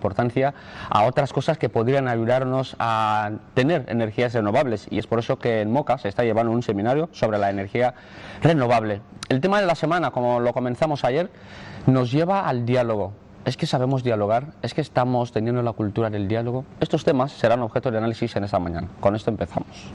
importancia a otras cosas que podrían ayudarnos a tener energías renovables, y es por eso que en Moca se está llevando un seminario sobre la energía renovable. El tema de la semana, como lo comenzamos ayer, nos lleva al diálogo. ¿Es que sabemos dialogar? ¿Es que estamos teniendo la cultura del diálogo? Estos temas serán objeto de análisis en esta mañana. Con esto empezamos.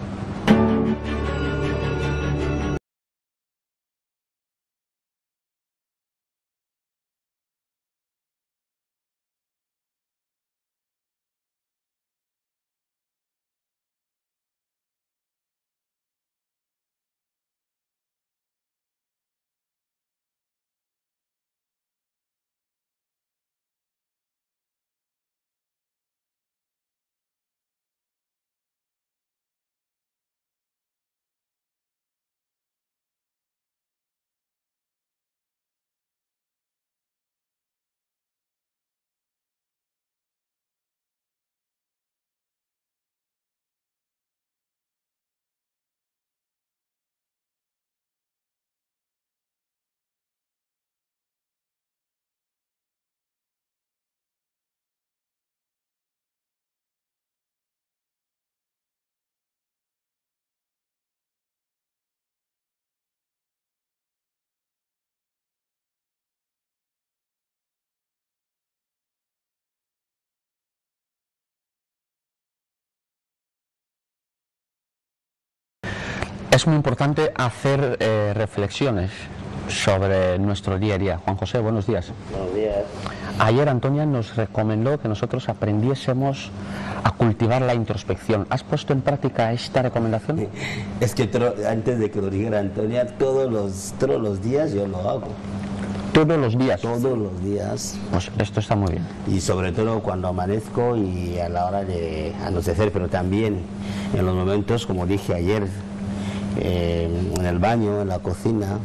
Es muy importante hacer reflexiones sobre nuestro día a día. Juan José, buenos días. Buenos días. Ayer Antonia nos recomendó que nosotros aprendiésemos a cultivar la introspección. ¿Has puesto en práctica esta recomendación? Es que antes de que lo dijera Antonia, todos los días yo lo hago. ¿Todos los días? Todos los días. Pues esto está muy bien. Y sobre todo cuando amanezco y a la hora de anochecer, pero también en los momentos, como dije ayer, en el baño, en la cocina.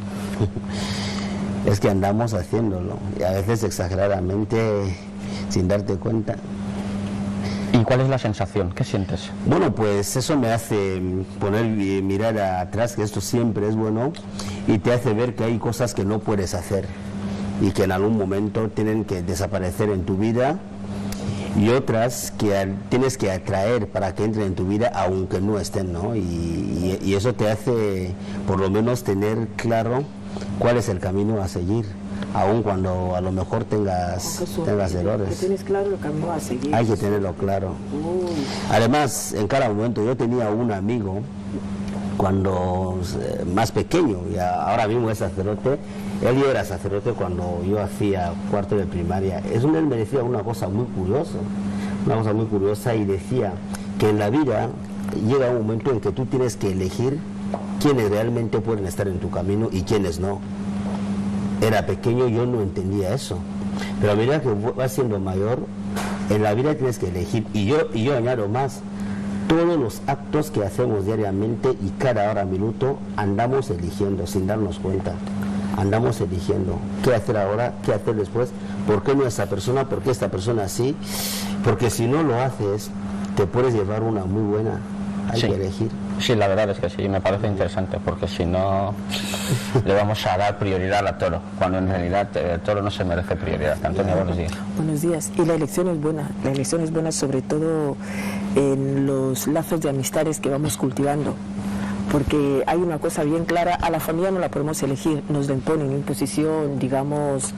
Es que andamos haciéndolo y a veces exageradamente sin darte cuenta. ¿Y cuál es la sensación? ¿Qué sientes? Bueno, pues eso me hace mirar atrás, que esto siempre es bueno, y te hace ver que hay cosas que no puedes hacer y que en algún momento tienen que desaparecer en tu vida, y otras que tienes que atraer para que entren en tu vida aunque no estén, ¿no? Y eso te hace por lo menos tener claro cuál es el camino a seguir, aun cuando a lo mejor tengas errores. Que tienes claro el camino a seguir. Hay que tenerlo claro. Además, en cada momento, yo tenía un amigo cuando más pequeño, y ahora mismo es sacerdote. Él ya era sacerdote cuando yo hacía cuarto de primaria. Él me decía una cosa muy curiosa, y decía que en la vida llega un momento en que tú tienes que elegir quiénes realmente pueden estar en tu camino y quiénes no. Era pequeño, yo no entendía eso, pero a medida que vas siendo mayor, en la vida tienes que elegir, y yo añado más. Todos los actos que hacemos diariamente y cada hora, minuto, andamos eligiendo sin darnos cuenta. Andamos eligiendo qué hacer ahora, qué hacer después, por qué no esta persona, por qué esta persona sí, porque si no lo haces, te puedes llevar una muy buena. Hay que elegir. Sí, la verdad es que sí, me parece interesante, porque si no le vamos a dar prioridad al toro, cuando en realidad el toro no se merece prioridad. Antonia, buenos días. Buenos días. Y la elección es buena sobre todo en los lazos de amistades que vamos cultivando, porque hay una cosa bien clara: a la familia no la podemos elegir, nos la imponen, imposición, digamos,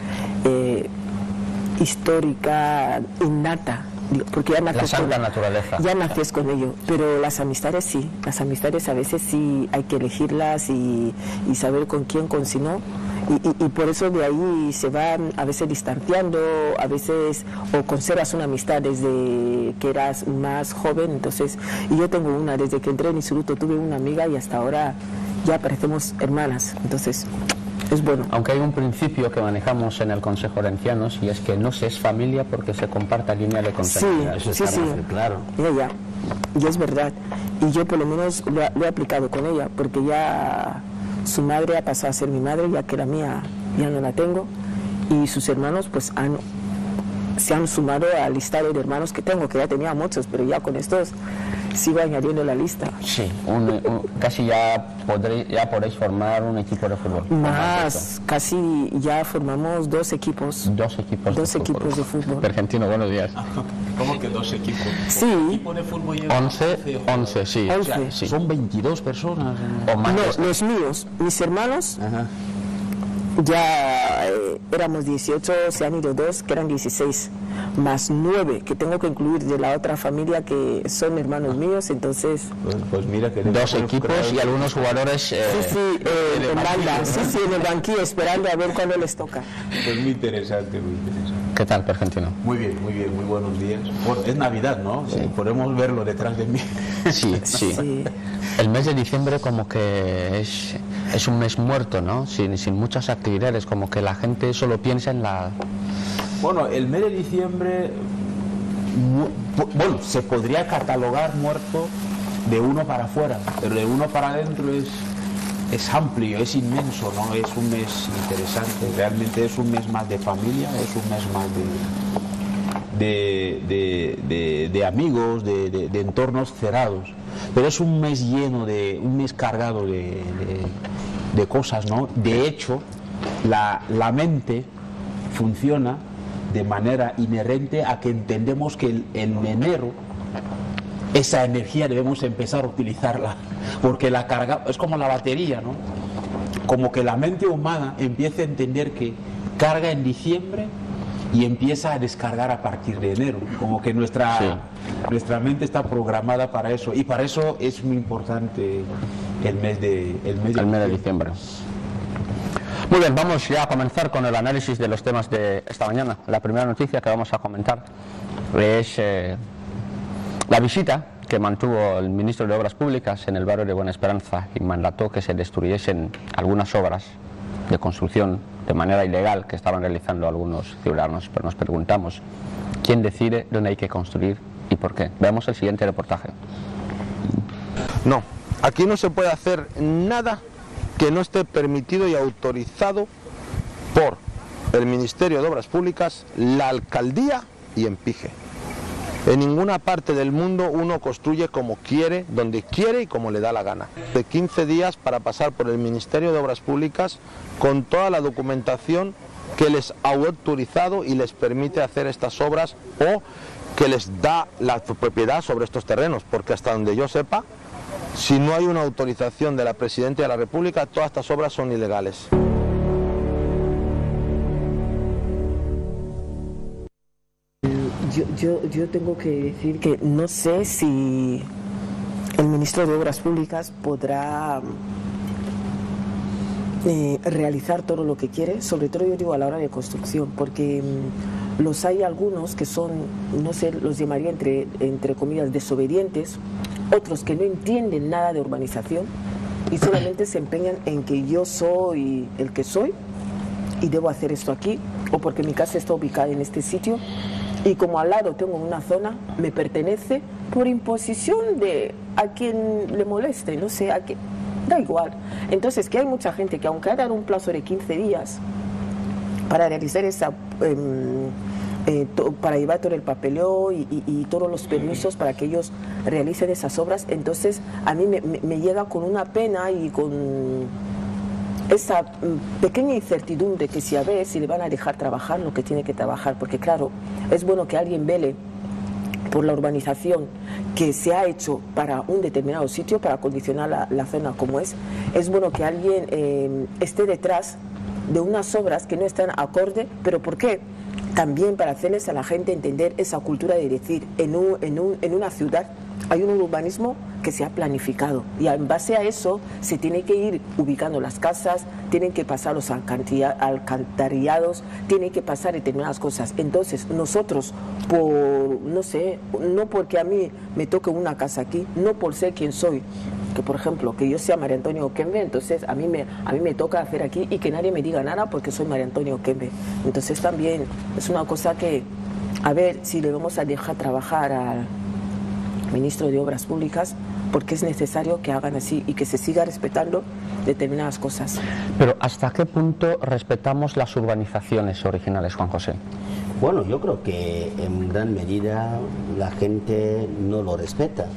histórica, innata. Porque ya naces, la santa naturaleza. Ya naces con ello, pero las amistades sí, las amistades a veces sí hay que elegirlas y saber con quién, con si no, y por eso de ahí se van a veces distanciando, a veces, o conservas una amistad desde que eras más joven. Entonces, y yo tengo una, desde que entré en instituto tuve una amiga y hasta ahora ya parecemos hermanas, entonces es bueno. Aunque hay un principio que manejamos en el Consejo de Ancianos, y es que no se es familia porque se comparta línea de contemplación. Sí, sí, claro. Y es verdad. Y yo por lo menos lo he aplicado con ella, porque ya su madre ha pasado a ser mi madre, ya que la mía ya no la tengo, y sus hermanos pues se han sumado al listado de hermanos que tengo, que ya tenía muchos, pero ya con estos sigo añadiendo la lista. Sí, casi ya podréis formar un equipo de fútbol. Más, casi ya formamos 2 equipos. 2 equipos. 2 equipos de fútbol. Argentino, buenos días. ¿Cómo que 2 equipos? Sí. ¿Equipo de fútbol lleva 11, sí. 11. O sea, Sí. son 22 personas. O más. No, los míos, mis hermanos, Ajá. ya éramos 18, se han ido 2, que eran 16, más 9 que tengo que incluir de la otra familia que son hermanos míos, entonces... Pues mira que 2 equipos y algunos jugadores... Sí, en banda, sí, en el banquillo, esperando a ver cuándo les toca. Pues muy interesante, muy interesante. ¿Qué tal, Argentino? Muy bien, muy buenos días. Bueno, es Navidad, ¿no? Sí. Podemos verlo detrás de mí. Sí, sí. Sí. El mes de diciembre como que es un mes muerto, ¿no? Sin muchas actividades, como que la gente solo piensa en la... Bueno, el mes de diciembre, bueno, se podría catalogar muerto de uno para afuera, pero de uno para adentro es amplio, es inmenso, ¿no? Es un mes interesante, realmente es un mes más de familia, es un mes más de amigos, de entornos cerrados, pero es un mes lleno un mes cargado de cosas, ¿no? De hecho, la mente funciona de manera inherente a que entendemos que en enero esa energía debemos empezar a utilizarla, porque la carga es como la batería, ¿no? Como que la mente humana empieza a entender que carga en diciembre y empieza a descargar a partir de enero, como que nuestra mente está programada para eso, y para eso es muy importante el mes de diciembre. Muy bien, vamos ya a comenzar con el análisis de los temas de esta mañana. La primera noticia que vamos a comentar es la visita que mantuvo el ministro de Obras Públicas en el barrio de Buena Esperanza y mandató que se destruyesen algunas obras de construcción de manera ilegal que estaban realizando algunos ciudadanos. Pero nos preguntamos, ¿quién decide dónde hay que construir y por qué? Veamos el siguiente reportaje. No, aquí no se puede hacer nada que no esté permitido y autorizado por el Ministerio de Obras Públicas, la Alcaldía y Empige. En ninguna parte del mundo uno construye como quiere, donde quiere y como le da la gana. De 15 días para pasar por el Ministerio de Obras Públicas con toda la documentación que les ha autorizado y les permite hacer estas obras o que les da la propiedad sobre estos terrenos, porque hasta donde yo sepa, si no hay una autorización de la Presidenta de la República, todas estas obras son ilegales. Yo tengo que decir que no sé si el ministro de Obras Públicas podrá realizar todo lo que quiere, sobre todo yo digo a la hora de construcción, porque los hay algunos que son, no sé, los llamaría entre comillas desobedientes, otros que no entienden nada de urbanización y solamente se empeñan en que yo soy el que soy y debo hacer esto aquí, o porque mi casa está ubicada en este sitio y como al lado tengo una zona, me pertenece por imposición de a quien le moleste, no sé, a quien, da igual. Entonces que hay mucha gente que aunque haya dado un plazo de 15 días para realizar esa... para llevar todo el papeleo y todos los permisos para que ellos realicen esas obras, entonces a mí me llega con una pena y con esa pequeña incertidumbre que si a ver si le van a dejar trabajar lo que tiene que trabajar, porque claro, es bueno que alguien vele por la urbanización que se ha hecho para un determinado sitio, para acondicionar la zona como es bueno que alguien esté detrás de unas obras que no están acorde, pero ¿por qué? También para hacerles a la gente entender esa cultura de decir, en una ciudad hay un urbanismo que se ha planificado y en base a eso se tiene que ir ubicando las casas, tienen que pasar los alcantarillados, tienen que pasar determinadas cosas. Entonces nosotros, por no sé, no porque a mí me toque una casa aquí, no por ser quien soy, que por ejemplo que yo sea María Antonio Oquembe, entonces a mí me toca hacer aquí y que nadie me diga nada porque soy María Antonio Oquembe. Entonces también es una cosa que a ver si le vamos a dejar trabajar al ministro de Obras Públicas, porque es necesario que hagan así y que se siga respetando determinadas cosas. Pero ¿hasta qué punto respetamos las urbanizaciones originales, Juan José? Bueno, yo creo que en gran medida la gente no lo respeta.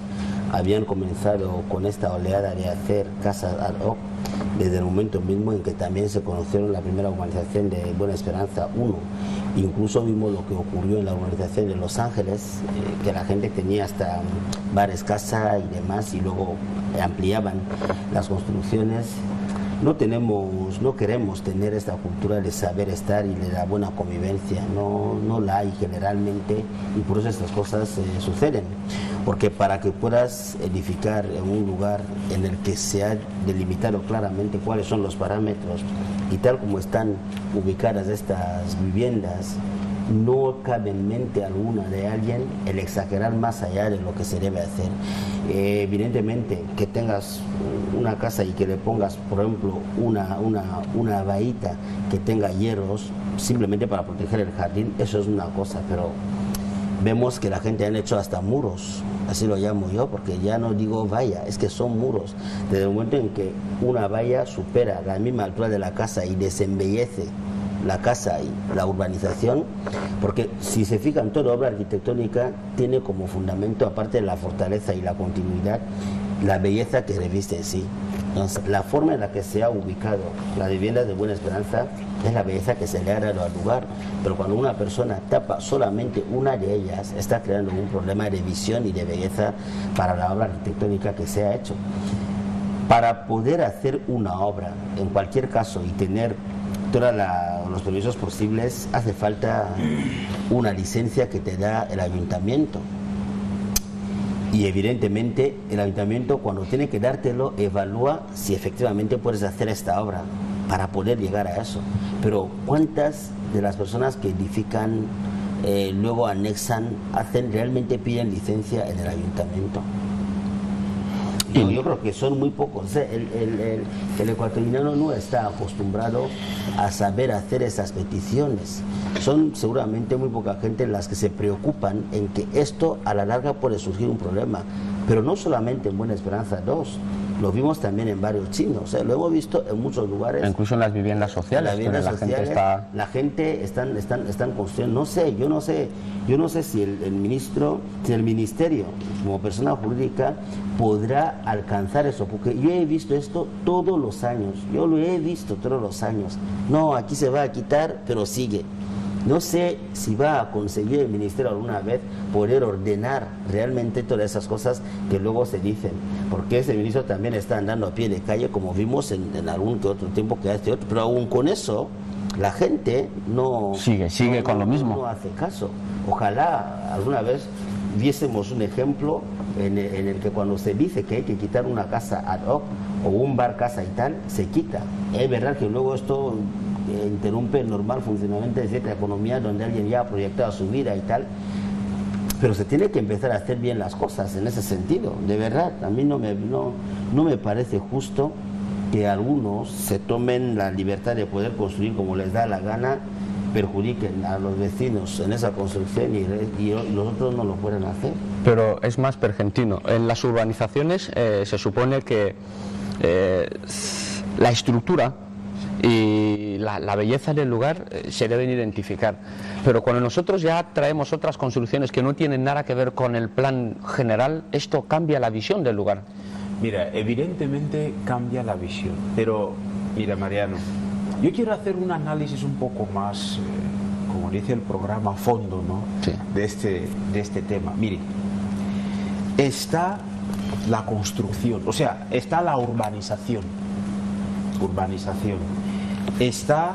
habían comenzado con esta oleada de hacer casas ad hoc desde el momento mismo en que también se conocieron la primera urbanización de Buena Esperanza 1. Incluso vimos lo que ocurrió en la urbanización de Los Ángeles, que la gente tenía hasta bares, casa y demás, y luego ampliaban las construcciones. No queremos tener esta cultura de saber estar y de la buena convivencia, no la hay generalmente, y por eso estas cosas suceden. Porque para que puedas edificar en un lugar en el que se ha delimitado claramente cuáles son los parámetros y tal como están ubicadas estas viviendas, no cabe en mente alguna de alguien el exagerar más allá de lo que se debe hacer. Evidentemente, que tengas una casa y que le pongas, por ejemplo, una vallita que tenga hierros simplemente para proteger el jardín, eso es una cosa, pero vemos que la gente han hecho hasta muros, así lo llamo yo, porque ya no digo valla, es que son muros. Desde el momento en que una valla supera la misma altura de la casa y desembellece la casa y la urbanización, porque si se fijan, toda obra arquitectónica tiene como fundamento, aparte de la fortaleza y la continuidad, la belleza que reviste en sí. Entonces, la forma en la que se ha ubicado la vivienda de Buena Esperanza es la belleza que se le ha dado al lugar, pero cuando una persona tapa solamente una de ellas, está creando un problema de visión y de belleza para la obra arquitectónica que se ha hecho. Para poder hacer una obra, en cualquier caso, y tener todos los permisos posibles, hace falta una licencia que te da el ayuntamiento. Y evidentemente el ayuntamiento, cuando tiene que dártelo, evalúa si efectivamente puedes hacer esta obra para poder llegar a eso. Pero ¿cuántas de las personas que edifican, luego anexan, realmente piden licencia en el ayuntamiento? Yo creo que son muy pocos. El ecuatoriano no está acostumbrado a saber hacer esas peticiones. Son seguramente muy poca gente las que se preocupan en que esto a la larga puede surgir un problema. Pero no solamente en Buena Esperanza 2, lo vimos también en barrios chinos, lo hemos visto en muchos lugares. Incluso en las viviendas sociales, la gente están construyendo, yo no sé si el ministerio como persona jurídica podrá alcanzar eso, porque yo he visto esto todos los años, no, aquí se va a quitar, pero sigue. No sé si va a conseguir el ministerio alguna vez poder ordenar realmente todas esas cosas que luego se dicen, porque ese ministro también está andando a pie de calle, como vimos en algún que otro tiempo que hace otro, pero aún con eso la gente no sigue con lo mismo, no hace caso. Ojalá alguna vez viésemos un ejemplo en el que cuando se dice que hay que quitar una casa ad hoc o un bar casa y tal, se quita. Es verdad que luego esto interrumpe el normal funcionamiento de cierta economía donde alguien ya ha proyectado su vida y tal, pero se tiene que empezar a hacer bien las cosas en ese sentido. De verdad, a mí no me parece justo que algunos se tomen la libertad de poder construir como les da la gana, perjudiquen a los vecinos en esa construcción y los otros no lo pueden hacer. Pero es más pergentino. En las urbanizaciones se supone que la estructura y la belleza del lugar se deben identificar, pero cuando nosotros ya traemos otras construcciones que no tienen nada que ver con el plan general, esto cambia la visión del lugar. Mira, evidentemente cambia la visión, pero mira, Mariano, yo quiero hacer un análisis un poco más, como dice el programa, a fondo, ¿no? Sí. de este tema. Mire, está la construcción, o sea, está la urbanización, está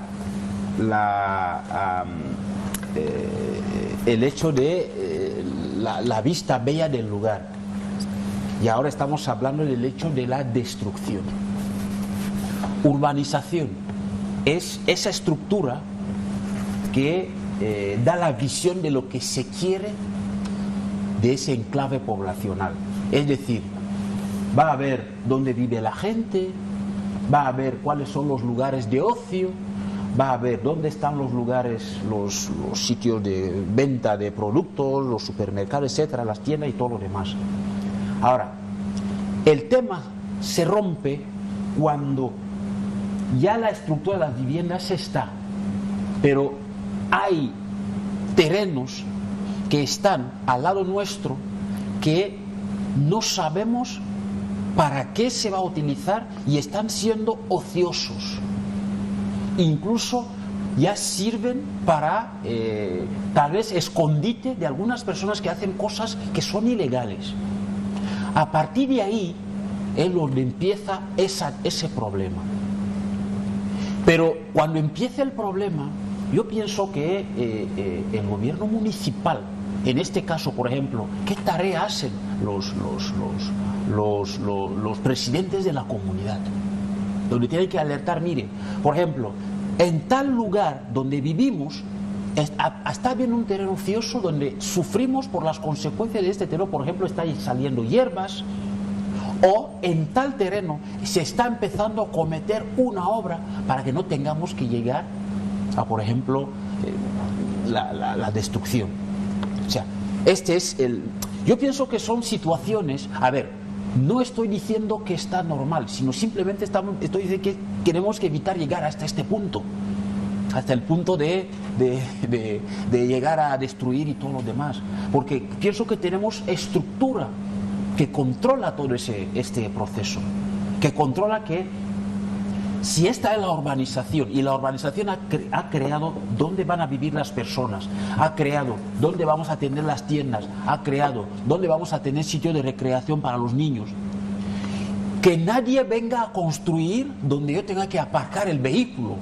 el hecho de la vista bella del lugar, y ahora estamos hablando del hecho de la destrucción. Urbanización es esa estructura que da la visión de lo que se quiere de ese enclave poblacional, es decir, va a ver dónde vive la gente, va a ver cuáles son los lugares de ocio, va a ver dónde están los lugares, los sitios de venta de productos, los supermercados, etcétera, las tiendas y todo lo demás. Ahora, el tema se rompe cuando ya la estructura de las viviendas está, pero hay terrenos que están al lado nuestro que no sabemos para qué se va a utilizar y están siendo ociosos. Incluso ya sirven para tal vez escondite de algunas personas que hacen cosas que son ilegales. A partir de ahí es donde empieza ese problema. Pero cuando empieza el problema, yo pienso que el gobierno municipal, en este caso, por ejemplo, ¿qué tarea hacen los presidentes de la comunidad? Donde tienen que alertar, mire, por ejemplo, en tal lugar donde vivimos está habiendo un terreno ocioso donde sufrimos por las consecuencias de este terreno. Por ejemplo, están saliendo hierbas, o en tal terreno se está empezando a cometer una obra para que no tengamos que llegar a, por ejemplo, la destrucción. O sea, yo pienso que son situaciones, a ver, no estoy diciendo que está normal, sino simplemente estoy diciendo que tenemos que evitar llegar hasta este punto, hasta el punto de llegar a destruir y todo lo demás, porque pienso que tenemos estructura que controla todo este proceso, que controla que si esta es la urbanización, y la urbanización ha creado dónde van a vivir las personas, ha creado dónde vamos a tener las tiendas, ha creado dónde vamos a tener sitio de recreación para los niños, que nadie venga a construir donde yo tenga que aparcar el vehículo,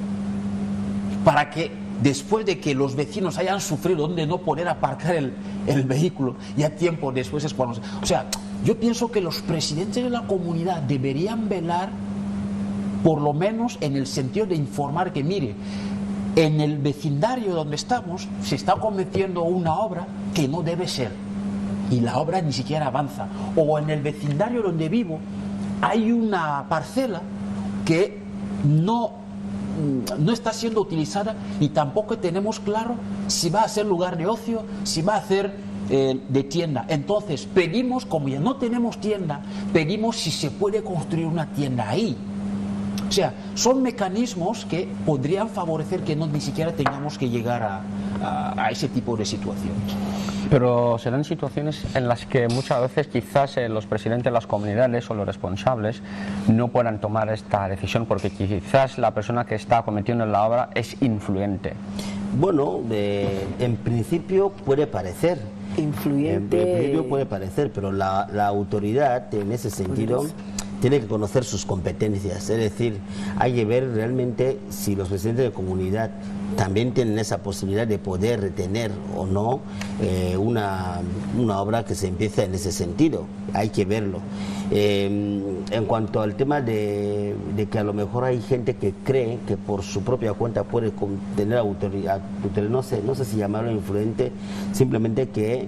para que después de que los vecinos hayan sufrido donde no poder aparcar el vehículo, ya tiempo después es cuando... O sea, yo pienso que los presidentes de la comunidad deberían velar, por lo menos en el sentido de informar que, mire, en el vecindario donde estamos se está cometiendo una obra que no debe ser, y la obra ni siquiera avanza, o en el vecindario donde vivo hay una parcela que no está siendo utilizada y tampoco tenemos claro si va a ser lugar de ocio, si va a ser de tienda. Entonces pedimos, como ya no tenemos tienda, pedimos si se puede construir una tienda ahí. O sea, son mecanismos que podrían favorecer que ni siquiera tengamos que llegar a ese tipo de situaciones. Pero serán situaciones en las que muchas veces quizás los presidentes de las comunidades o los responsables no puedan tomar esta decisión porque quizás la persona que está cometiendo la obra es influyente. Bueno, en principio puede parecer. Influyente. En principio puede parecer, pero la autoridad en ese sentido tiene que conocer sus competencias, es decir, hay que ver realmente si los presidentes de comunidad también tienen esa posibilidad de poder retener o no una obra que se empieza en ese sentido, hay que verlo. En cuanto al tema de que a lo mejor hay gente que cree que por su propia cuenta puede tener autoridad, no sé si llamarlo influente, simplemente que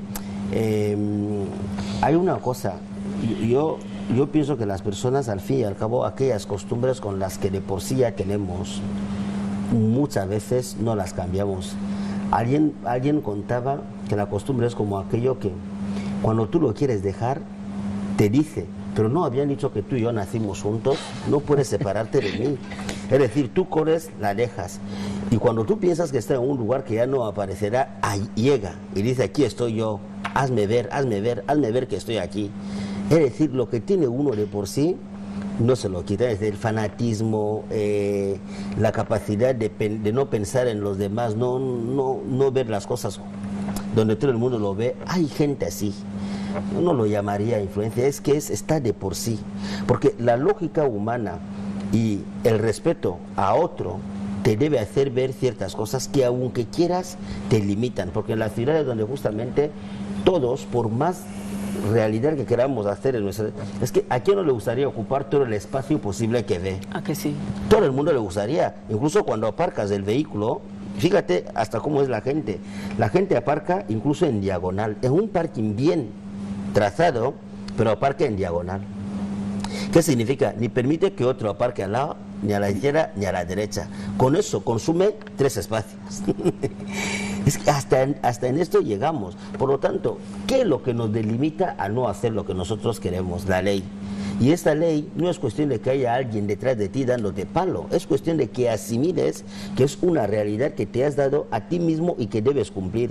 hay una cosa, yo pienso que las personas, al fin y al cabo, aquellas costumbres con las que de por sí ya tenemos, muchas veces no las cambiamos. Alguien contaba que la costumbre es como aquello que cuando tú lo quieres dejar, te dice, pero no habían dicho que tú y yo nacimos juntos, no puedes separarte de mí. Es decir, tú corres, la dejas, y cuando tú piensas que está en un lugar que ya no aparecerá, ahí llega y dice, aquí estoy yo, hazme ver que estoy aquí. Es decir, lo que tiene uno de por sí no se lo quita, es decir, el fanatismo, la capacidad de no pensar en los demás, no ver las cosas donde todo el mundo lo ve. Hay gente así, no lo llamaría influencia, es que está de por sí, porque la lógica humana y el respeto a otro te debe hacer ver ciertas cosas que aunque quieras te limitan, porque en las ciudades donde justamente todos, por más realidad que queramos hacer en nuestra... Es que a quién no le gustaría ocupar todo el espacio posible que ve. ¿A que sí? Todo el mundo le gustaría, incluso cuando aparcas el vehículo, fíjate hasta cómo es la gente aparca incluso en diagonal, en un parking bien trazado, pero aparca en diagonal. ¿Qué significa? Ni permite que otro aparque al lado, ni a la izquierda, ni a la derecha. Con eso consume 3 espacios. Es que hasta en esto llegamos. Por lo tanto, ¿qué es lo que nos delimita a no hacer lo que nosotros queremos? La ley. Y esta ley no es cuestión de que haya alguien detrás de ti dándote palo, es cuestión de que asimiles que es una realidad que te has dado a ti mismo y que debes cumplir.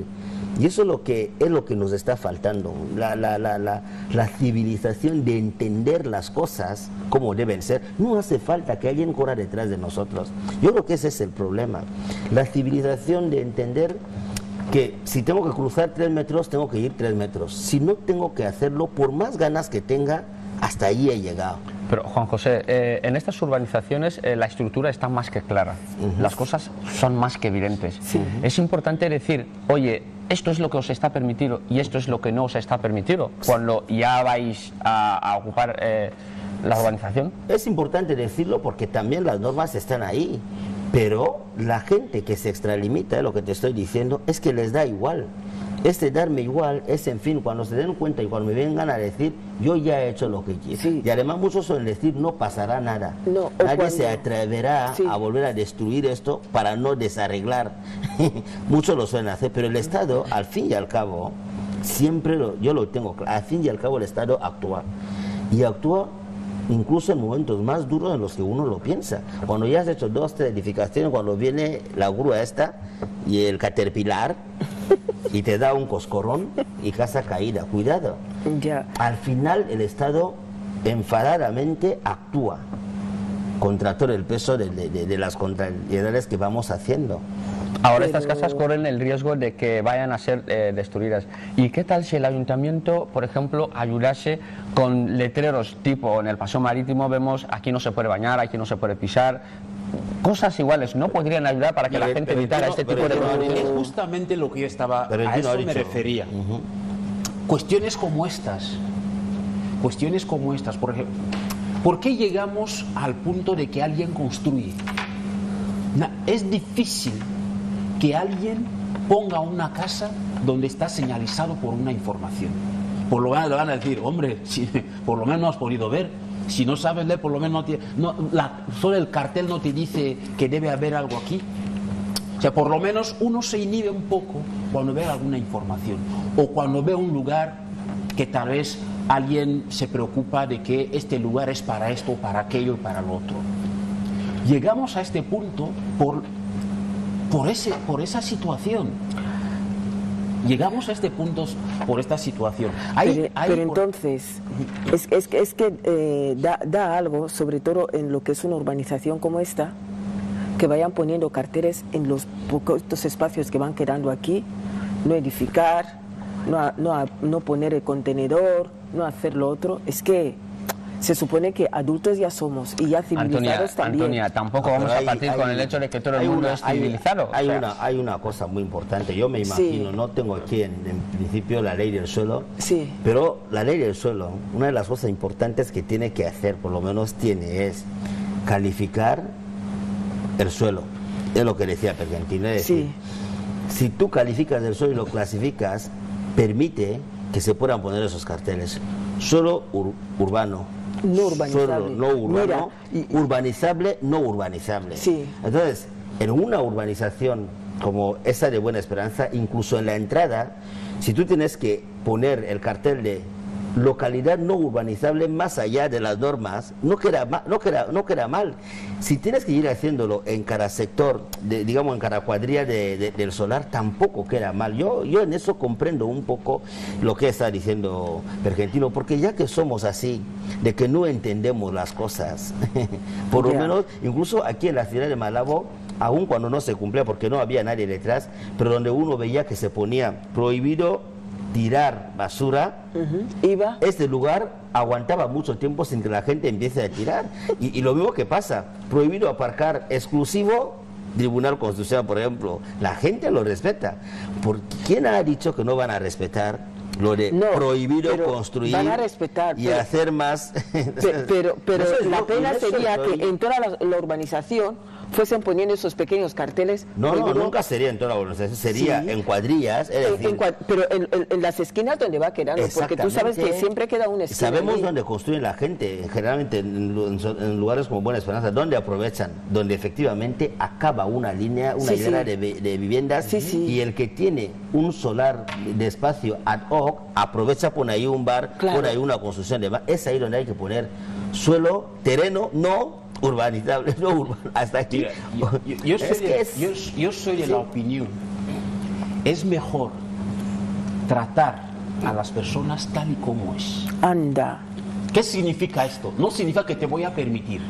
Y eso es lo que nos está faltando, la civilización de entender las cosas como deben ser. No hace falta que alguien corra detrás de nosotros. Yo creo que ese es el problema. La civilización de entender que si tengo que cruzar 3 metros, tengo que ir 3 metros. Si no tengo que hacerlo, por más ganas que tenga, hasta ahí he llegado. Pero, Juan José, en estas urbanizaciones la estructura está más que clara. Las cosas son más que evidentes. Es importante decir, oye, esto es lo que os está permitido y esto es lo que no os está permitido cuando ya vais a ocupar la urbanización. Es importante decirlo porque también las normas están ahí. Pero la gente que se extralimita, lo que te estoy diciendo, es que les da igual. Este darme igual es, en fin, cuando se den cuenta y cuando me vengan a decir, yo ya he hecho lo que quiero. Y además muchos suelen decir, no pasará nada. Nadie se atreverá a volver a destruir esto para no desarreglar. Muchos lo suelen hacer, pero el Estado, al fin y al cabo, siempre yo lo tengo claro, al fin y al cabo el Estado actúa. Y actúa incluso en momentos más duros en los que uno lo piensa. Cuando ya has hecho 2, 3 edificaciones, cuando viene la grúa esta y el caterpillar y te da un coscorrón y casa caída, cuidado. Al final el Estado enfadadamente actúa contra todo el peso de las contrariedades que vamos haciendo. Ahora estas casas corren el riesgo de que vayan a ser destruidas. ¿Y qué tal si el ayuntamiento, por ejemplo, ayudase con letreros tipo en el paseo marítimo vemos aquí no se puede bañar, aquí no se puede pisar? Cosas iguales, ¿no podrían ayudar para que la gente evitara este tipo de cosas? Es justamente lo que yo estaba, a eso me refería. Cuestiones como estas, por ejemplo, ¿por qué llegamos al punto de que alguien construye? Es difícil que alguien ponga una casa donde está señalizado por una información. Por lo menos le van a decir, hombre, si por lo menos no has podido ver, si no sabes leer, por lo menos solo el cartel no te dice que debe haber algo aquí. O sea, por lo menos uno se inhibe un poco cuando ve alguna información o cuando ve un lugar que tal vez alguien se preocupa de que este lugar es para esto, para aquello y para lo otro. Llegamos a este punto por esa situación. Llegamos a este punto por esta situación. Pero entonces, es que da algo, sobre todo en lo que es una urbanización como esta, que vayan poniendo carteles en los pocos espacios que van quedando aquí, no edificar, no poner el contenedor, no hacer lo otro. Es que se supone que adultos ya somos y ya civilizados también. Antonia, tampoco vamos a partir con el hecho de que todo el mundo es civilizado. Hay una cosa muy importante. Yo me imagino, no tengo aquí en principio la ley del suelo, pero la ley del suelo, una de las cosas importantes que tiene que hacer, por lo menos es calificar el suelo. Es lo que decía Pergentino. Es decir, si tú calificas el suelo y lo clasificas, permite que se puedan poner esos carteles. Suelo urbano, no urbanizable, suelo no urbano, urbanizable, no urbanizable. Entonces, en una urbanización como esa de Buena Esperanza, incluso en la entrada, si tú tienes que poner el cartel de localidad no urbanizable más allá de las normas, no queda mal. Si tienes que ir haciéndolo en cada sector, digamos en cada cuadrilla del solar, tampoco queda mal. Yo en eso comprendo un poco lo que está diciendo Pergentino, porque ya que somos así, de que no entendemos las cosas, por lo menos, incluso aquí en la ciudad de Malabo, aun cuando no se cumplía porque no había nadie detrás, pero donde uno veía que se ponía prohibido tirar basura, este lugar aguantaba mucho tiempo sin que la gente empiece a tirar. Y lo mismo que pasa, prohibido aparcar exclusivo, Tribunal Constitucional, por ejemplo, la gente lo respeta. ¿Quién ha dicho que no van a respetar lo de prohibido construir van a respetar, y hacer más? Pero la pena sería que en toda la urbanización fuesen poniendo esos pequeños carteles. Nunca sería en toda la urbanización, sería en cuadrillas. Pero en las esquinas donde va quedando, porque tú sabes que siempre queda una esquina. Sabemos ahí. dónde construyen la gente, generalmente en lugares como Buena Esperanza, donde aprovechan, donde efectivamente acaba una línea, una hilera de viviendas, y el que tiene un solar de espacio ad hoc, aprovecha, pone ahí un bar, pone ahí una construcción de bar. Es ahí donde hay que poner suelo, terreno, no urbanizable, no urbano, hasta aquí. Mira, yo soy de la opinión, es mejor tratar a las personas tal y como es. Anda. ¿Qué significa esto? No significa que te voy a permitir.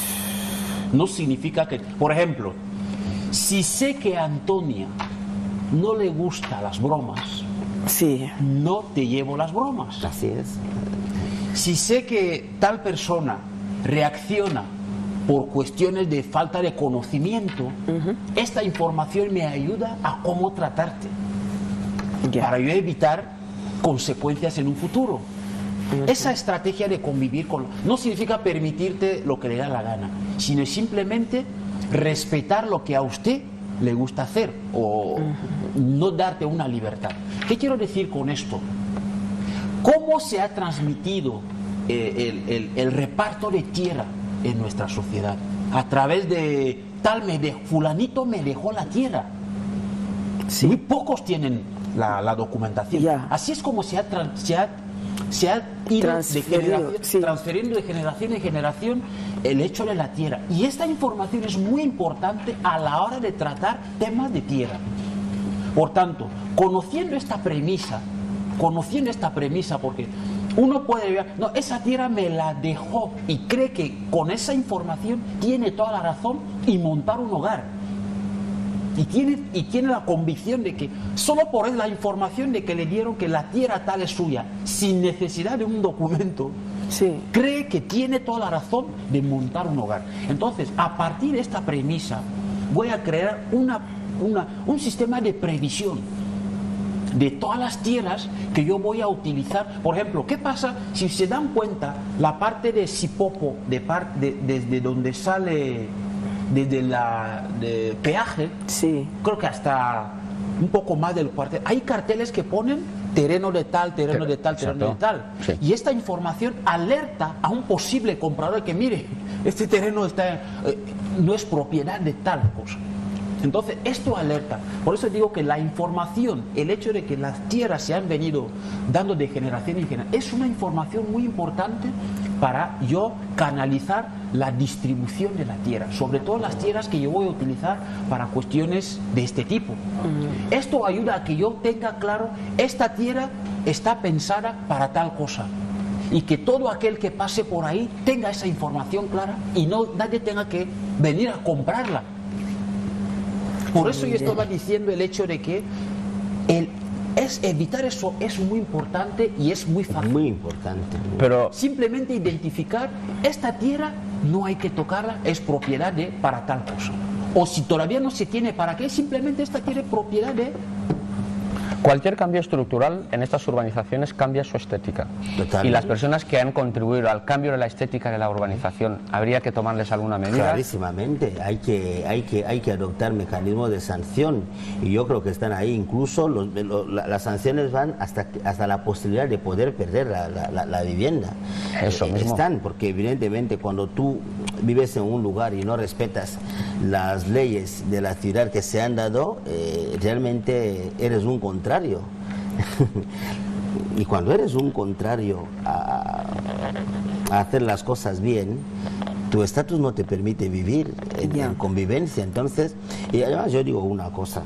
No significa que, por ejemplo, si sé que a Antonia no le gustan las bromas, Sí. no te llevo las bromas. Así es. Si sé que tal persona reacciona por cuestiones de falta de conocimiento, esta información me ayuda a cómo tratarte, Ya. para yo evitar consecuencias en un futuro. Esa estrategia de convivir con... no significa permitirte lo que le da la gana, sino simplemente respetar lo que a usted le gusta hacer o no darte una libertad. ¿Qué quiero decir con esto? ¿Cómo se ha transmitido el reparto de tierra en nuestra sociedad? A través de fulanito me dejó la tierra. Sí. Muy pocos tienen la documentación. Ya. Así es como se ha ido transfiriendo de generación en generación el hecho de la tierra. Y esta información es muy importante a la hora de tratar temas de tierra. Por tanto, conociendo esta premisa, porque uno puede ver, no, esa tierra me la dejó, y cree que con esa información tiene toda la razón y montar un hogar. Y tiene la convicción de que solo por la información de que le dieron que la tierra tal es suya, sin necesidad de un documento, Sí. cree que tiene toda la razón de montar un hogar. Entonces, a partir de esta premisa, voy a crear un sistema de previsión de todas las tierras que yo voy a utilizar. Por ejemplo, ¿qué pasa si se dan cuenta la parte de Sipopo, desde donde sale, desde de peaje, Sí. creo que hasta un poco más del cuartel, hay carteles que ponen terreno de tal, terreno de tal, terreno de tal. Sí. Y esta información alerta a un posible comprador que, mire, este terreno no es propiedad de tal cosa. Entonces, esto alerta. Por eso digo que la información, el hecho de que las tierras se han venido dando de generación en generación, es una información muy importante para yo canalizar la distribución de la tierra, sobre todo las tierras que yo voy a utilizar para cuestiones de este tipo. Esto ayuda a que yo tenga claro, esta tierra está pensada para tal cosa, y que todo aquel que pase por ahí tenga esa información clara y nadie tenga que venir a comprarla. Por eso yo estaba diciendo el hecho de que evitar eso es muy importante y es muy fácil. Muy importante. Pero Simplemente identificar, esta tierra no hay que tocarla, es propiedad de para tal cosa. O si todavía no se tiene para qué, simplemente esta tierra es propiedad de... cualquier cambio estructural en estas urbanizaciones cambia su estética. Totalmente. Y las personas que han contribuido al cambio de la estética de la urbanización, ¿habría que tomarles alguna medida? Clarísimamente, hay que adoptar mecanismos de sanción, y yo creo que están ahí. Incluso las sanciones van hasta la posibilidad de poder perder la vivienda. Eso mismo. Están, porque evidentemente cuando tú vives en un lugar y no respetas las leyes de la ciudad que se han dado, realmente eres un contrario. Y cuando eres un contrario a hacer las cosas bien, tu estatus no te permite vivir en convivencia. Entonces, y además yo digo una cosa,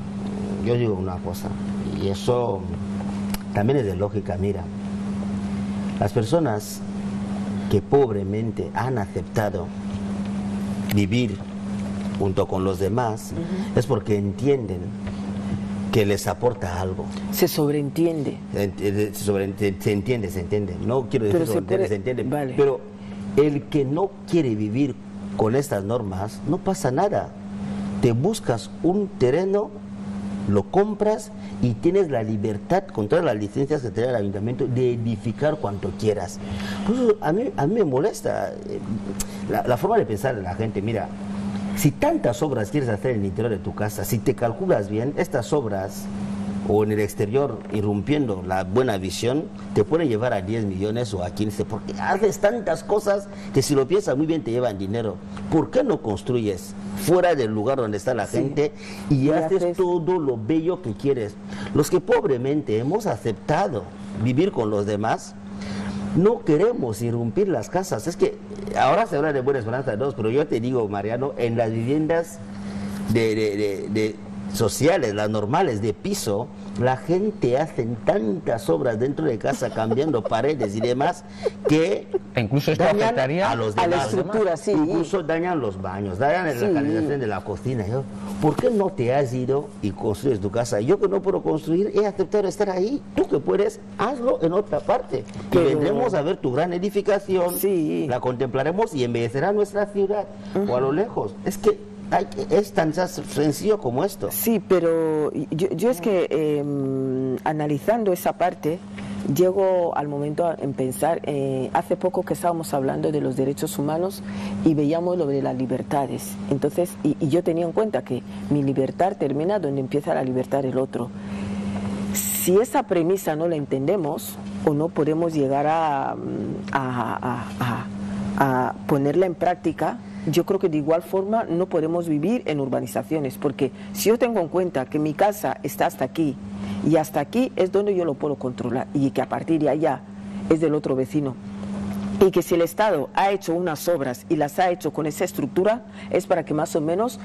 y eso también es de lógica. Mira, las personas que pobremente han aceptado vivir junto con los demás, es porque entienden que les aporta algo. Se sobreentiende. Se entiende. No quiero decir sobreentiende, se entiende. Vale. Pero el que no quiere vivir con estas normas, no pasa nada. Te buscas un terreno, lo compras y tienes la libertad, con todas las licencias que te da el ayuntamiento, de edificar cuanto quieras. Pues a mí me molesta la forma de pensar de la gente. Mira, si tantas obras quieres hacer en el interior de tu casa, si te calculas bien, estas obras, o en el exterior, irrumpiendo la buena visión, te puede llevar a 10 millones o a 15, porque haces tantas cosas que, si lo piensas muy bien, te llevan dinero. ¿Por qué no construyes fuera del lugar donde está la gente y haces todo lo bello que quieres? Los que pobremente hemos aceptado vivir con los demás, no queremos irrumpir las casas. Es que ahora se habla de Buena Esperanza 2, pero yo te digo, Mariano, en las viviendas de sociales, las normales de piso, La gente hace tantas obras dentro de casa, cambiando paredes y demás, que E incluso esto dañan afectaría a los a demás. la estructura, sí. Incluso dañan los baños, dañan la calefacción de la cocina. Yo, ¿por qué no te has ido y construyes tu casa? Yo que no puedo construir, he aceptado estar ahí. Tú que puedes, hazlo en otra parte. Pero- Y vendremos a ver tu gran edificación, Sí. la contemplaremos y embellecerá nuestra ciudad. O a lo lejos. Es que es tan sencillo como esto. Sí, pero yo es que analizando esa parte, llego al momento en pensar, hace poco que estábamos hablando de los derechos humanos y veíamos lo de las libertades. Entonces, y yo tenía en cuenta que mi libertad termina donde empieza la libertad del otro. Si esa premisa no la entendemos o no podemos llegar a ponerla en práctica, yo creo que de igual forma no podemos vivir en urbanizaciones, porque si yo tengo en cuenta que mi casa está hasta aquí y hasta aquí es donde yo lo puedo controlar y que a partir de allá es del otro vecino, y que si el Estado ha hecho unas obras y las ha hecho con esa estructura, es para que más o menos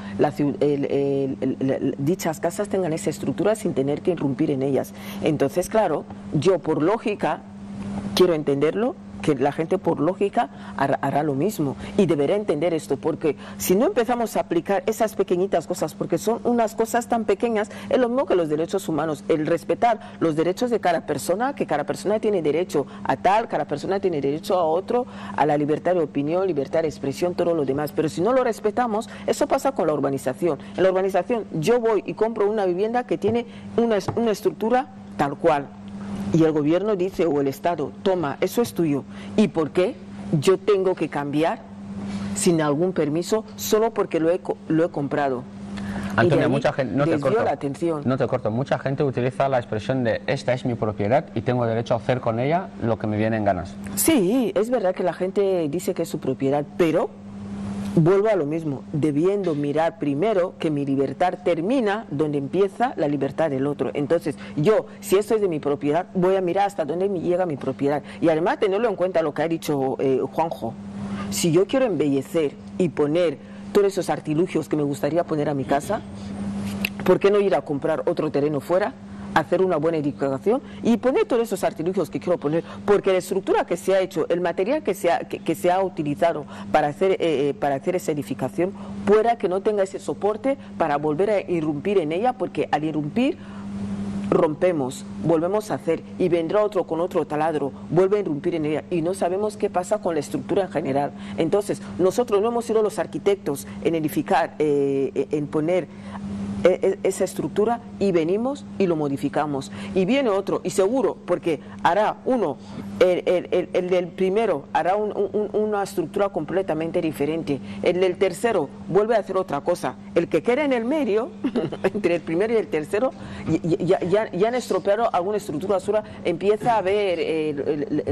dichas casas tengan esa estructura sin tener que irrumpir en ellas. Entonces, claro, yo por lógica quiero entenderlo, que la gente por lógica hará lo mismo y deberá entender esto, porque si no empezamos a aplicar esas pequeñitas cosas, porque son unas cosas tan pequeñas, es lo mismo que los derechos humanos, el respetar los derechos de cada persona, que cada persona tiene derecho a tal, cada persona tiene derecho a otro, a la libertad de opinión, libertad de expresión, todo lo demás, pero si no lo respetamos, eso pasa con la urbanización. En la urbanización yo voy y compro una vivienda que tiene una estructura tal cual, y el gobierno dice, o el Estado, toma, eso es tuyo. ¿Y por qué yo tengo que cambiar sin algún permiso solo porque lo he comprado? Antonio, mucha gente, no te corto, la atención. no te corto, mucha gente utiliza la expresión de esta es mi propiedad y tengo derecho a hacer con ella lo que me viene en ganas. Sí, es verdad que la gente dice que es su propiedad, pero vuelvo a lo mismo, debiendo mirar primero que mi libertad termina donde empieza la libertad del otro. Entonces, yo, si esto es de mi propiedad, voy a mirar hasta dónde me llega mi propiedad. Y además tenerlo en cuenta lo que ha dicho Juanjo. Si yo quiero embellecer y poner todos esos artilugios que me gustaría poner a mi casa, ¿por qué no ir a comprar otro terreno fuera? Hacer una buena edificación y poner todos esos artilugios que quiero poner, porque la estructura que se ha hecho, el material que se ha utilizado para hacer esa edificación, pueda que no tenga ese soporte para volver a irrumpir en ella, porque al irrumpir rompemos, volvemos a hacer y vendrá otro con otro taladro, vuelve a irrumpir en ella y no sabemos qué pasa con la estructura en general. Entonces, nosotros no hemos sido los arquitectos en edificar, en poner esa estructura y venimos y lo modificamos y viene otro y seguro porque hará uno el del primero hará una estructura completamente diferente, el del tercero vuelve a hacer otra cosa, el que queda en el medio entre el primero y el tercero ya han estropeado alguna estructura basura, empieza a ver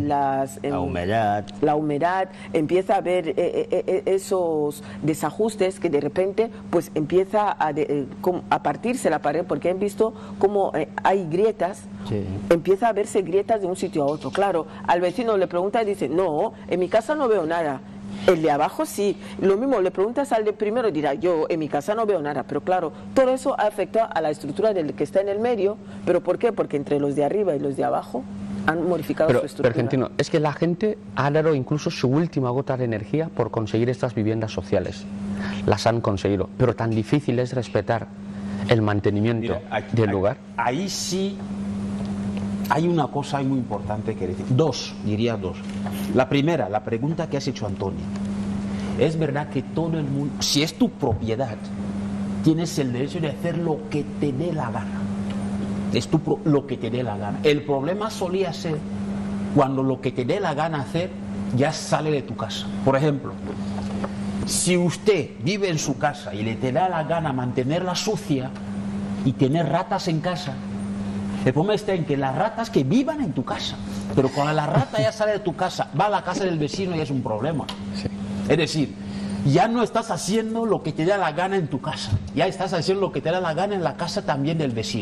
la humedad, empieza a ver esos desajustes que de repente pues empieza a partirse la pared, porque han visto cómo hay grietas, sí. Empieza a verse grietas de un sitio a otro. Claro, al vecino le pregunta y dice, no, en mi casa no veo nada. El de abajo sí. Lo mismo, le preguntas al de primero y dirá, yo en mi casa no veo nada. Pero claro, todo eso ha afectado a la estructura del que está en el medio. ¿Pero por qué? Porque entre los de arriba y los de abajo han modificado su estructura. Pero Argentino, es que la gente ha dado incluso su última gota de energía por conseguir estas viviendas sociales. Las han conseguido, pero tan difícil es respetar el mantenimiento del lugar. Ahí sí hay una cosa muy importante que decir. Diría dos. La primera, la pregunta que has hecho, Antonio. Es verdad que todo el mundo, si es tu propiedad, tienes el derecho de hacer lo que te dé la gana. Es lo que te dé la gana. El problema solía ser cuando lo que te dé la gana hacer ya sale de tu casa. Por ejemplo, si usted vive en su casa y le te da la gana mantenerla sucia y tener ratas en casa, el problema está en que las ratas que vivan en tu casa, pero cuando la rata ya sale de tu casa, va a la casa del vecino y es un problema. Sí. Es decir, ya no estás haciendo lo que te da la gana en tu casa, ya estás haciendo lo que te da la gana en la casa también del vecino.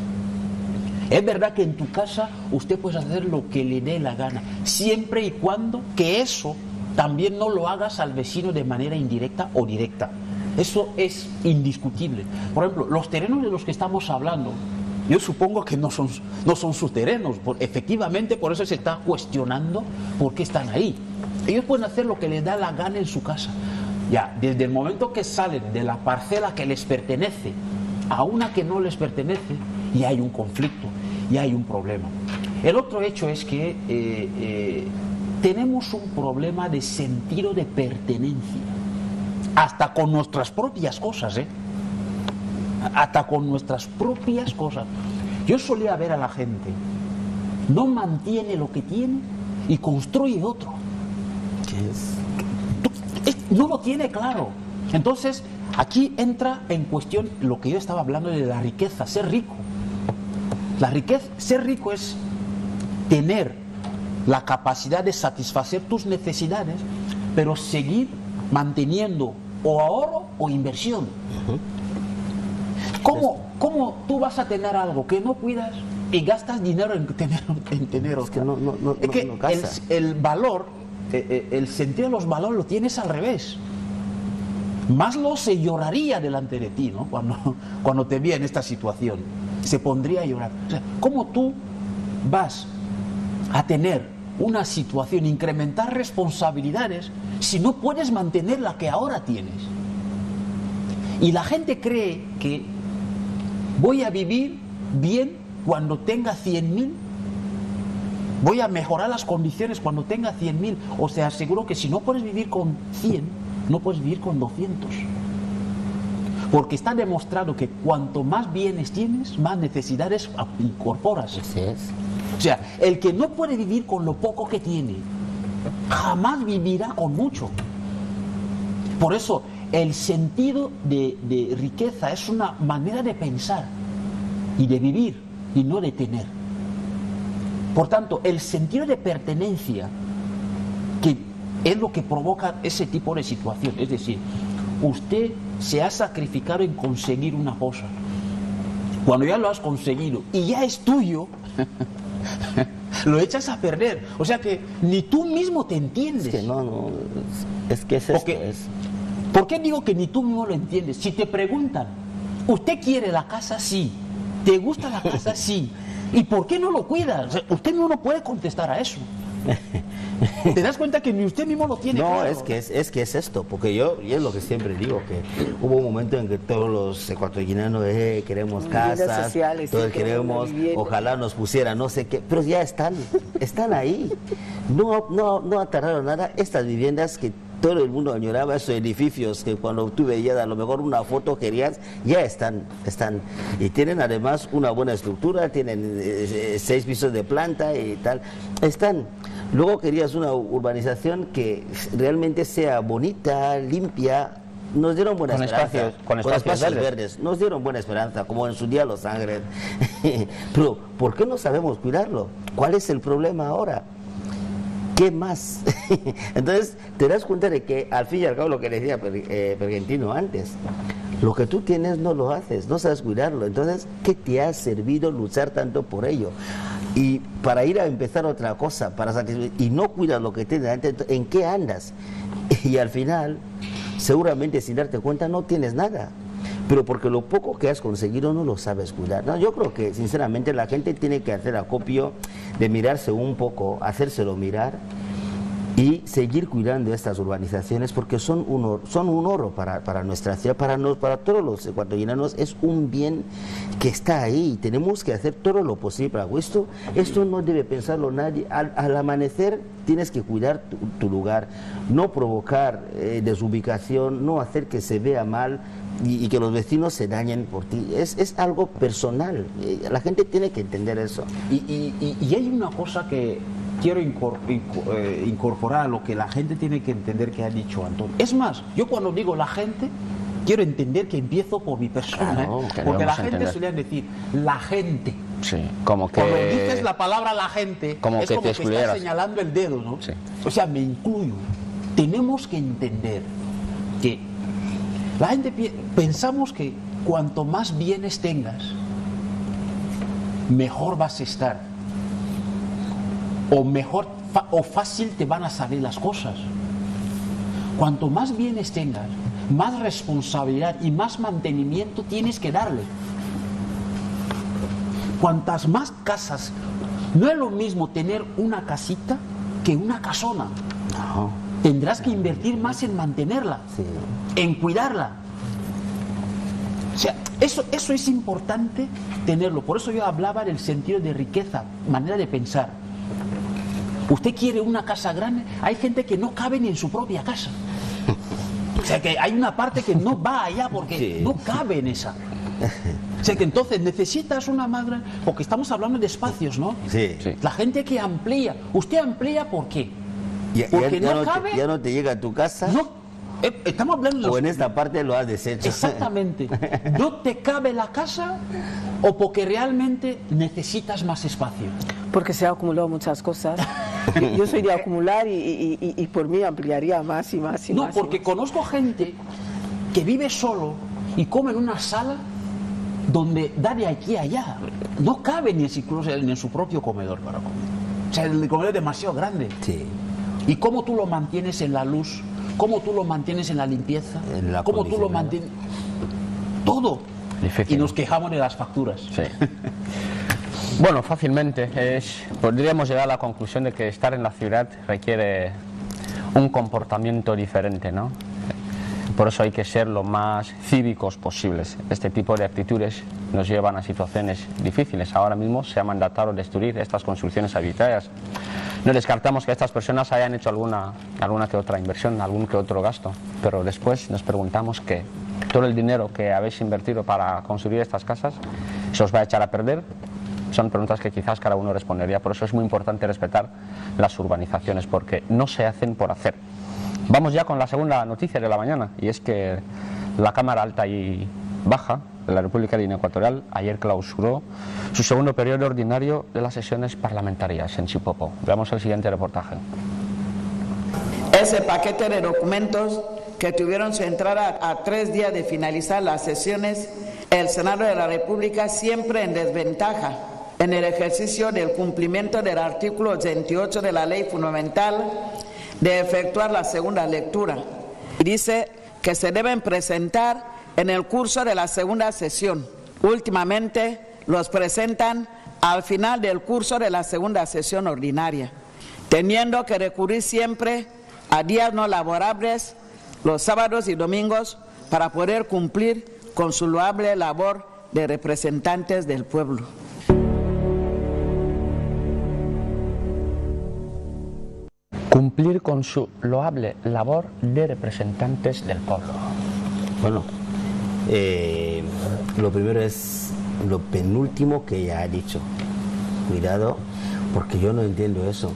Es verdad que en tu casa usted puede hacer lo que le dé la gana, siempre y cuando que eso también no lo hagas al vecino de manera indirecta o directa. Eso es indiscutible. Por ejemplo, los terrenos de los que estamos hablando Yo supongo que no son sus terrenos. Efectivamente, por eso se está cuestionando por qué están ahí. Ellos pueden hacer lo que les da la gana en su casa. Ya, desde el momento que salen de la parcela que les pertenece a una que no les pertenece, ya hay un conflicto, ya hay un problema. El otro hecho es que tenemos un problema de sentido de pertenencia, hasta con nuestras propias cosas, hasta con nuestras propias cosas. Yo solía ver a la gente, no mantiene lo que tiene y construye otro. No lo tiene claro. Entonces, aquí entra en cuestión lo que yo estaba hablando de la riqueza, ser rico. La riqueza, ser rico es tener la capacidad de satisfacer tus necesidades, pero seguir manteniendo o ahorro o inversión. ¿Cómo tú vas a tener algo que no cuidas y gastas dinero en tener otro? Es que no casa. El valor, el sentido de los valores lo tienes al revés. Maslow se lloraría delante de ti, ¿no? Cuando te veía en esta situación, se pondría a llorar. O sea, ¿cómo tú vas a tener una situación, incrementar responsabilidades si no puedes mantener la que ahora tienes? Y la gente cree que voy a vivir bien cuando tenga 100.000, voy a mejorar las condiciones cuando tenga 100.000. O sea, aseguro que si no puedes vivir con 100, no puedes vivir con 200. Porque está demostrado que cuanto más bienes tienes, más necesidades incorporas. Así es. O sea, el que no puede vivir con lo poco que tiene, jamás vivirá con mucho. Por eso, el sentido de riqueza es una manera de pensar y de vivir, y no de tener. Por tanto, el sentido de pertenencia, que es lo que provoca ese tipo de situación. Es decir, usted se ha sacrificado en conseguir una cosa. Cuando ya lo has conseguido y ya es tuyo, lo echas a perder. O sea que ni tú mismo te entiendes. Es que es que es esto. ¿Por qué digo que ni tú mismo lo entiendes? Si te preguntan, ¿usted quiere la casa? Sí. ¿Te gusta la casa? Sí. ¿Y por qué no lo cuidas? O sea, usted no puede contestar a eso. ¿Te das cuenta que ni usted mismo lo tiene claro? Es que es esto, porque yo es lo que siempre digo, que hubo un momento en que todos los ecuatorianos queremos casas, sociales, todos sí, queremos, ojalá nos pusieran no sé qué, pero ya están ahí. No atardaron nada. Estas viviendas que todo el mundo añoraba, esos edificios que cuando tú veías a lo mejor una foto querías, ya están. Y tienen además una buena estructura, tienen 6 pisos de planta y tal. Están. Luego querías una urbanización que realmente sea bonita, limpia. Nos dieron buena esperanza. Con espacios verdes. Nos dieron buena esperanza, como en su día Los Ángeles. Pero, ¿por qué no sabemos cuidarlo? ¿Cuál es el problema ahora? ¿Qué más? Entonces, te das cuenta de que, al fin y al cabo, lo que decía Pergentino antes, lo que tú tienes no lo haces, no sabes cuidarlo. Entonces, ¿qué te ha servido luchar tanto por ello? Y para ir a empezar otra cosa, y no cuidas lo que tienes antes, ¿en qué andas? Y al final, seguramente sin darte cuenta, no tienes nada. Pero porque lo poco que has conseguido no lo sabes cuidar. No, yo creo que sinceramente la gente tiene que hacer acopio de mirarse un poco, hacérselo mirar y seguir cuidando estas urbanizaciones, porque son un oro para nuestra ciudad, para todos los ecuatorianos. Es un bien que está ahí y tenemos que hacer todo lo posible para esto. Esto no debe pensarlo nadie. Al amanecer tienes que cuidar tu lugar, no provocar desubicación, no hacer que se vea mal y que los vecinos se dañen por ti. Es algo personal. La gente tiene que entender eso. Y hay una cosa que quiero incorporar a lo que la gente tiene que entender, que ha dicho Antonio. Es más, yo cuando digo la gente, quiero entender que empiezo por mi persona, Claro, porque la gente solía decir la gente. Sí, como que... Cuando dices la palabra la gente, como es que como te que excluyeras. estás señalando el dedo, ¿no? Sí. O sea, me incluyo. Tenemos que entender que la gente pensamos que cuanto más bienes tengas, mejor vas a estar, o mejor o fácil te van a salir las cosas. Cuanto más bienes tengas, más responsabilidad y más mantenimiento tienes que darle. Cuantas más casas, no es lo mismo tener una casita que una casona. No. Tendrás que invertir más en mantenerla, Sí. en cuidarla. O sea, eso es importante tenerlo. Por eso yo hablaba del sentido de riqueza, manera de pensar. Usted quiere una casa grande, hay gente que no cabe ni en su propia casa. O sea, que hay una parte que no va allá porque Sí. no cabe en esa. O sea, que entonces necesitas una más grande, porque estamos hablando de espacios, ¿no? Sí. Sí. La gente que amplía. ¿Usted amplía por qué? Porque no cabe. Ya no te llega a tu casa, No, estamos hablando de o los... en esta parte lo has deshecho. Exactamente. ¿No te cabe la casa o porque realmente necesitas más espacio? Porque se han acumulado muchas cosas. Yo soy de acumular y por mí ampliaría más y más y No, más. y porque más. conozco gente que vive solo y come en una sala donde da de aquí a allá. No cabe ni en su propio comedor para comer. O sea, el comedor es demasiado grande. Sí. ¿Y cómo tú lo mantienes en la luz? ¿Cómo tú lo mantienes en la limpieza? En la ¿Cómo tú lo acondicionado. mantienes? Todo. Difícil. Y nos quejamos de las facturas. Sí. Bueno, fácilmente podríamos llegar a la conclusión de que estar en la ciudad requiere un comportamiento diferente, ¿no? Por eso hay que ser lo más cívicos posibles. Este tipo de actitudes nos llevan a situaciones difíciles. Ahora mismo se ha mandatado destruir estas construcciones arbitrarias. No descartamos que estas personas hayan hecho alguna que otra inversión, algún que otro gasto, pero después nos preguntamos que todo el dinero que habéis invertido para construir estas casas se os va a echar a perder. Son preguntas que quizás cada uno respondería. Por eso es muy importante respetar las urbanizaciones, porque no se hacen por hacer. Vamos ya con la segunda noticia de la mañana, y es que la Cámara Alta y Baja de la República de Guinea Ecuatorial ayer clausuró su segundo periodo ordinario de las sesiones parlamentarias en Chipopo. Veamos el siguiente reportaje. Ese paquete de documentos que tuvieron su entrada a 3 días de finalizar las sesiones, el Senado de la República siempre en desventaja en el ejercicio del cumplimiento del artículo 88 de la Ley Fundamental de efectuar la segunda lectura. Dice que se deben presentar en el curso de la segunda sesión. Últimamente los presentan al final del curso de la segunda sesión ordinaria, teniendo que recurrir siempre a días no laborables, los sábados y domingos, para poder cumplir con su loable labor de representantes del pueblo. Cumplir con su loable labor de representantes del pueblo. Bueno, lo primero es lo penúltimo que ya ha dicho. Cuidado, porque yo no entiendo eso.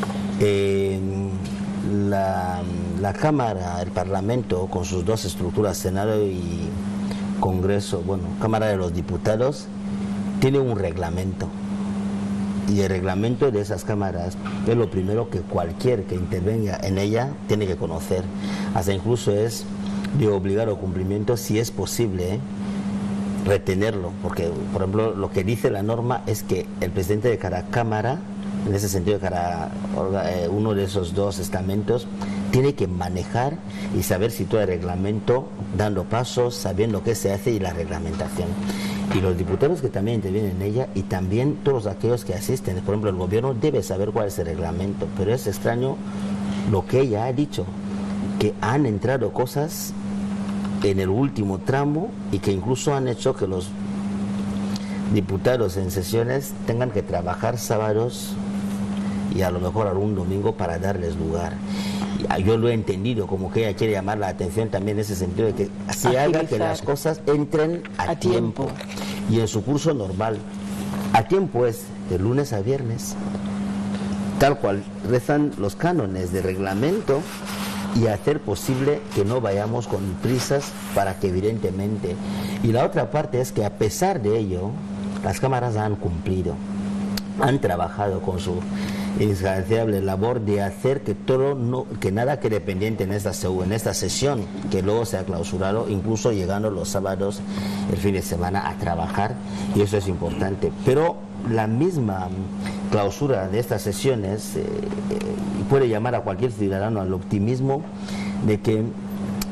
La Cámara, el Parlamento, con sus dos estructuras, Senado y Congreso, bueno, Cámara de los Diputados, tiene un reglamento. Y el reglamento de esas cámaras es lo primero que cualquier que intervenga en ella tiene que conocer. Hasta incluso es de obligado cumplimiento, si es posible, retenerlo. Porque, por ejemplo, lo que dice la norma es que el presidente de cada cámara, en ese sentido, uno de esos dos estamentos, tiene que manejar y saber si todo el reglamento, dando pasos, sabiendo qué se hace y la reglamentación. Y los diputados que también intervienen en ella, y también todos aquellos que asisten, por ejemplo, el gobierno debe saber cuál es el reglamento. Pero es extraño lo que ella ha dicho, que han entrado cosas en el último tramo y que incluso han hecho que los diputados en sesiones tengan que trabajar sábados y a lo mejor algún domingo para darles lugar. Yo lo he entendido como que ella quiere llamar la atención también en ese sentido de que se haga que las cosas entren a tiempo y en su curso normal. A tiempo es de lunes a viernes, tal cual rezan los cánones de reglamento, y hacer posible que no vayamos con prisas para que evidentemente. Y la otra parte es que a pesar de ello, las cámaras han cumplido, han trabajado con su insaciable labor de hacer que que nada quede pendiente en esta sesión, que luego se ha clausurado, incluso llegando los sábados, el fin de semana, a trabajar, y eso es importante. Pero la misma clausura de estas sesiones puede llamar a cualquier ciudadano al optimismo de que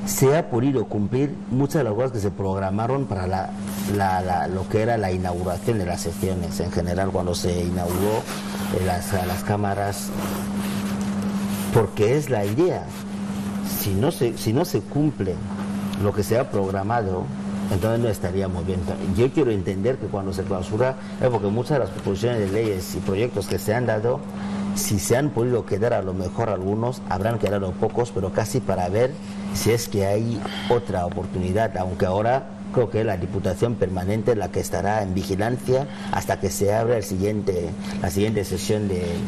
se ha podido cumplir muchas de las cosas que se programaron para lo que era la inauguración de las sesiones. En general, cuando se inauguró las cámaras, porque es la idea. Si no se cumple lo que se ha programado, entonces no estaríamos bien. Yo quiero entender que cuando se clausura es porque muchas de las proposiciones de leyes y proyectos que se han dado, si se han podido quedar, a lo mejor algunos, habrán quedado pocos, pero casi para ver si es que hay otra oportunidad, aunque ahora creo que es la Diputación Permanente la que estará en vigilancia hasta que se abra la siguiente sesión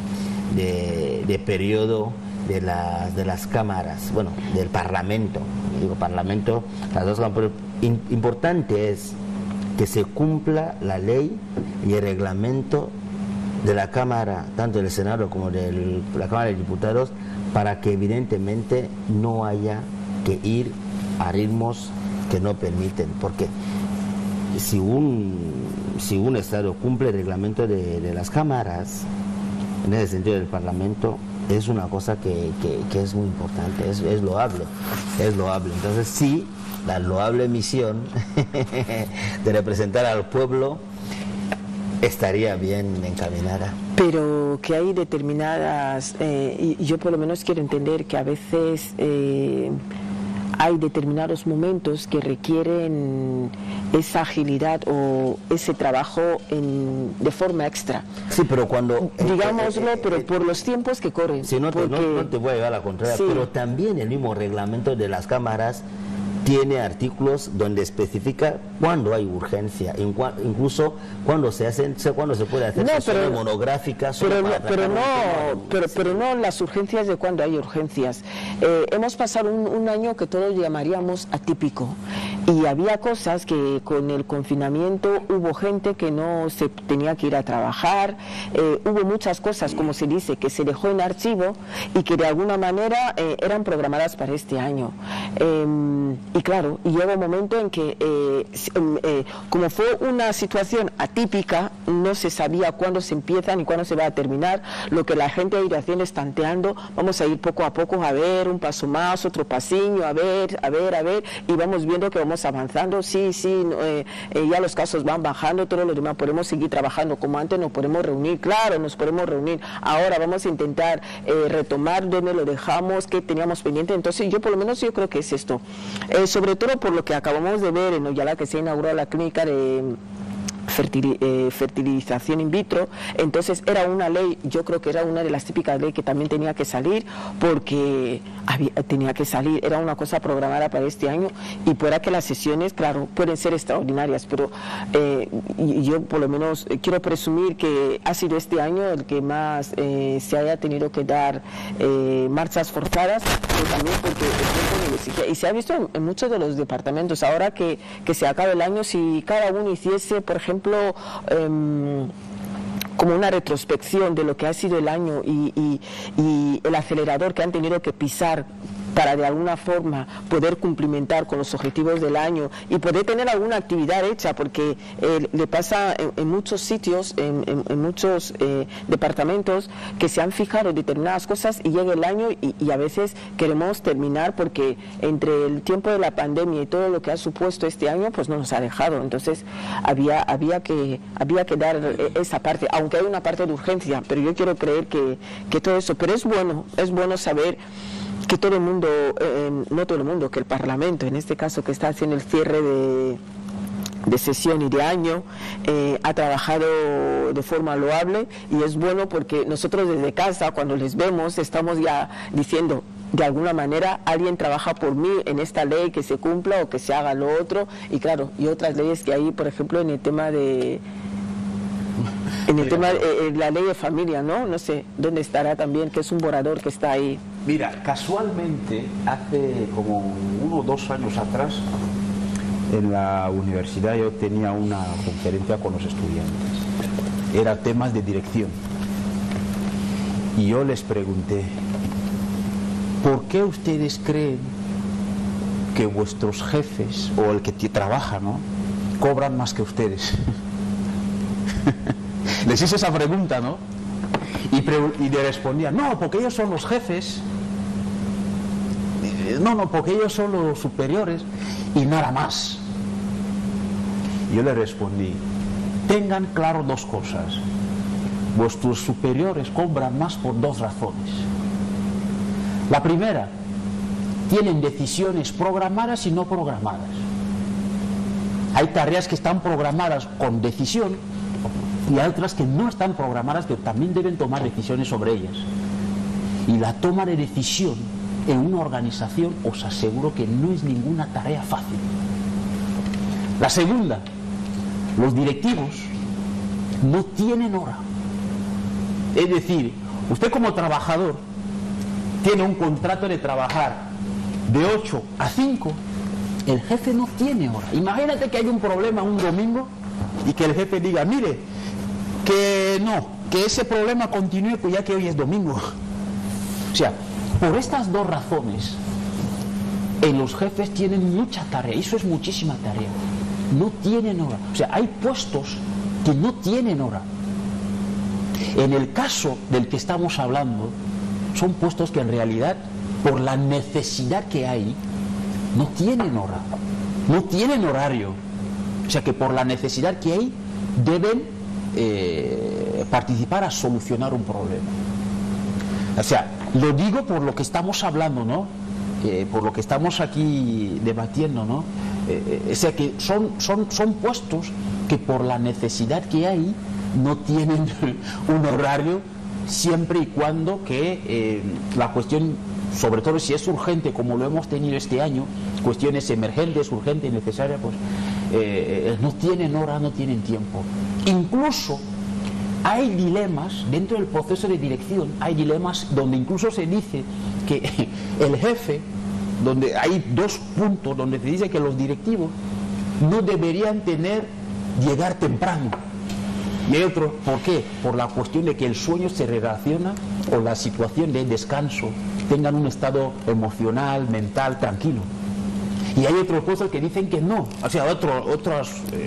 de periodo de las cámaras, bueno, del Parlamento. Digo Parlamento, las dos cámaras. Importante es que se cumpla la ley y el reglamento de la Cámara, tanto del Senado como de la Cámara de Diputados, para que evidentemente no haya que ir a ritmos que no permiten, porque si un Estado cumple el reglamento de las cámaras, en ese sentido del Parlamento, es una cosa que es muy importante, es loable. Entonces sí, la loable misión de representar al pueblo estaría bien encaminada. Pero que hay determinadas, y yo por lo menos quiero entender que a veces hay determinados momentos que requieren esa agilidad o ese trabajo de forma extra. Sí, pero cuando... digámoslo, pero por los tiempos que corren. Sí, no te voy a llevar a la contraria, sí. Pero también el mismo reglamento de las cámaras tiene artículos donde especifica cuándo hay urgencia, incluso cuando se puede hacer sesiones monográficas. Pero no las urgencias de cuando hay urgencias. Hemos pasado un año que todos llamaríamos atípico, y había cosas que con el confinamiento hubo gente que no se tenía que ir a trabajar, hubo muchas cosas, como se dice, que se dejó en archivo y que de alguna manera eran programadas para este año. Y claro, y llega un momento en que, como fue una situación atípica, no se sabía cuándo se empieza ni cuándo se va a terminar. Lo que la gente ha ido haciendo es tanteando, vamos a ir poco a poco, a ver, un paso más, otro pasiño, a ver, y vamos viendo que vamos avanzando. Ya los casos van bajando, todo lo demás, podemos seguir trabajando como antes, nos podemos reunir, claro, nos podemos reunir. Ahora vamos a intentar retomar donde lo dejamos, que teníamos pendiente. Entonces yo por lo menos yo creo que es esto. Sobre todo por lo que acabamos de ver en Oyala, que se inauguró la clínica de fertilización in vitro. Entonces era una ley, yo creo que era una de las típicas leyes que también tenía que salir, porque tenía que salir, era una cosa programada para este año, y pueda que las sesiones, claro, pueden ser extraordinarias, pero yo por lo menos quiero presumir que ha sido este año el que más se haya tenido que dar marchas forzadas, pero también porque el tiempo lo exigía, y se ha visto en muchos de los departamentos. Ahora que se acaba el año, si cada uno hiciese, por ejemplo, como una retrospección de lo que ha sido el año y el acelerador que han tenido que pisar para de alguna forma poder cumplimentar con los objetivos del año y poder tener alguna actividad hecha, porque le pasa en muchos sitios, en muchos departamentos, que se han fijado determinadas cosas y llega el año y a veces queremos terminar, porque entre el tiempo de la pandemia y todo lo que ha supuesto este año, pues no nos ha dejado. Entonces había que dar esa parte, aunque hay una parte de urgencia, pero yo quiero creer que todo eso, pero es bueno saber que todo el mundo, no todo el mundo, que el Parlamento, en este caso que está haciendo el cierre de sesión y de año, ha trabajado de forma loable, y es bueno porque nosotros desde casa, cuando les vemos, estamos ya diciendo, de alguna manera alguien trabaja por mí en esta ley, que se cumpla o que se haga lo otro. Y claro, y otras leyes que hay, por ejemplo, en el tema de la ley de familia, no sé dónde estará también, que es un borrador que está ahí. Mira, casualmente hace como 1 o 2 años atrás, en la universidad yo tenía una conferencia con los estudiantes, era temas de dirección, y yo les pregunté: ¿por qué ustedes creen que vuestros jefes o el que trabaja, ¿no?, cobran más que ustedes? Les hice esa pregunta, ¿no? Y le respondía: no, porque ellos son los jefes. no, porque ellos son los superiores y nada más. Yo le respondí, tengan claro dos cosas. Vuestros superiores cobran más por dos razones. La primera, tienen decisiones programadas y no programadas. Hay tareas que están programadas con decisión y hay otras que no están programadas, pero también deben tomar decisiones sobre ellas. Y la toma de decisión en una organización, os aseguro que no es ninguna tarea fácil. La segunda, los directivos no tienen hora. Es decir, usted como trabajador tiene un contrato de trabajar de 8 a 5, el jefe no tiene hora. Imagínate que hay un problema un domingo y que el jefe diga, mire, que no, que ese problema continúe pues ya que hoy es domingo. O sea, por estas dos razones, los jefes tienen mucha tarea, eso es muchísima tarea. No tienen hora. O sea, hay puestos que no tienen hora. En el caso del que estamos hablando, son puestos que en realidad, por la necesidad que hay, no tienen hora, no tienen horario. O sea que por la necesidad que hay, deben participar a solucionar un problema. O sea, lo digo por lo que estamos hablando, ¿no? Por lo que estamos aquí debatiendo, ¿no? O sea que son puestos que por la necesidad que hay no tienen un horario, siempre y cuando que la cuestión, sobre todo si es urgente como lo hemos tenido este año, cuestiones emergentes, urgentes y necesarias, pues no tienen hora, no tienen tiempo. Incluso hay dilemas dentro del proceso de dirección, hay dilemas donde incluso se dice que el jefe, donde hay dos puntos donde se dice que los directivos no deberían llegar temprano. Y hay otro, ¿por qué? Por la cuestión de que el sueño se relaciona con la situación de descanso, tengan un estado emocional, mental, tranquilo. Y hay otros cosas que dicen que no, o sea, otros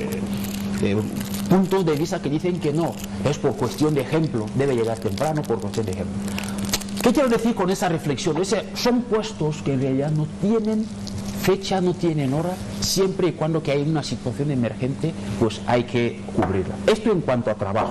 puntos de vista que dicen que no, es por cuestión de ejemplo, debe llegar temprano por cuestión de ejemplo. ¿Qué quiero decir con esa reflexión? Son puestos que en realidad no tienen fecha, no tienen hora, siempre y cuando que hay una situación emergente, pues hay que cubrirla. Esto en cuanto a trabajo.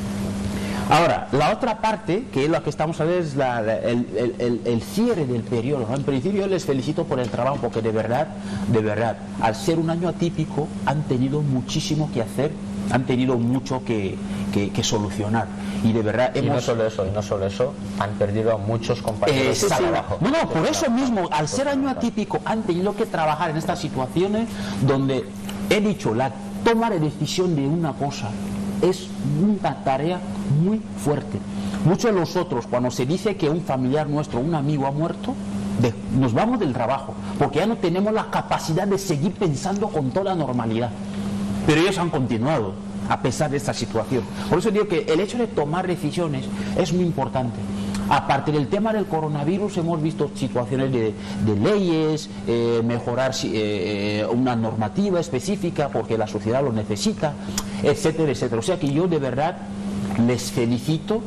Ahora, la otra parte, que es la que estamos hablando, es el cierre del periodo. En principio, yo les felicito por el trabajo, porque de verdad, al ser un año atípico, han tenido muchísimo que hacer, han tenido mucho que solucionar. Y de verdad y no solo eso, han perdido a muchos compañeros de trabajo. No, por eso mismo, al ser año atípico, han tenido que trabajar en estas situaciones donde, he dicho, la toma de decisión de una cosa es una tarea muy fuerte. Muchos de nosotros, cuando se dice que un familiar nuestro, un amigo ha muerto, nos vamos del trabajo, porque ya no tenemos la capacidad de seguir pensando con toda normalidad. Pero ellos han continuado a pesar de esta situación. Por eso digo que el hecho de tomar decisiones es muy importante. Aparte del tema del coronavirus, hemos visto situaciones de leyes, mejorar una normativa específica porque la sociedad lo necesita, etcétera, etcétera. O sea que yo de verdad les felicito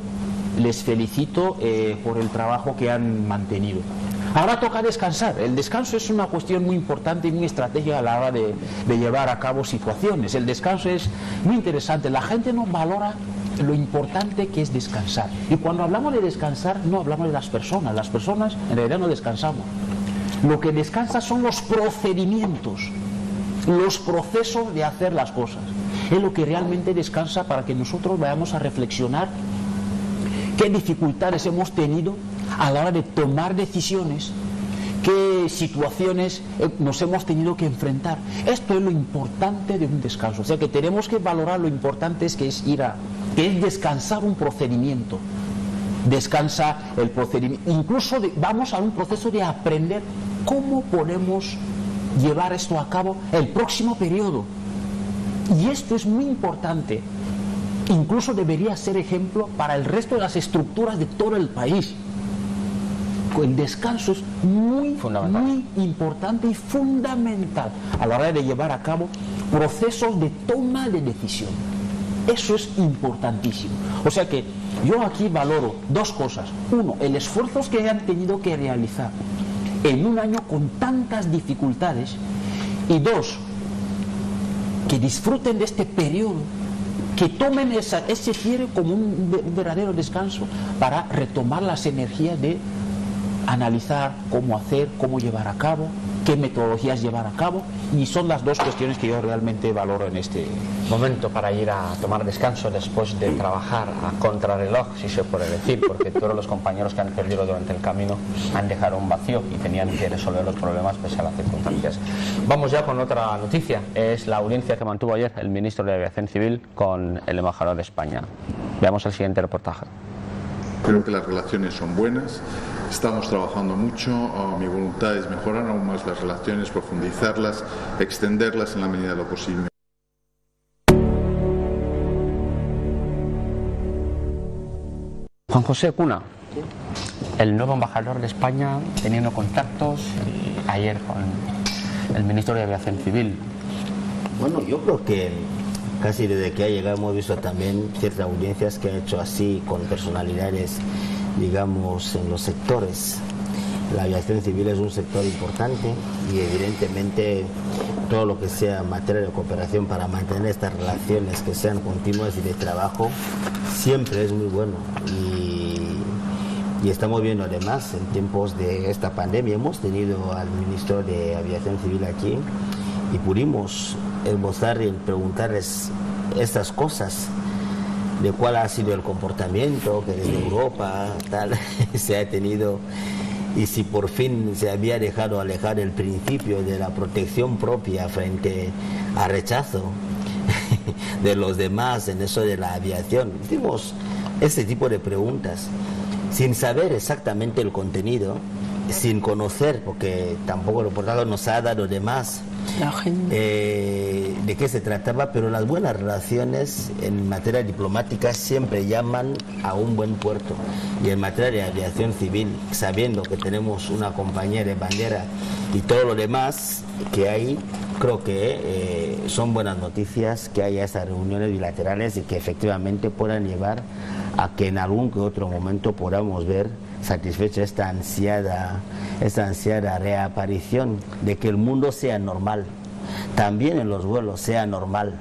por el trabajo que han mantenido. Ahora toca descansar. El descanso es una cuestión muy importante y muy estratégica a la hora de llevar a cabo situaciones. El descanso es muy interesante. La gente no valora lo importante que es descansar. Y cuando hablamos de descansar, no hablamos de las personas. Las personas en realidad no descansamos. Lo que descansa son los procedimientos, los procesos de hacer las cosas. Es lo que realmente descansa para que nosotros vayamos a reflexionar qué dificultades hemos tenido a la hora de tomar decisiones, qué situaciones nos hemos tenido que enfrentar. Esto es lo importante de un descanso. O sea que tenemos que valorar lo importante que es descansar un procedimiento. Descansa el procedimiento. Incluso vamos a un proceso de aprender cómo podemos llevar esto a cabo el próximo periodo. Y esto es muy importante. Incluso debería ser ejemplo para el resto de las estructuras de todo el país. El descanso es muy importante y fundamental a la hora de llevar a cabo procesos de toma de decisión. Eso es importantísimo. O sea que yo aquí valoro dos cosas. Uno, el esfuerzo que han tenido que realizar en un año con tantas dificultades, y dos, que disfruten de este periodo, que tomen ese cierre como un verdadero descanso para retomar las energías de analizar cómo hacer, cómo llevar a cabo, qué metodologías llevar a cabo, y son las dos cuestiones que yo realmente valoro en este momento para ir a tomar descanso después de trabajar a contrarreloj, si se puede decir, porque todos los compañeros que han perdido durante el camino han dejado un vacío y tenían que resolver los problemas pese a las circunstancias. Vamos ya con otra noticia, es la audiencia que mantuvo ayer el ministro de Aviación Civil con el embajador de España. Veamos el siguiente reportaje. Creo que las relaciones son buenas, estamos trabajando mucho, mi voluntad es mejorar aún más las relaciones, profundizarlas, extenderlas en la medida de lo posible. Juan José Cuna, el nuevo embajador de España, teniendo contactos ayer con el ministro de Aviación Civil. Bueno, yo creo que casi desde que ha llegado hemos visto también ciertas audiencias que ha hecho así con personalidades, digamos, en los sectores. La aviación civil es un sector importante y evidentemente todo lo que sea materia de cooperación para mantener estas relaciones que sean continuas y de trabajo siempre es muy bueno. Y estamos viendo además en tiempos de esta pandemia, hemos tenido al ministro de Aviación Civil aquí y pudimos esbozar y preguntarles estas cosas, de cuál ha sido el comportamiento que desde Europa tal se ha tenido, y si por fin se había dejado alejar el principio de la protección propia frente al rechazo de los demás en eso de la aviación. Hicimos este tipo de preguntas sin saber exactamente el contenido, sin conocer, porque tampoco el reportaje nos ha dado de más de qué se trataba, pero las buenas relaciones en materia diplomática siempre llaman a un buen puerto, y en materia de aviación civil, sabiendo que tenemos una compañía de bandera y todo lo demás que hay, creo que son buenas noticias que haya estas reuniones bilaterales y que efectivamente puedan llevar a que en algún que otro momento podamos ver satisfecha esta ansiada reaparición de que el mundo sea normal, también en los vuelos sea normal,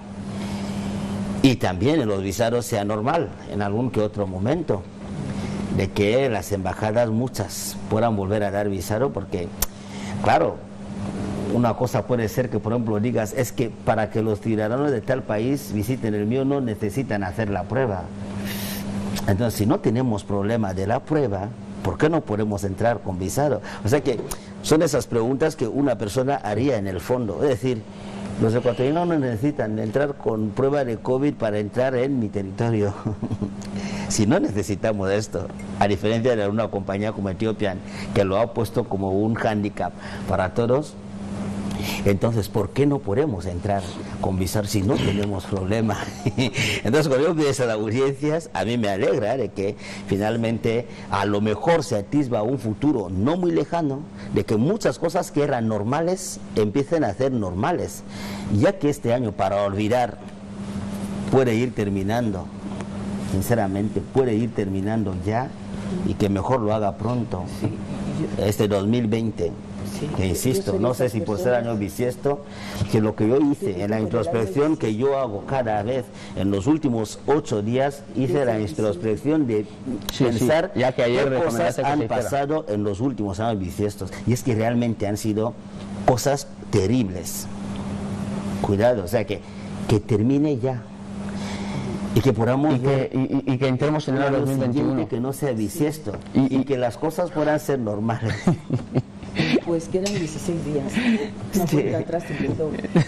y también en los visados sea normal en algún que otro momento, de que las embajadas muchas puedan volver a dar visado, porque claro, una cosa puede ser que por ejemplo digas, es que para que los ciudadanos de tal país visiten el mío no necesitan hacer la prueba. Entonces, si no tenemos problema de la prueba, ¿por qué no podemos entrar con visado? O sea que son esas preguntas que una persona haría en el fondo. Es decir, los ecuatorianos no necesitan entrar con prueba de COVID para entrar en mi territorio. Si no necesitamos esto, a diferencia de una compañía como Ethiopian, que lo ha puesto como un hándicap para todos, entonces, ¿por qué no podemos entrar con visado si no tenemos problema? Entonces, cuando yo veo esas audiencias, a mí me alegra de que finalmente a lo mejor se atisba un futuro no muy lejano de que muchas cosas que eran normales empiecen a ser normales, ya que este año, para olvidar, puede ir terminando, sinceramente puede ir terminando ya, y que mejor lo haga pronto, este 2020. Que insisto, no sé si por ser año bisiesto, que lo que yo hice en la introspección que yo hago cada vez en los últimos 8 días, hice la introspección de pensar ya que ayer qué cosas han pasado en los últimos años bisiestos, y es que realmente han sido cosas terribles. Cuidado, o sea que termine ya y que podamos y que entremos en el año 2021, que no sea bisiesto y que las cosas puedan ser normales. Pues quedan 16 días. Una vuelta atrás empezó.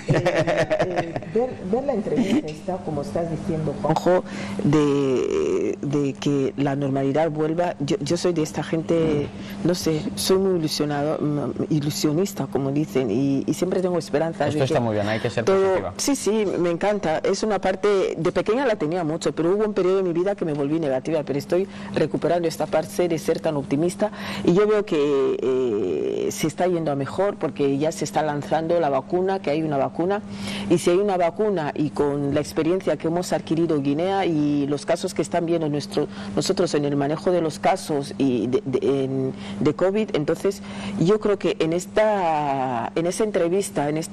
Ver la entrevista está, como estás diciendo, Juanjo, de que la normalidad vuelva. Yo soy de esta gente, no sé, soy muy ilusionista, como dicen, y siempre tengo esperanza. Esto está muy bien, hay que ser todo, positiva. Sí, me encanta. Es una parte, de pequeña la tenía mucho, pero hubo un periodo de mi vida que me volví negativa, pero estoy recuperando esta parte de ser tan optimista, y yo veo que se está yendo a mejor porque ya se está lanzando la vacuna, que hay una vacuna, y si hay una vacuna y con la experiencia que hemos adquirido en Guinea y los casos que están viendo nosotros en el manejo de los casos y de COVID, entonces yo creo que en esa entrevista, en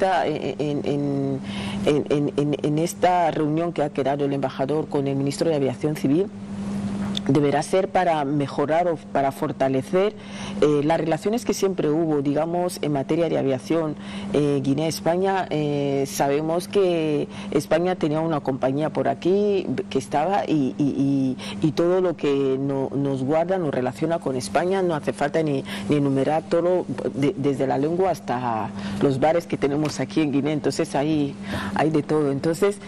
esta reunión que ha quedado el embajador con el ministro de Aviación Civil, deberá ser para mejorar o para fortalecer las relaciones que siempre hubo, digamos, en materia de aviación Guinea-España. Sabemos que España tenía una compañía por aquí que estaba y todo lo que nos guarda, nos relaciona con España, no hace falta ni enumerar todo, desde la lengua hasta los bares que tenemos aquí en Guinea, entonces hay de todo. Entonces,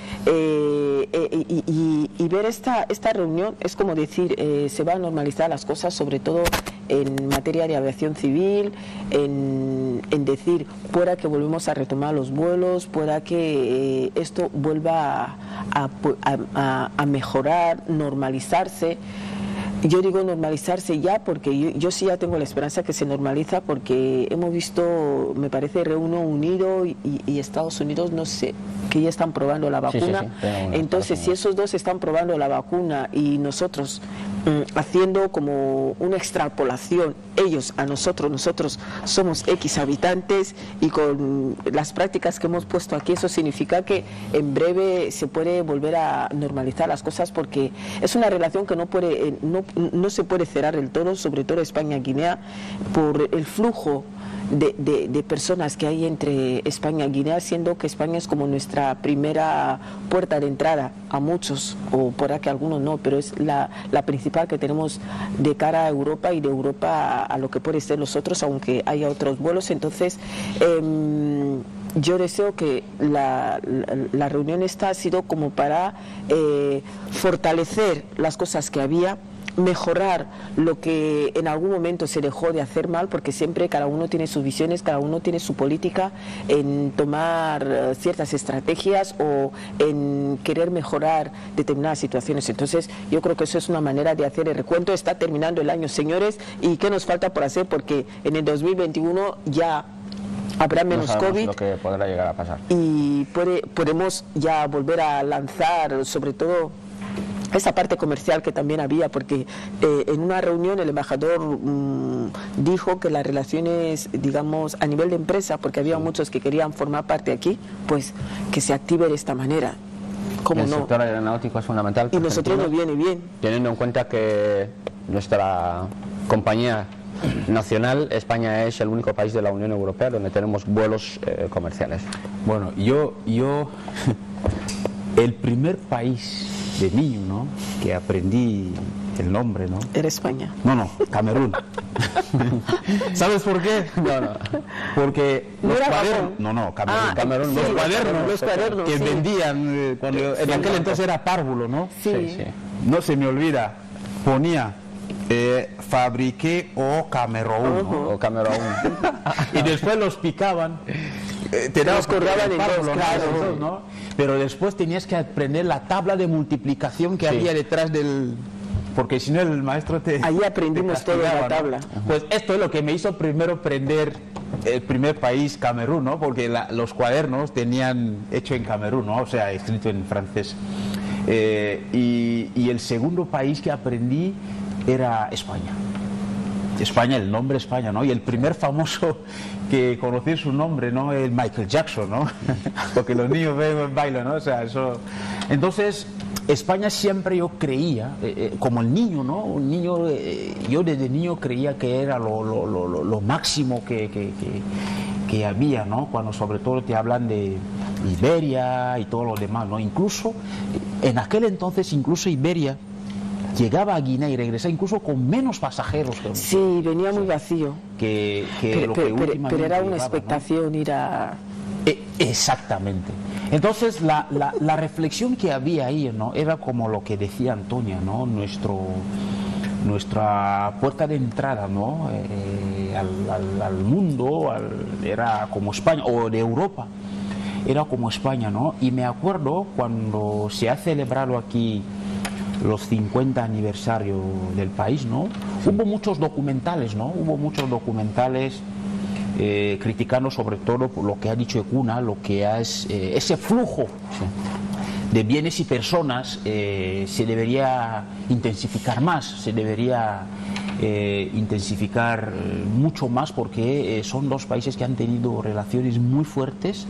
y ver esta reunión es como decir, se van a normalizar las cosas, sobre todo en materia de aviación civil, en decir, pueda que volvemos a retomar los vuelos, pueda que esto vuelva a mejorar, normalizarse. Yo digo normalizarse ya porque yo sí ya tengo la esperanza que se normaliza, porque hemos visto, me parece, Reino Unido y Estados Unidos, no sé, que ya están probando la vacuna. Sí. Entonces, si esos dos están probando la vacuna y nosotros haciendo como una extrapolación, ellos a nosotros somos X habitantes, y con las prácticas que hemos puesto aquí, eso significa que en breve se puede volver a normalizar las cosas, porque es una relación que no se puede cerrar del todo, sobre todo España-Guinea, por el flujo de personas que hay entre España y Guinea, siendo que España es como nuestra primera puerta de entrada a muchos, o por que algunos no, pero es la principal que tenemos de cara a Europa, y de Europa a lo que puede ser los otros, aunque haya otros vuelos. Entonces, yo deseo que la reunión esta ha sido como para fortalecer las cosas que había, mejorar lo que en algún momento se dejó de hacer mal, porque siempre cada uno tiene sus visiones, cada uno tiene su política en tomar ciertas estrategias o en querer mejorar determinadas situaciones. Entonces yo creo que eso es una manera de hacer el recuento. Está terminando el año, señores, y ¿qué nos falta por hacer? Porque en el 2021 ya habrá menos COVID, lo que podrá llegar a pasar, y podemos ya volver a lanzar, sobre todo, esa parte comercial que también había, porque en una reunión el embajador dijo que las relaciones, digamos, a nivel de empresa, porque había muchos que querían formar parte aquí, pues que se active de esta manera. ¿Cómo no? El sector aeronáutico es fundamental. Y nosotros nos viene bien. Teniendo en cuenta que nuestra compañía nacional, España es el único país de la Unión Europea donde tenemos vuelos comerciales. Bueno, yo el primer país de niño, ¿no?, que aprendí el nombre, ¿no? Era España. No, Camerún. ¿Sabes por qué? No. Porque los cuadernos, Camerún, sí, los cuadernos que vendían cuando en aquel entonces era párvulo, ¿no? Sí. No se me olvida, ponía fabriqué o Camerún, ¿no? O Camerún. Y después los picaban. Te dabas cordaban en dos, claro, ¿no? Pero después tenías que aprender la tabla de multiplicación que había detrás del... Porque si no el maestro te... Ahí aprendimos toda la tabla. ¿No? Pues esto es lo que me hizo primero aprender el primer país, Camerún, ¿no? Porque los cuadernos tenían hecho en Camerún, ¿no? O sea, escrito en francés. Y el segundo país que aprendí era España. España, el nombre España, ¿no? Y el primer famoso que conocí su nombre, ¿no?, es Michael Jackson, ¿no? Porque los niños bailan, ¿no? O sea, eso... Entonces, España siempre yo creía, como el niño, ¿no? Un niño, yo desde niño creía que era lo máximo que había, ¿no? Cuando sobre todo te hablan de Iberia y todo lo demás, ¿no? Incluso, en aquel entonces, incluso Iberia llegaba a Guinea y regresaba incluso con menos pasajeros. Sí, venía muy vacío. Pero era una expectación, ¿no?, ir a... Exactamente. Entonces la reflexión que había ahí, ¿no?, era como lo que decía Antonia, ¿no?, nuestra puerta de entrada, ¿no?, al mundo, era como España, o de Europa, era como España, ¿no? Y me acuerdo cuando se ha celebrado aquí los 50 aniversarios del país, ¿no? Hubo muchos documentales, ¿no? Hubo muchos documentales criticando sobre todo por lo que ha dicho Ekuna, lo que es ese flujo de bienes y personas se debería intensificar más, se debería intensificar mucho más, porque son dos países que han tenido relaciones muy fuertes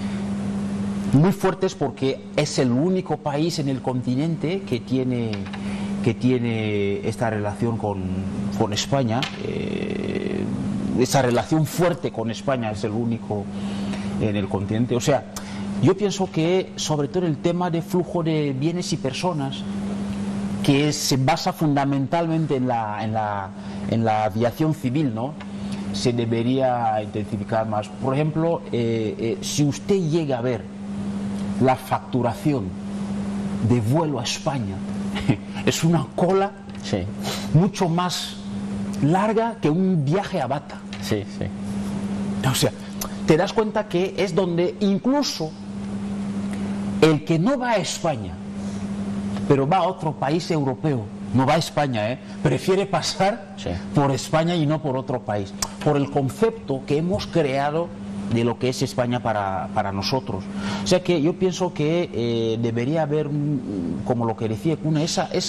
porque es el único país en el continente que tiene esta relación con España, esa relación fuerte con España, es el único en el continente. O sea, yo pienso que sobre todo el tema de flujo de bienes y personas, que se basa fundamentalmente en la aviación civil, ¿no?, se debería intensificar más. Por ejemplo, si usted llega a ver la facturación de vuelo a España, es una cola mucho más larga que un viaje a Bata. Sí, sí. O sea, te das cuenta que es donde incluso el que no va a España, pero va a otro país europeo, no va a España, prefiere pasar por España y no por otro país, por el concepto que hemos creado de lo que es España para nosotros. O sea que yo pienso que debería haber, como lo que decía Ekuna,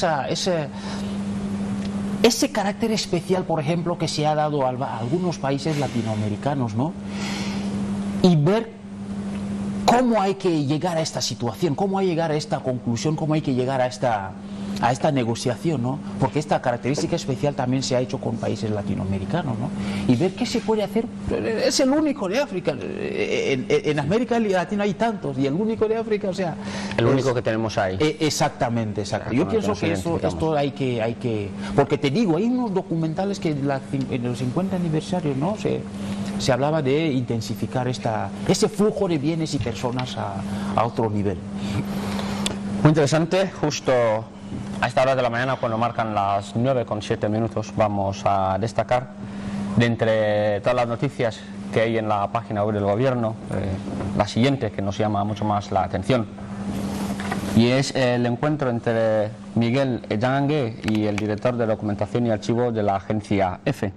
ese carácter especial, por ejemplo, que se ha dado a algunos países latinoamericanos, ¿no?, y ver cómo hay que llegar a esta situación, cómo hay que llegar a esta conclusión, cómo hay que llegar a esta negociación, ¿no? Porque esta característica especial también se ha hecho con países latinoamericanos, ¿no? Y ver qué se puede hacer. Es el único de África. En América Latina hay tantos, y el único de África, o sea, el único que tenemos ahí. Exactamente. Yo pienso que esto hay que... Porque te digo, hay unos documentales que en los 50 aniversarios, ¿no?, se hablaba de intensificar ese flujo de bienes y personas a otro nivel. Muy interesante. Justo a esta hora de la mañana, cuando marcan las 9:07, vamos a destacar, de entre todas las noticias que hay en la página web del Gobierno, la siguiente, que nos llama mucho más la atención, y es el encuentro entre Miguel Ellague y el director de Documentación y Archivo de la agencia EFE.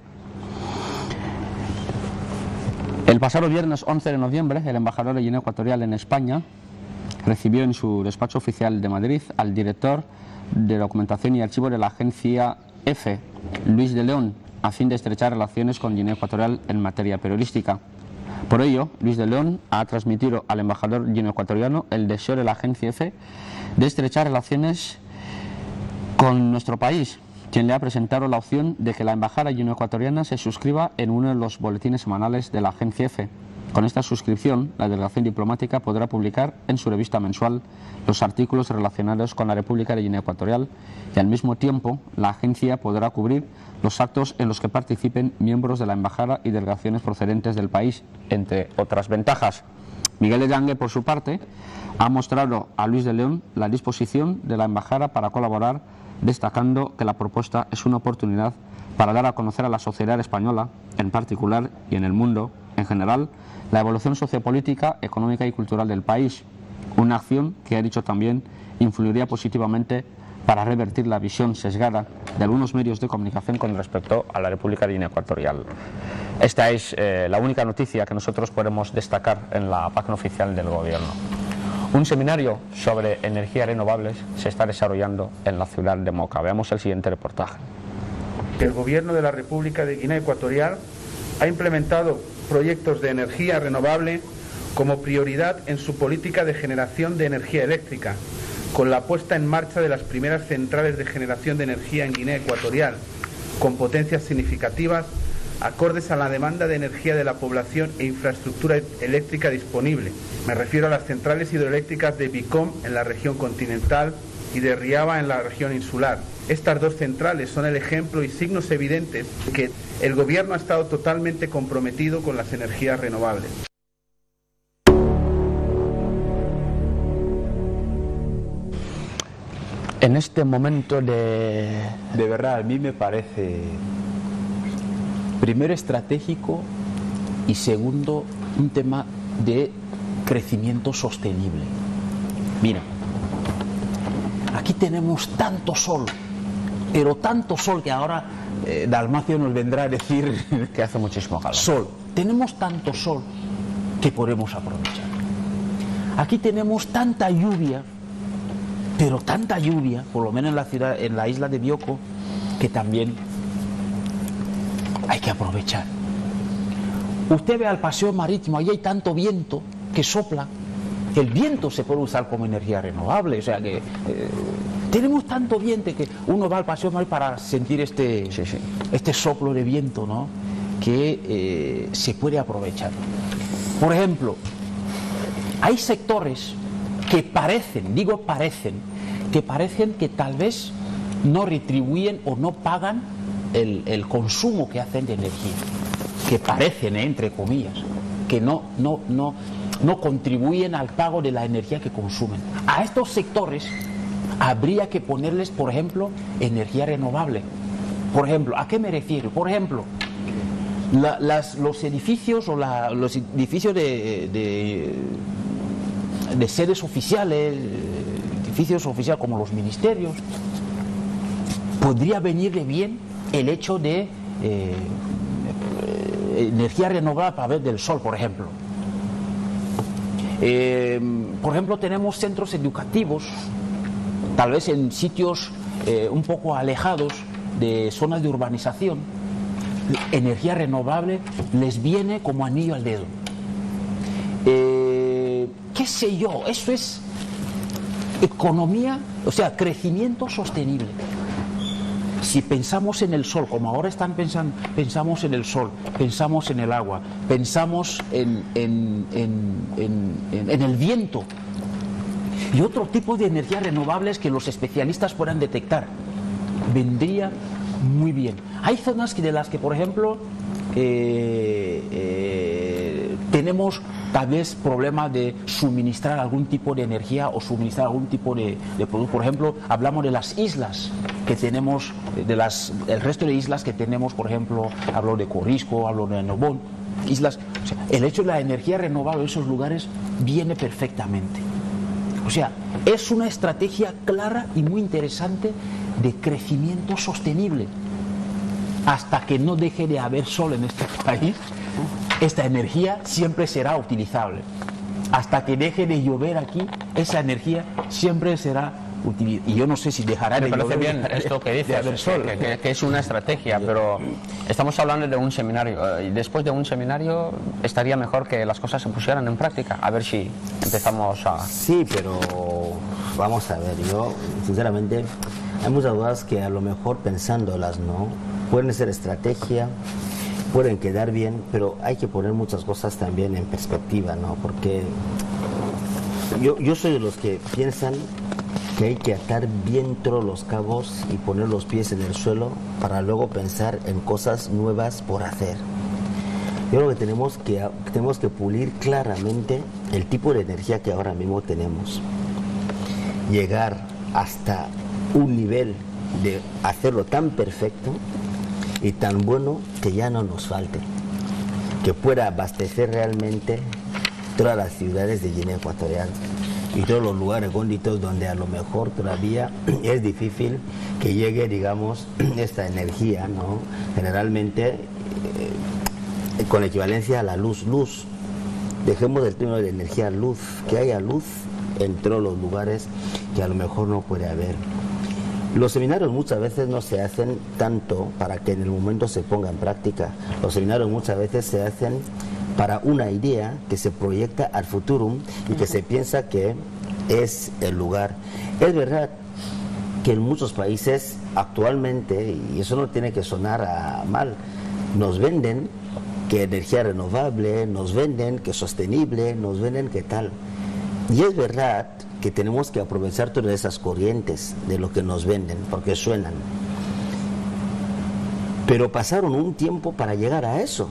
El pasado viernes 11 de noviembre, el embajador de Guinea Ecuatorial en España recibió en su despacho oficial de Madrid al director de Documentación y Archivo de la agencia EFE, Luis de León, a fin de estrechar relaciones con Guinea Ecuatorial en materia periodística. Por ello, Luis de León ha transmitido al embajador guineoecuatoriano el deseo de la agencia EFE de estrechar relaciones con nuestro país, quien le ha presentado la opción de que la embajada guineoecuatoriana se suscriba en uno de los boletines semanales de la agencia EFE. Con esta suscripción, la delegación diplomática podrá publicar en su revista mensual los artículos relacionados con la República de Guinea Ecuatorial, y al mismo tiempo la agencia podrá cubrir los actos en los que participen miembros de la embajada y delegaciones procedentes del país, entre otras ventajas. Miguel Ellague, por su parte, ha mostrado a Luis de León la disposición de la embajada para colaborar, destacando que la propuesta es una oportunidad para dar a conocer a la sociedad española, en particular, y en el mundo en general, la evolución sociopolítica, económica y cultural del país, una acción que, ha dicho también, influiría positivamente para revertir la visión sesgada de algunos medios de comunicación con respecto a la República de Guinea Ecuatorial. Esta es la única noticia que nosotros podemos destacar en la página oficial del Gobierno. Un seminario sobre energías renovables se está desarrollando en la ciudad de Moca. Veamos el siguiente reportaje. El Gobierno de la República de Guinea Ecuatorial ha implementado proyectos de energía renovable como prioridad en su política de generación de energía eléctrica, con la puesta en marcha de las primeras centrales de generación de energía en Guinea Ecuatorial, con potencias significativas, acordes a la demanda de energía de la población e infraestructura eléctrica disponible. Me refiero a las centrales hidroeléctricas de Bicom en la región continental y de Riaba en la región insular. Estas dos centrales son el ejemplo y signos evidentes de que el Gobierno ha estado totalmente comprometido con las energías renovables. En este momento de verdad, a mí me parece, primero, estratégico, y segundo, un tema de crecimiento sostenible. Mira, aquí tenemos tanto sol, pero tanto sol que ahora Dalmacio nos vendrá a decir que hace muchísimo calor. Sol, tenemos tanto sol que podemos aprovechar. Aquí tenemos tanta lluvia, pero tanta lluvia, por lo menos en la ciudad, en la isla de Bioko, que también hay que aprovechar. Usted ve al paseo marítimo, ahí hay tanto viento que sopla, que el viento se puede usar como energía renovable, o sea que tenemos tanto viento que uno va al paseo marítimo para sentir este soplo de viento, ¿no?, que se puede aprovechar. Por ejemplo, hay sectores que parecen, digo parecen, que tal vez no retribuyen o no pagan el consumo que hacen de energía, que parecen, entre comillas, que no contribuyen al pago de la energía que consumen. A estos sectores habría que ponerles, por ejemplo, energía renovable. Por ejemplo, ¿a qué me refiero? Por ejemplo, los edificios o los edificios de sedes oficiales, edificios oficiales como los ministerios, podría venirle bien el hecho de energía renovable a través del sol, por ejemplo. Por ejemplo, tenemos centros educativos, tal vez en sitios un poco alejados de zonas de urbanización. Energía renovable les viene como anillo al dedo. ¿Qué sé yo? Eso es economía, o sea, crecimiento sostenible. Si pensamos en el sol, como ahora están pensando, pensamos en el sol, pensamos en el agua, pensamos en el viento y otro tipo de energías renovables que los especialistas puedan detectar, vendría muy bien. Hay zonas de las que, por ejemplo, tenemos tal vez problema de suministrar algún tipo de energía o suministrar algún tipo de producto. Por ejemplo, hablamos de las islas que tenemos, el resto de islas que tenemos, por ejemplo, hablo de Corisco, hablo de Nobón, islas. O sea, el hecho de la energía renovable en esos lugares viene perfectamente. O sea, es una estrategia clara y muy interesante de crecimiento sostenible. Hasta que no deje de haber sol en este país, esta energía siempre será utilizable. Hasta que deje de llover aquí, esa energía siempre será utilizable. Y yo no sé si dejará de llover. Me parece bien esto que dices, que es una estrategia, pero estamos hablando de un seminario. Y después de un seminario estaría mejor que las cosas se pusieran en práctica. A ver si empezamos a... Sí, pero vamos a ver, yo sinceramente hay muchas cosas que a lo mejor pensándolas, ¿no?, pueden ser estrategia, pueden quedar bien, pero hay que poner muchas cosas también en perspectiva, ¿no? Porque yo soy de los que piensan que hay que atar bien todos los cabos y poner los pies en el suelo para luego pensar en cosas nuevas por hacer. Yo creo que tenemos que pulir claramente el tipo de energía que ahora mismo tenemos. Llegar hasta un nivel de hacerlo tan perfecto y tan bueno que ya no nos falte, que pueda abastecer realmente todas las ciudades de Guinea Ecuatorial y todos los lugares recónditos donde a lo mejor todavía es difícil que llegue, digamos, esta energía, ¿no?, generalmente con equivalencia a la luz. Dejemos el término de energía luz, que haya luz en todos los lugares que a lo mejor no puede haber. Los seminarios muchas veces no se hacen tanto para que en el momento se ponga en práctica. Los seminarios muchas veces se hacen para una idea que se proyecta al futuro y que se piensa que es el lugar. Es verdad que en muchos países actualmente, y eso no tiene que sonar mal, nos venden que energía renovable, nos venden que sostenible, nos venden que tal. Y es verdad que tenemos que aprovechar todas esas corrientes de lo que nos venden, porque suenan. Pero pasaron un tiempo para llegar a eso.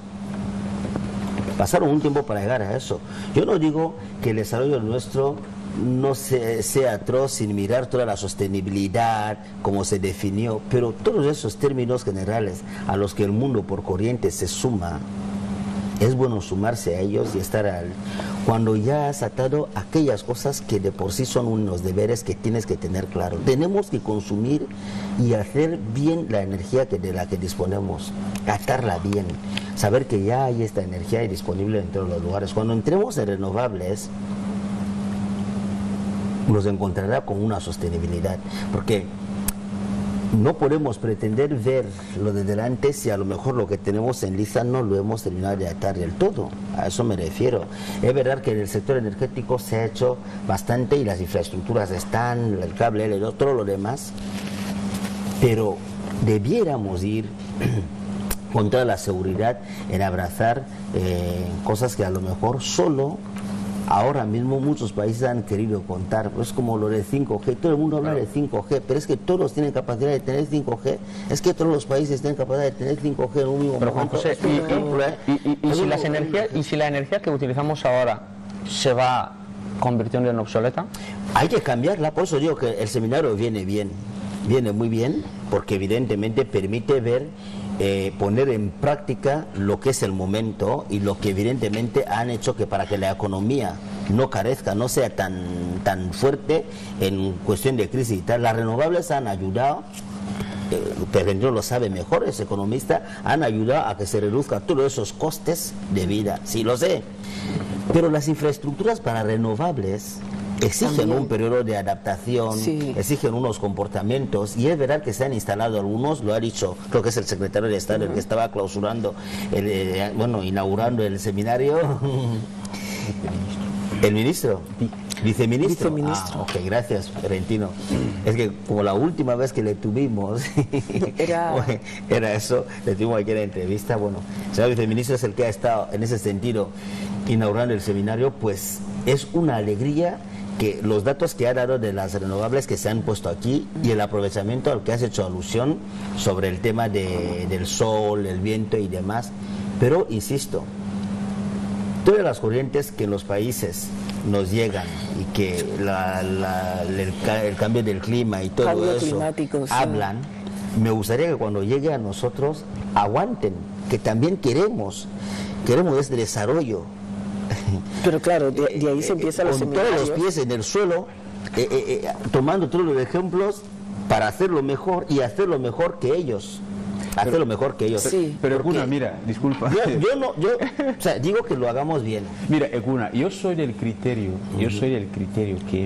Yo no digo que el desarrollo nuestro no sea atroz sin mirar toda la sostenibilidad, como se definió, pero todos esos términos generales a los que el mundo por corriente se suma, es bueno sumarse a ellos y estar cuando ya has atado aquellas cosas que de por sí son unos deberes que tienes que tener claro. Tenemos que consumir y hacer bien la energía de la que disponemos, atarla bien, saber que ya hay esta energía disponible en todos los lugares. Cuando entremos en renovables, nos encontrará con una sostenibilidad, porque no podemos pretender ver lo de delante si a lo mejor lo que tenemos en lista no lo hemos terminado de atar del todo. A eso me refiero. Es verdad que en el sector energético se ha hecho bastante y las infraestructuras están, el cable, el otro, lo demás, pero debiéramos ir con toda la seguridad en abrazar cosas que a lo mejor solo ahora mismo muchos países han querido contar. Es como lo del 5G, todo el mundo habla de 5G, pero es que todos tienen capacidad de tener 5G, es que todos los países tienen capacidad de tener 5G en un mismo pero, momento. José, si la energía que utilizamos ahora se va convirtiendo en obsoleta, hay que cambiarla. Por eso digo que el seminario viene bien, viene muy bien, porque evidentemente permite ver, poner en práctica lo que es el momento y lo que evidentemente han hecho que para que la economía no carezca, no sea tan fuerte en cuestión de crisis y tal. Las renovables han ayudado, Pergenio lo sabe mejor, es economista, han ayudado a que se reduzcan todos esos costes de vida, sí lo sé, pero las infraestructuras para renovables exigen también un periodo de adaptación, sí, exigen unos comportamientos, y es verdad que se han instalado algunos, lo ha dicho, creo que es el secretario de Estado el que estaba clausurando, inaugurando el seminario, el ministro, viceministro. Viceministro. Ok, gracias, Ferentino. Es que como la última vez que le tuvimos, era eso, le tuvimos aquí en la entrevista, bueno, el señor viceministro es el que ha estado en ese sentido inaugurando el seminario, pues es una alegría que los datos que ha dado de las renovables que se han puesto aquí y el aprovechamiento al que has hecho alusión sobre el tema del sol, el viento y demás, pero insisto, todas las corrientes que en los países nos llegan y que el cambio del clima y todo cambio eso climático, sí, hablan, me gustaría que cuando llegue a nosotros aguanten, que también queremos ese desarrollo. Pero claro, de ahí se empieza los con seminarios. todos los pies en el suelo, tomando todos los ejemplos para hacerlo mejor y hacerlo mejor que ellos. Hacerlo mejor que ellos. Sí. Pero Porque Ecuna, mira, disculpa. Yo digo que lo hagamos bien. Mira, Ecuna, yo soy del criterio que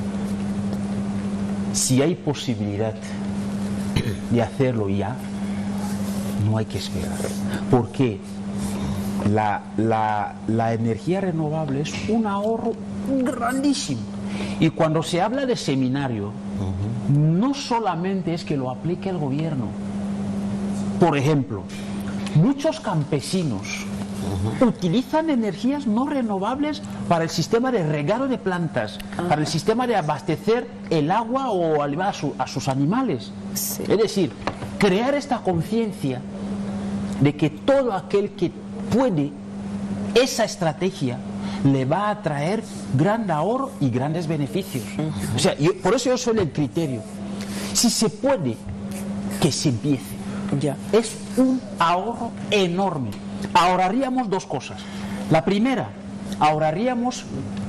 si hay posibilidad de hacerlo ya, no hay que esperar. Porque la energía renovable es un ahorro grandísimo. Y cuando se habla de seminario, no solamente es que lo aplique el gobierno. Por ejemplo, muchos campesinos utilizan energías no renovables para el sistema de regado de plantas, para el sistema de abastecer el agua o alimentar a sus animales. Sí. Es decir, crear esta conciencia de que todo aquel que puede esa estrategia le va a traer gran ahorro y grandes beneficios. O sea, por eso yo soy del criterio. Si se puede, que se empiece. Ya. Es un ahorro enorme. Ahorraríamos dos cosas. La primera, ahorraríamos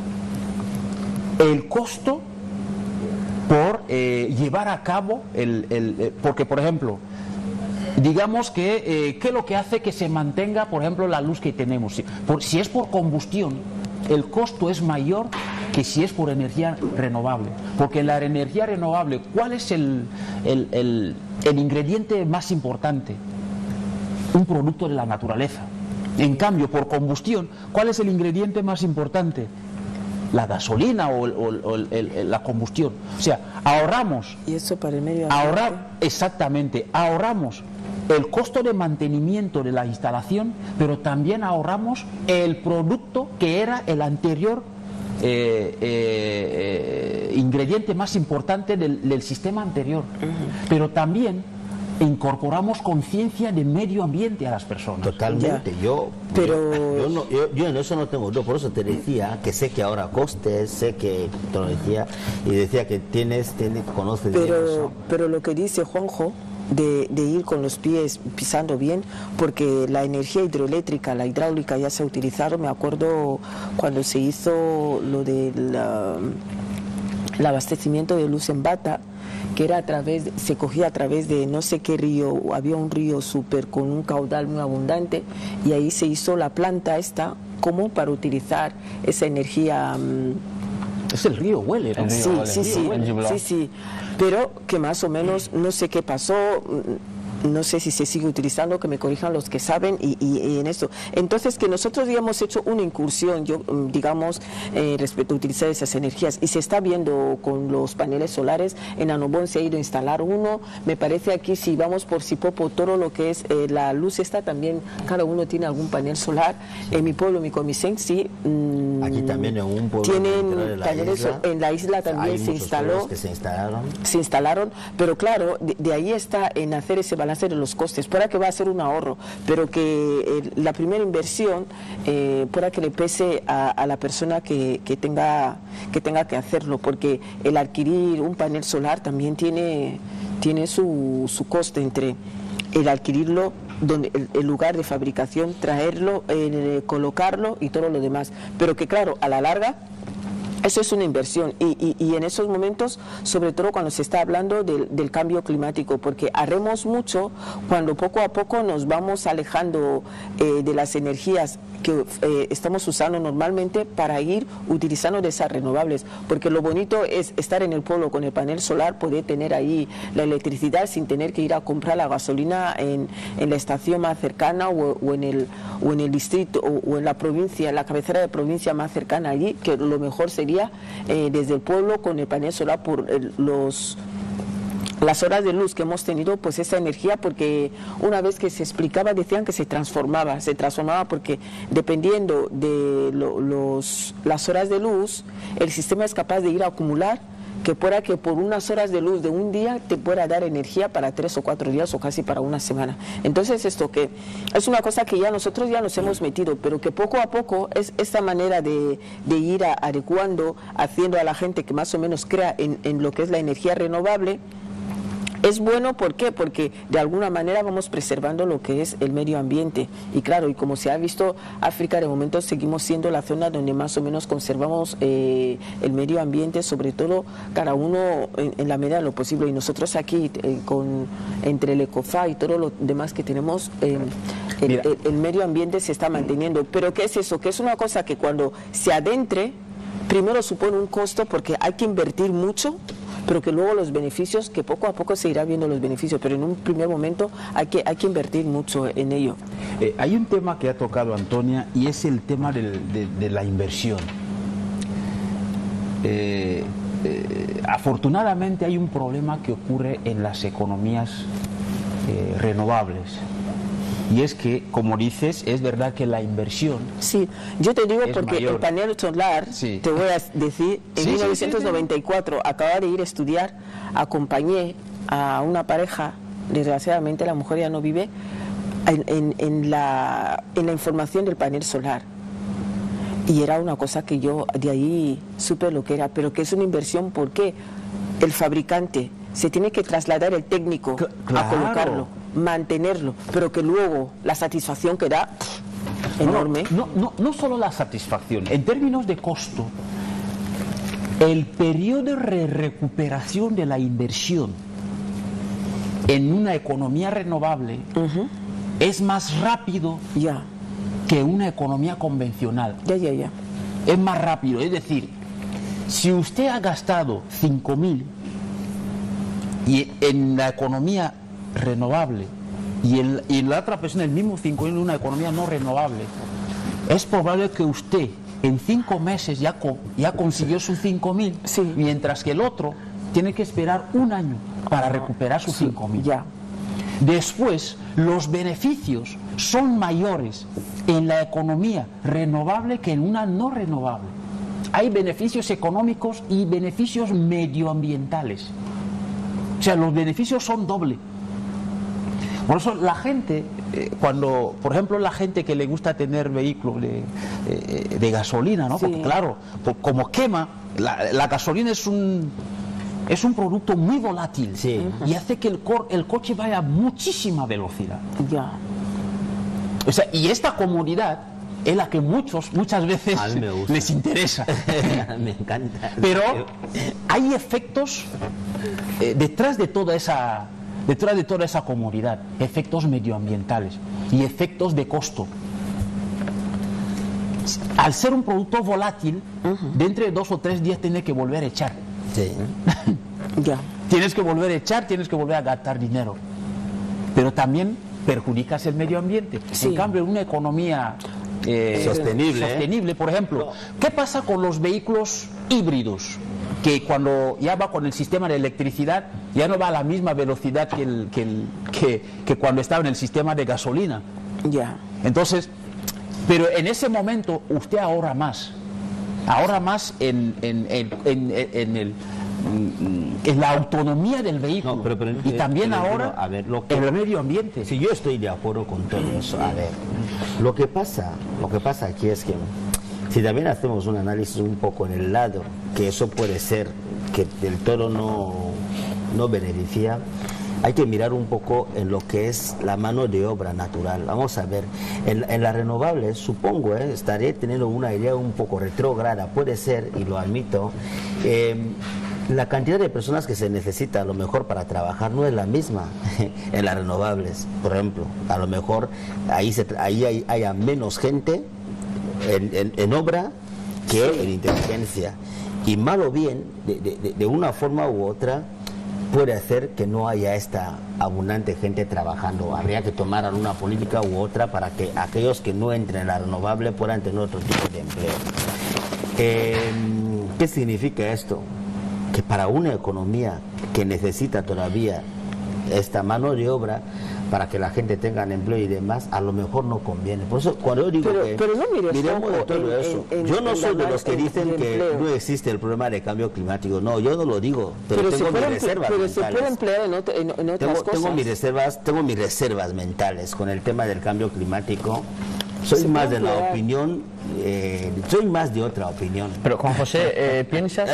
el costo por llevar a cabo porque, por ejemplo, digamos que ¿qué es lo que hace que se mantenga, por ejemplo, la luz que tenemos? Si es por combustión, el costo es mayor que si es por energía renovable. Porque en la energía renovable, ¿cuál es el ingrediente más importante? Un producto de la naturaleza. En cambio, por combustión, ¿cuál es el ingrediente más importante? La gasolina o la combustión. O sea, ahorramos. Y eso para el medio ambiente. Exactamente, ahorramos el costo de mantenimiento de la instalación, pero también ahorramos el producto que era el anterior ingrediente más importante del sistema anterior. Pero también incorporamos conciencia de medio ambiente a las personas. Totalmente. Yo en eso no tengo duda. Por eso te decía que sé que ahora costes, sé que te lo decía, y decía que conoces bien eso. Pero lo que dice Juanjo de ir con los pies pisando bien, porque la energía hidroeléctrica, la hidráulica ya se ha utilizado. Me acuerdo cuando se hizo lo del el abastecimiento de luz en Bata, que era se cogía a través de no sé qué río, había un río súper con un caudal muy abundante, y ahí se hizo la planta esta como para utilizar esa energía. Es el río Huele, ¿no? Sí, pero que más o menos no sé qué pasó. No sé si se sigue utilizando, que me corrijan los que saben y en esto. Entonces, que nosotros ya hemos hecho una incursión, digamos, respecto a utilizar esas energías, y se está viendo con los paneles solares. En Anobón se ha ido a instalar uno. Me parece aquí, si vamos por Sipopo, todo lo que es la luz está también, cada uno tiene algún panel solar. En mi pueblo, Micomicén, sí. Aquí también en un pueblo tienen paneles en la isla también se instaló. Que se instalaron, pero claro, de ahí está en hacer ese balance de los costes, para que va a ser un ahorro, pero que la primera inversión para que le pese a la persona que tenga que hacerlo, porque el adquirir un panel solar también tiene su coste, entre el adquirirlo, donde el lugar de fabricación, traerlo, colocarlo y todo lo demás, pero que claro, a la larga eso es una inversión, y en esos momentos, sobre todo cuando se está hablando del cambio climático, porque haremos mucho cuando poco a poco nos vamos alejando de las energías que estamos usando normalmente para ir utilizando de esas renovables, porque lo bonito es estar en el pueblo con el panel solar, poder tener ahí la electricidad sin tener que ir a comprar la gasolina en la estación más cercana o en el distrito o en la provincia, en la cabecera de provincia más cercana allí, que lo mejor sería desde el pueblo con el panel solar por las horas de luz que hemos tenido, pues esa energía, porque una vez que se explicaba decían que se transformaba porque dependiendo de las horas de luz, el sistema es capaz de ir a acumular, que pueda que por unas horas de luz de un día te pueda dar energía para 3 o 4 días o casi para una semana. Entonces esto que es una cosa que ya nosotros ya nos hemos metido, pero que poco a poco es esta manera de ir adecuando, haciendo a la gente que más o menos crea en lo que es la energía renovable. Es bueno, ¿por qué? Porque de alguna manera vamos preservando lo que es el medio ambiente. Y claro, y como se ha visto, África de momento seguimos siendo la zona donde más o menos conservamos el medio ambiente, sobre todo cada uno en la medida de lo posible. Y nosotros aquí, entre el ECOFA y todo lo demás que tenemos, el medio ambiente se está manteniendo. Pero ¿qué es eso? Que es una cosa que cuando se adentre, primero supone un costo porque hay que invertir mucho, pero que luego los beneficios, que poco a poco se irá viendo los beneficios, pero en un primer momento hay que invertir mucho en ello. Hay un tema que ha tocado Antonia, y es el tema de la inversión. Afortunadamente hay un problema que ocurre en las economías renovables. Y es que, como dices, es verdad que la inversión... Sí, yo te digo porque mayor. El panel solar, te voy a decir, en 1994 acababa de ir a estudiar, acompañé a una pareja, desgraciadamente la mujer ya no vive, en la información del panel solar. Y era una cosa que yo de ahí supe lo que era, pero que es una inversión porque el fabricante se tiene que trasladar el técnico a colocarlo, mantenerlo, pero que luego la satisfacción que da enorme. No solo la satisfacción, en términos de costo, el periodo de recuperación de la inversión en una economía renovable es más rápido que una economía convencional. Es más rápido, es decir, si usted ha gastado 5.000 y en la economía renovable y la otra persona el mismo 5.000 en una economía no renovable, es probable que usted en 5 meses ya consiguió sus 5.000, mientras que el otro tiene que esperar un año para recuperar sus 5.000. Después, los beneficios son mayores en la economía renovable que en una no renovable. Hay beneficios económicos y beneficios medioambientales. O sea, los beneficios son doble. Por eso la gente, cuando, por ejemplo, la gente que le gusta tener vehículos de gasolina, ¿no? Porque claro, como quema, la gasolina es es un producto muy volátil, Sí. y hace que el coche vaya a muchísima velocidad. Ya. O sea, y esta comodidad es la que muchas veces A mí me gusta. les interesa. Me encanta. Pero hay efectos detrás de toda esa comodidad, efectos medioambientales y efectos de costo. Al ser un producto volátil, dentro de 2 o 3 días tienes que volver a echar. Sí. Ya. Tienes que volver a echar, tienes que volver a gastar dinero. Pero también perjudicas el medio ambiente. Sí. En cambio, en una economía Sostenible. por ejemplo, ¿qué pasa con los vehículos híbridos? Que cuando ya va con el sistema de electricidad, ya no va a la misma velocidad que cuando estaba en el sistema de gasolina. Ya. Entonces, pero en ese momento usted ahorra más en la autonomía del vehículo, No, pero, y también pero, ahora a ver, lo que- en el medio ambiente. Sí, yo estoy de acuerdo con todo eso. A ver, lo que pasa aquí es que si también hacemos un análisis un poco en el lado que eso puede ser que el toro no beneficia, hay que mirar un poco en lo que es la mano de obra natural. Vamos a ver, en las renovables, supongo, estaré teniendo una idea un poco retrógrada, puede ser, y lo admito, la cantidad de personas que se necesita a lo mejor para trabajar no es la misma en las renovables. Por ejemplo, a lo mejor ahí haya menos gente en obra que en inteligencia. Y mal o bien, de una forma u otra, puede hacer que no haya esta abundante gente trabajando. Habría que tomar alguna política u otra para que aquellos que no entren en la renovable puedan tener otro tipo de empleo. ¿Qué significa esto? Que para una economía que necesita todavía esta mano de obra para que la gente tenga empleo y demás, a lo mejor no conviene. Por eso cuando yo digo Pero no mires miremos de poco todo eso, yo no soy de los que dicen que no existe el problema de cambio climático. No, yo no lo digo, pero tengo mis reservas pero se mentales. puede emplear en otras cosas. Tengo mis reservas mentales con el tema del cambio climático. Soy más de la opinión, soy más de otra opinión. Pero Juan José, ¿piensas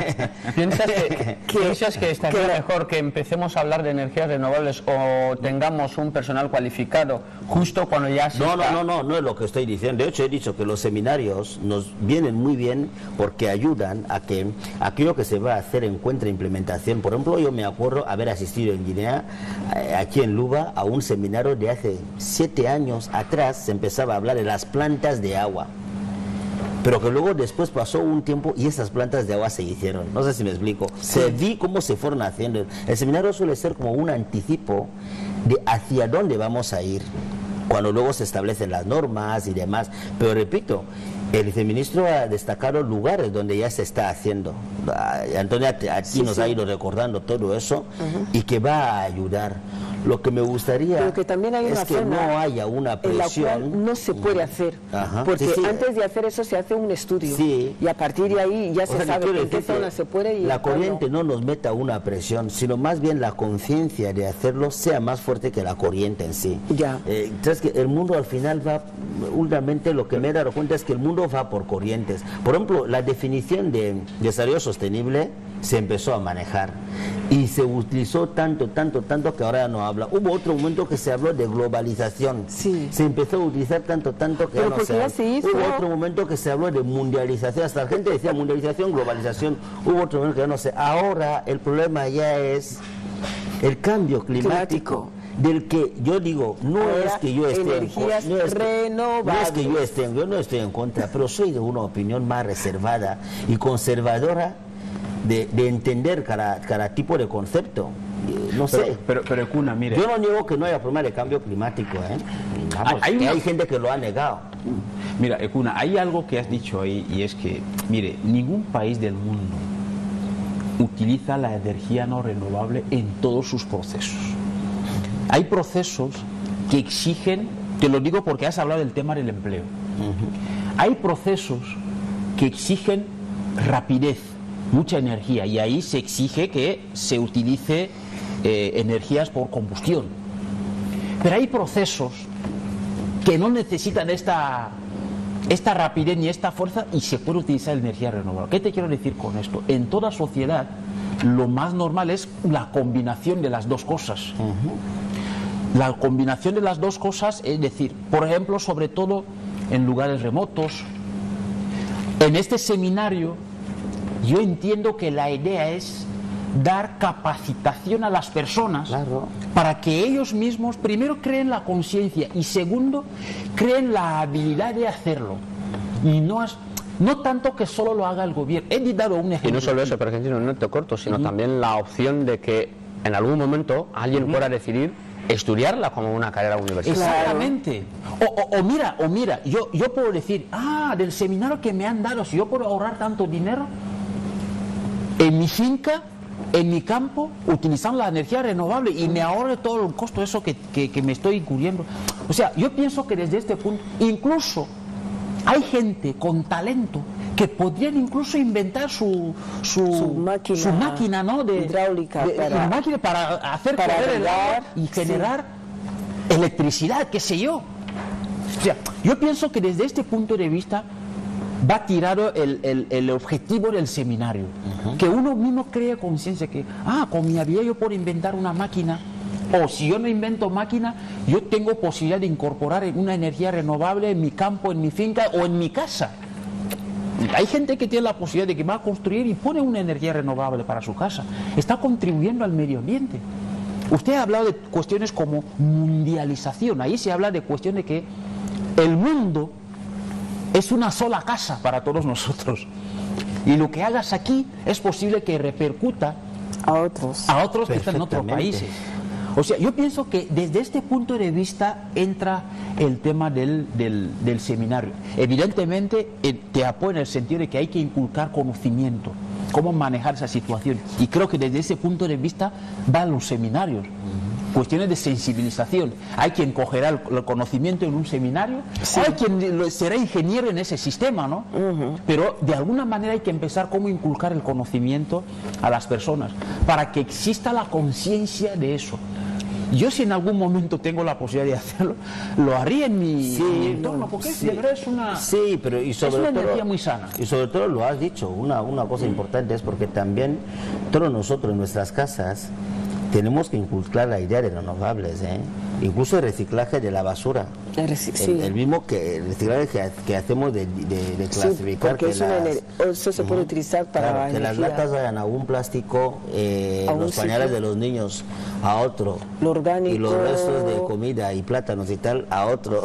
que estaría mejor que empecemos a hablar de energías renovables o tengamos un personal cualificado justo cuando ya se No es lo que estoy diciendo. De hecho, he dicho que los seminarios nos vienen muy bien porque ayudan a que aquello que se va a hacer encuentre implementación. Por ejemplo, yo me acuerdo haber asistido en Guinea, aquí en Luba, a un seminario de hace 7 años atrás. Se empezaba a hablar de las plantas de agua, pero que luego después pasó un tiempo y esas plantas de agua se hicieron. No sé si me explico. Se vi cómo se fueron haciendo. El seminario suele ser como un anticipo de hacia dónde vamos a ir cuando luego se establecen las normas y demás. Pero repito, el viceministro ha destacado lugares donde ya se está haciendo. Antonio aquí nos ha ido recordando todo eso y que va a ayudar. Lo que me gustaría pero que también hay es una que zona no haya una presión. En la cual no se puede hacer, porque antes de hacer eso se hace un estudio y a partir de ahí ya se sabe en qué zona se puede y la corriente no nos meta una presión, sino más bien la conciencia de hacerlo sea más fuerte que la corriente en sí. Ya. ¿Sabes que el mundo al final va, últimamente lo que me he dado cuenta es que el mundo va por corrientes? Por ejemplo, la definición de desarrollo sostenible se empezó a manejar y se utilizó tanto que ahora ya no habla. Hubo otro momento que se habló de globalización, se empezó a utilizar tanto que ya no se habla. Hubo otro momento que se habló de mundialización, hasta la gente decía mundialización, globalización. Hubo otro momento que ya no sé. Ahora el problema ya es el cambio climático. Del que yo digo, no es que yo esté en contra, yo no estoy en contra, pero soy de una opinión más reservada y conservadora de entender cada tipo de concepto. No sé. Pero Cuna, mire. Yo no niego que no haya problema de cambio climático, Vamos, hay gente que lo ha negado. Mira, Cuna, hay algo que has dicho ahí y es que, mire, ningún país del mundo utiliza la energía no renovable en todos sus procesos. Hay procesos que exigen, te lo digo porque has hablado del tema del empleo. Hay procesos que exigen rapidez, mucha energía, y ahí se exige que se utilice energías por combustión. Pero hay procesos que no necesitan esta rapidez ni esta fuerza y se puede utilizar energía renovable. ¿Qué te quiero decir con esto? En toda sociedad lo más normal es la combinación de las dos cosas. La combinación de las dos cosas, es decir, por ejemplo, sobre todo en lugares remotos. En este seminario yo entiendo que la idea es dar capacitación a las personas, claro, para que ellos mismos primero creen la conciencia y segundo creen la habilidad de hacerlo. Y no tanto que solo lo haga el gobierno. He dado un ejemplo. Y no solo eso, pero no te corto, sino también la opción de que en algún momento alguien pueda decidir estudiarla como una carrera universitaria. Exactamente. O mira, yo puedo decir, del seminario que me han dado, si yo puedo ahorrar tanto dinero en mi finca, en mi campo, utilizando la energía renovable y me ahorre todo el costo de eso que me estoy incurriendo. O sea, yo pienso que desde este punto, incluso hay gente con talento que podrían incluso inventar su máquina, ¿no? hidráulica para hacer correr el agua y generar electricidad, qué sé yo. O sea, yo pienso que desde este punto de vista va tirado el objetivo del seminario. Que uno mismo cree conciencia que, con mi habilidad yo puedo inventar una máquina. O si yo no invento máquina, yo tengo posibilidad de incorporar una energía renovable en mi campo, en mi finca o en mi casa. Hay gente que tiene la posibilidad de que va a construir y pone una energía renovable para su casa. Está contribuyendo al medio ambiente. Usted ha hablado de cuestiones como mundialización. Ahí se habla de cuestiones de que el mundo es una sola casa para todos nosotros. Y lo que hagas aquí es posible que repercuta a otros que están en otros países. O sea, yo pienso que desde este punto de vista entra el tema del seminario. Evidentemente te apoya en el sentido de que hay que inculcar conocimiento, cómo manejar esa situación. Y creo que desde ese punto de vista van los seminarios. Cuestiones de sensibilización. Hay quien cogerá el conocimiento en un seminario, hay quien será ingeniero en ese sistema, ¿no? Pero de alguna manera hay que empezar cómo inculcar el conocimiento a las personas, para que exista la conciencia de eso. Yo, si en algún momento tengo la posibilidad de hacerlo, lo haría en mi entorno, porque de verdad es una, pero es una energía muy sana. Y sobre todo lo has dicho, una cosa importante es porque también todos nosotros en nuestras casas tenemos que inculcar la idea de renovables, incluso el reciclaje de la basura. El mismo reciclaje que hacemos de clasificar, porque eso se puede utilizar para que las latas vayan a un plástico, los pañales de los niños a otro, lo orgánico, y los restos de comida y plátanos y tal a otro.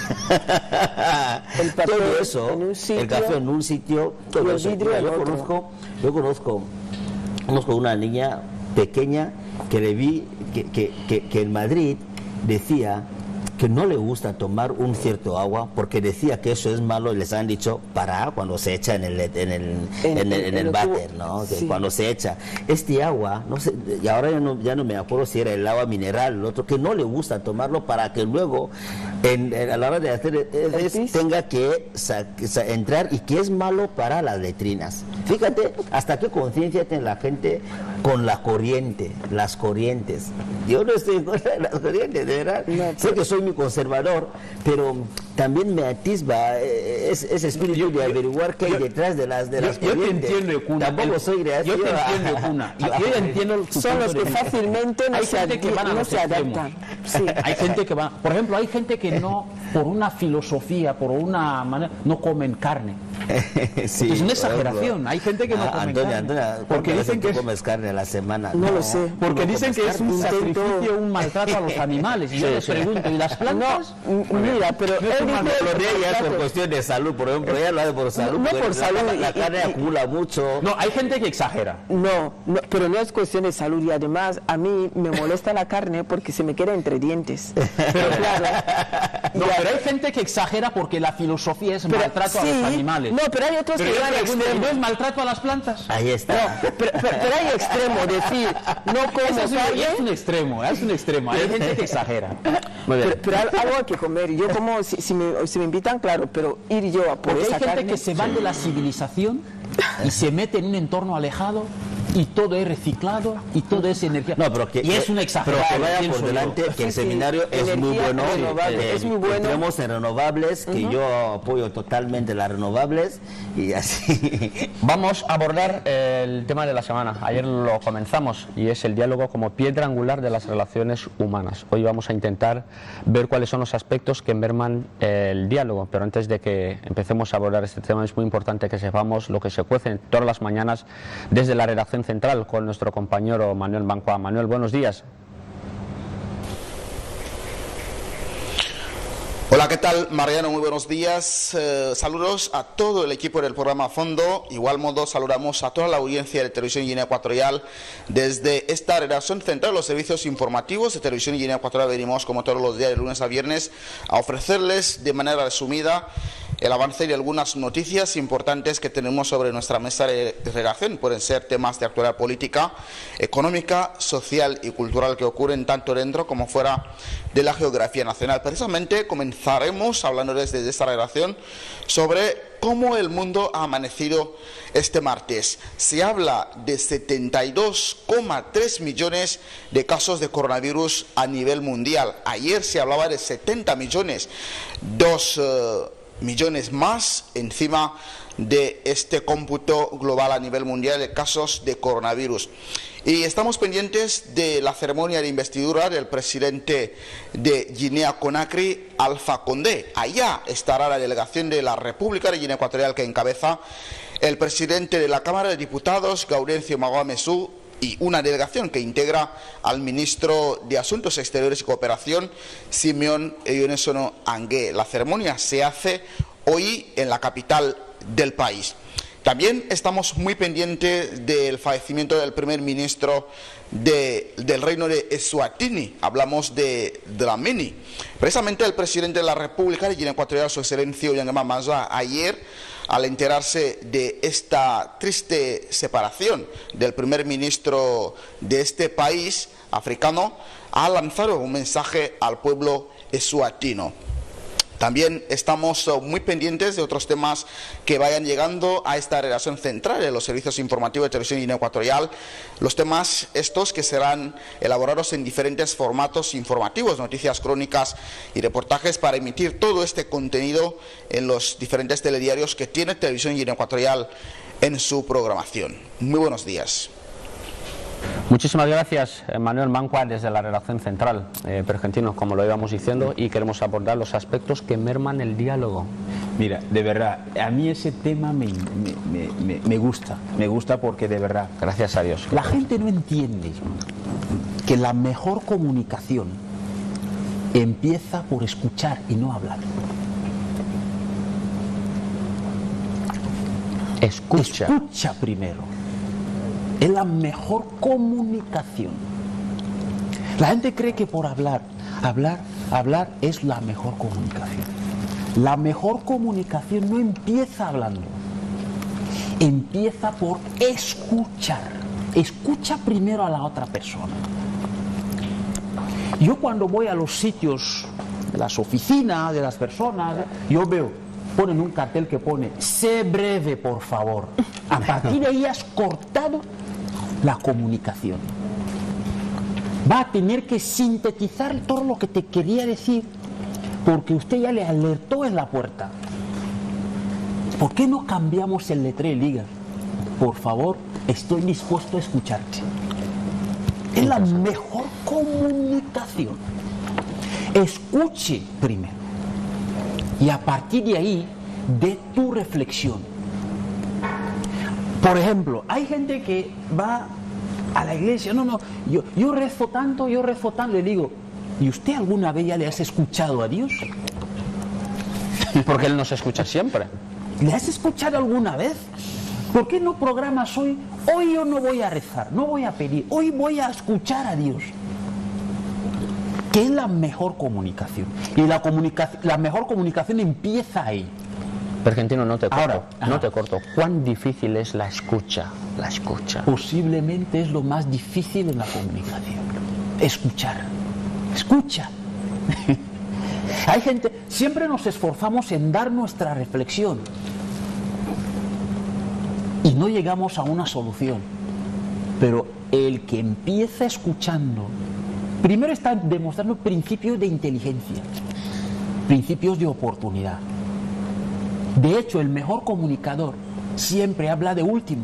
El papel, todo eso, en un sitio, el café en un sitio, todo eso. Mira, yo conozco una niña pequeña que le vi que en Madrid decía que no le gusta tomar un cierto agua porque decía que eso es malo, y les han dicho para cuando se echa en el váter, ¿no? Que cuando se echa este agua, no sé, y ahora ya no me acuerdo si era el agua mineral, el otro, que no le gusta tomarlo para que luego a la hora de hacer tenga que entrar, y que es malo para las letrinas. Fíjate hasta qué conciencia tiene la gente con la corriente, las corrientes. Yo no estoy en contra de las corrientes, de verdad. Sé que soy muy conservador, pero también me atisba ese espíritu de averiguar qué hay detrás de las corrientes. Yo te entiendo, Cuna. Tampoco soy reactivo. Yo te entiendo, Cuna. Yo entiendo. Son los que fácilmente no se adaptan. Hay gente que va, por ejemplo, hay gente que no, por una filosofía, por una manera, no comen carne. Es una exageración. Hay gente que no come carne. Antonia, porque dicen que comes carne a la semana. No lo sé. Porque dicen que es un sacrificio, un maltrato a los animales. Y yo les pregunto, ¿y las plantas? Mira, pero él ya por cuestión de salud, por ejemplo, ella lo hace por salud. No por salud. La carne acumula mucho. No, hay gente que exagera. No, pero no es cuestión de salud, y además a mí me molesta la carne porque se me queda entre dientes. Pero claro. No, pero hay gente que exagera porque la filosofía es maltrato a los animales. No, pero hay otros que van a extremo. ¿No es maltrato a las plantas? Ahí está. No, pero hay extremo, decir, no como carne. Es un extremo. Hay gente que exagera. Pero algo hay que comer. Yo como, si me invitan, claro, pero ir yo a por porque esa hay gente carne, que se van de la civilización y se mete en un entorno alejado y todo es reciclado y todo es energía. No, pero que, y es una exageración. Pero que vaya por delante que el seminario es muy bueno. Es muy bueno. Tenemos en renovables, que yo apoyo totalmente las renovables y así. Vamos a abordar el tema de la semana. Ayer lo comenzamos y es el diálogo como piedra angular de las relaciones humanas. Hoy vamos a intentar ver cuáles son los aspectos que merman el diálogo, pero antes de que empecemos a abordar este tema es muy importante que sepamos lo que se cuece todas las mañanas desde la redacción central con nuestro compañero Manuel Mancua. Manuel, buenos días. Hola, ¿qué tal, Mariano? Muy buenos días. Saludos a todo el equipo del programa Fondo. Igual modo, saludamos a toda la audiencia de Televisión Guinea Ecuatorial. Desde esta redacción central de los servicios informativos de Televisión Guinea Ecuatorial venimos, como todos los días, de lunes a viernes, a ofrecerles de manera resumida el avance de algunas noticias importantes que tenemos sobre nuestra mesa de redacción. Pueden ser temas de actualidad política, económica, social y cultural que ocurren tanto dentro como fuera de la geografía nacional. Precisamente comenzaremos hablando desde esta redacción sobre cómo el mundo ha amanecido este martes. Se habla de 72,3 millones de casos de coronavirus a nivel mundial. Ayer se hablaba de 70 millones, 2 millones más encima de este cómputo global a nivel mundial de casos de coronavirus. Y estamos pendientes de la ceremonia de investidura del presidente de Guinea-Conakry, Alpha Condé. Allá estará la delegación de la República de Guinea Ecuatorial que encabeza el presidente de la Cámara de Diputados, Gaudencio Magoa Mesú, y una delegación que integra al ministro de Asuntos Exteriores y Cooperación, Simeón Eyonesono Angué. La ceremonia se hace hoy en la capital del país. También estamos muy pendientes del fallecimiento del primer ministro del reino de Eswatini. Hablamos de Dlamini. Precisamente el presidente de la República de Guinea Ecuatorial, su excelencia Ollangema Manzoa, ayer, al enterarse de esta triste separación del primer ministro de este país africano, ha lanzado un mensaje al pueblo eswatino. También estamos muy pendientes de otros temas que vayan llegando a esta redacción central de los servicios informativos de Televisión Guinea Ecuatorial. Los temas estos que serán elaborados en diferentes formatos informativos, noticias, crónicas y reportajes para emitir todo este contenido en los diferentes telediarios que tiene Televisión Guinea Ecuatorial en su programación. Muy buenos días. Muchísimas gracias, Manuel Mancua, desde la redacción central, Pergentino, como lo íbamos diciendo, y queremos abordar los aspectos que merman el diálogo. Mira, de verdad, a mí ese tema me gusta porque de verdad, gracias a Dios. La gente no entiende que la mejor comunicación empieza por escuchar y no hablar. Escucha primero. Es la mejor comunicación. La gente cree que por hablar es la mejor comunicación. La mejor comunicación no empieza hablando. Empieza por escuchar. Escucha primero a la otra persona. Yo cuando voy a los sitios, de las oficinas, de las personas, yo veo, ponen un cartel que pone, sé breve, por favor. A partir de ahí has cortado la comunicación. Va a tener que sintetizar todo lo que te quería decir porque usted ya le alertó en la puerta. ¿Por qué no cambiamos el letrero y diga, por favor, estoy dispuesto a escucharte? Es la mejor comunicación. Escuche primero y a partir de ahí de tu reflexión. Por ejemplo, hay gente que va a la iglesia, yo rezo tanto, le digo, ¿y usted alguna vez ya le has escuchado a Dios? Porque Él nos escucha siempre. ¿Le has escuchado alguna vez? ¿Por qué no programas hoy? Hoy yo no voy a rezar, no voy a pedir, hoy voy a escuchar a Dios. Que es la mejor comunicación. Y la mejor comunicación empieza ahí. Pergentino, no te corto. ¿Cuán difícil es la escucha? La escucha. Posiblemente es lo más difícil en la comunicación. Escuchar. Escucha. Hay gente, siempre nos esforzamos en dar nuestra reflexión y no llegamos a una solución. Pero el que empieza escuchando, primero está demostrando principios de inteligencia, principios de oportunidad. De hecho, el mejor comunicador siempre habla de último.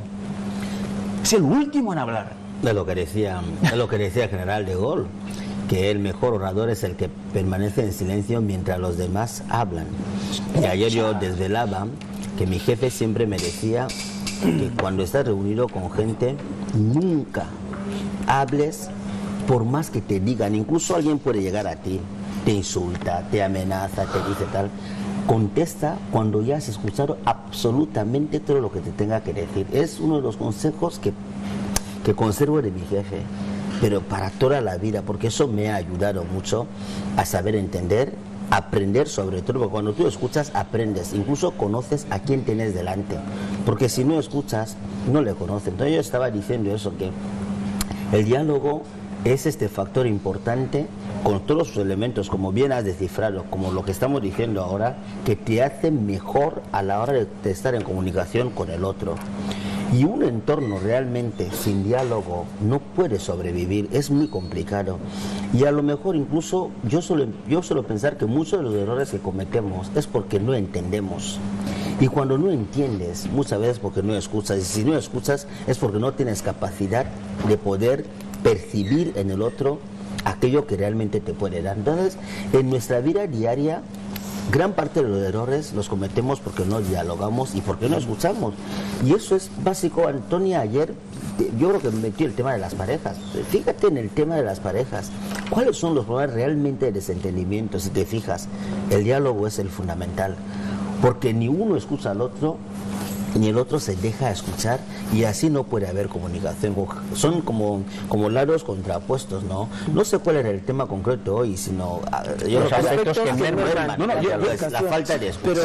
Es el último en hablar. Es lo que decía el general de Gaulle, que el mejor orador es el que permanece en silencio mientras los demás hablan. Y ayer yo desvelaba que mi jefe siempre me decía que cuando estás reunido con gente, nunca hables por más que te digan. Incluso alguien puede llegar a ti, te insulta, te amenaza, te dice tal. Contesta cuando ya has escuchado absolutamente todo lo que te tenga que decir. Es uno de los consejos que conservo de mi jefe, pero para toda la vida, porque eso me ha ayudado mucho a saber entender, aprender sobre todo, porque cuando tú escuchas aprendes, incluso conoces a quién tienes delante, porque si no escuchas no le conoces. Entonces yo estaba diciendo eso, que el diálogo es este factor importante con todos sus elementos, como bien has descifrado, como lo que estamos diciendo ahora, que te hace mejor a la hora de estar en comunicación con el otro. Y un entorno realmente sin diálogo no puede sobrevivir, es muy complicado. Y a lo mejor incluso yo suelo pensar que muchos de los errores que cometemos es porque no entendemos. Y cuando no entiendes, muchas veces porque no escuchas. Y si no escuchas es porque no tienes capacidad de poder percibir en el otro aquello que realmente te puede dar. Entonces, en nuestra vida diaria, gran parte de los errores los cometemos porque no dialogamos y porque no escuchamos. Y eso es básico. Antonia ayer, yo creo que metió el tema de las parejas. Fíjate en el tema de las parejas. ¿Cuáles son los problemas realmente de desentendimiento? Si te fijas, el diálogo es el fundamental. Porque ni uno escucha al otro, ni el otro se deja escuchar, y así no puede haber comunicación. Son como lados contrapuestos, ¿no? No sé cuál era el tema concreto hoy, sino los aspectos que merman la falta de escucha.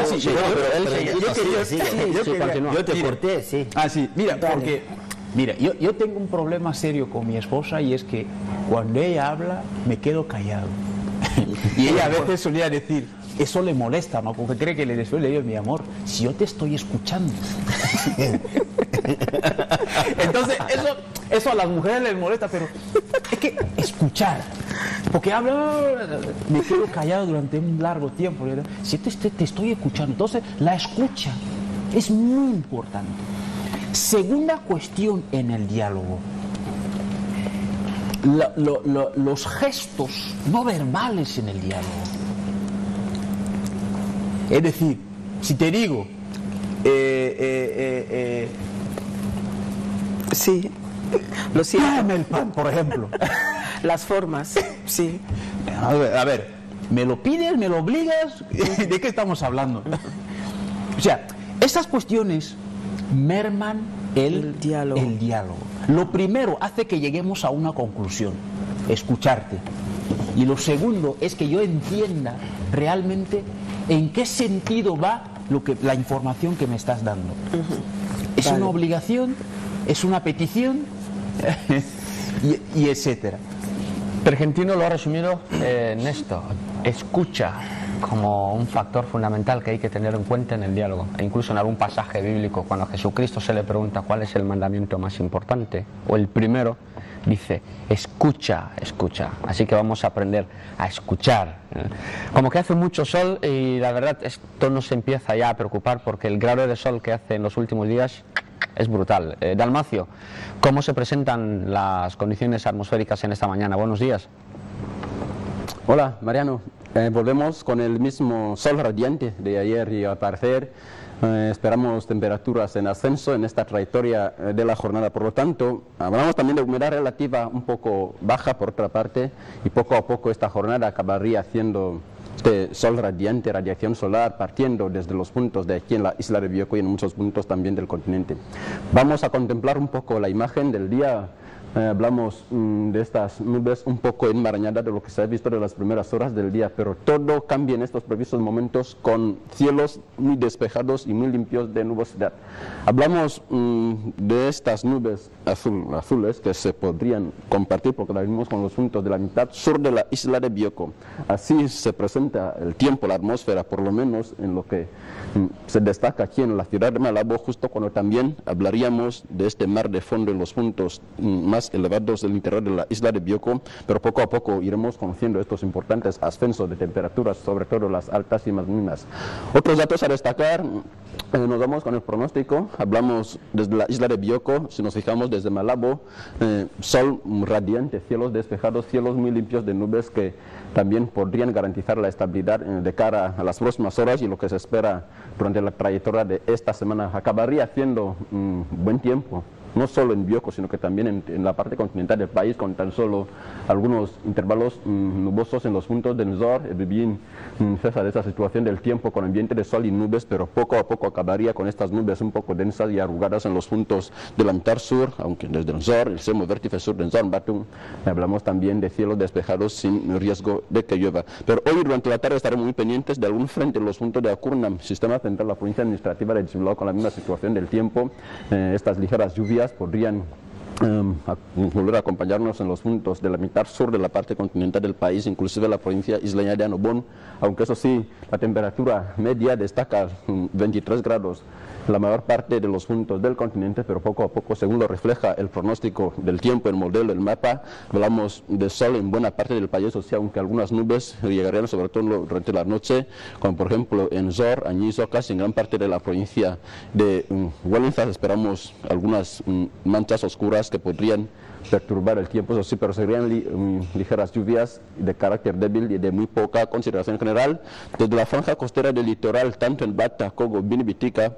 Yo te corté, sí. Ah, sí, mira, porque yo tengo un problema serio con mi esposa, y es que cuando ella habla me quedo callado. Y ella a veces solía decir, eso le molesta, ¿no? Porque cree que le digo, mi amor, si yo te estoy escuchando. Entonces, eso a las mujeres les molesta, pero es que escuchar. Porque habla, me quedo callado durante un largo tiempo. ¿Verdad? Si te estoy escuchando, entonces la escucha es muy importante. Segunda cuestión en el diálogo. Los gestos no verbales en el diálogo. Es decir, si te digo, sí, lo siento. Dame el pan, por ejemplo. Las formas, sí. A ver, ¿me lo pides, me lo obligas? ¿De qué estamos hablando? O sea, estas cuestiones merman el diálogo. Lo primero hace que lleguemos a una conclusión, escucharte. Y lo segundo es que yo entienda realmente en qué sentido va la información que me estás dando. ¿Es una obligación? ¿Es una petición? y etcétera. Pergentino lo ha resumido en esto: escucha como un factor fundamental que hay que tener en cuenta en el diálogo. E incluso en algún pasaje bíblico, cuando a Jesucristo se le pregunta cuál es el mandamiento más importante, o el primero, dice, escucha, escucha. Así que vamos a aprender a escuchar. Como que hace mucho sol, y la verdad esto nos empieza ya a preocupar, porque el grado de sol que hace en los últimos días es brutal. Dalmacio, ¿cómo se presentan las condiciones atmosféricas en esta mañana? Buenos días. Hola, Mariano. Volvemos con el mismo sol radiante de ayer, y al parecer esperamos temperaturas en ascenso en esta trayectoria de la jornada. Por lo tanto, hablamos también de humedad relativa un poco baja por otra parte, y poco a poco esta jornada acabaría haciendo este sol radiante, radiación solar, partiendo desde los puntos de aquí en la isla de Bioko y en muchos puntos también del continente. Vamos a contemplar un poco la imagen del día hablamos de estas nubes un poco enmarañadas de lo que se ha visto de las primeras horas del día, pero todo cambia en estos precisos momentos con cielos muy despejados y muy limpios de nubosidad. Hablamos de estas nubes azules que se podrían compartir porque las vimos con los puntos de la mitad sur de la isla de Bioko. Así se presenta el tiempo, la atmósfera, por lo menos en lo que se destaca aquí en la ciudad de Malabo, justo cuando también hablaríamos de este mar de fondo en los puntos más elevados del interior de la isla de Bioko, pero poco a poco iremos conociendo estos importantes ascensos de temperaturas, sobre todo las altas y más mínimas. Otros datos a destacar, nos vamos con el pronóstico, hablamos desde la isla de Bioko, si nos fijamos desde Malabo, sol radiante, cielos despejados, cielos muy limpios de nubes que también podrían garantizar la estabilidad de cara a las próximas horas y lo que se espera durante la trayectoria de esta semana. Acabaría haciendo buen tiempo, no solo en Bioko, sino que también en la parte continental del país, con tan solo algunos intervalos nubosos en los puntos de Nzor, Bibín, César, de esa situación del tiempo con ambiente de sol y nubes, pero poco a poco acabaría con estas nubes un poco densas y arrugadas en los puntos de la mitad sur, aunque desde Nzor, el semo vértice sur de Nzor, Batum, hablamos también de cielos despejados sin riesgo de que llueva. Pero hoy durante la tarde estaremos muy pendientes de algún frente en los puntos de Acurnam, sistema central, la provincia administrativa de Chimlao, con la misma situación del tiempo, estas ligeras lluvias podrían volver a acompañarnos en los puntos de la mitad sur de la parte continental del país, inclusive la provincia isleña de Anobón, aunque eso sí, la temperatura media destaca 23 grados en la mayor parte de los puntos del continente, pero poco a poco, según lo refleja el pronóstico del tiempo, el modelo, el mapa, hablamos de sol en buena parte del país, o sea, aunque algunas nubes llegarían sobre todo durante la noche, como por ejemplo en Zor, Añizo, casi en gran parte de la provincia de Hualenzas, esperamos algunas manchas oscuras que podrían perturbar el tiempo, eso sí, pero serían ligeras lluvias de carácter débil y de muy poca consideración general. Desde la franja costera del litoral, tanto en Bata, Cogo, Binibitica,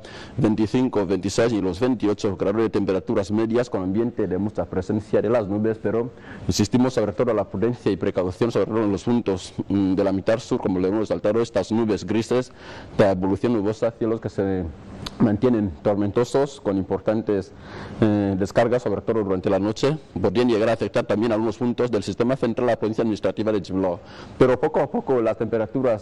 25, 26 y los 28 grados de temperaturas medias con ambiente de mucha presencia de las nubes, pero insistimos sobre todo a la prudencia y precaución, sobre todo en los puntos de la mitad sur, como le hemos resaltado, estas nubes grises de evolución nubosa, cielos que se mantienen tormentosos con importantes descargas, sobre todo durante la noche, podrían llegar a afectar también algunos puntos del sistema central de la provincia administrativa de Chimlao. Pero poco a poco las temperaturas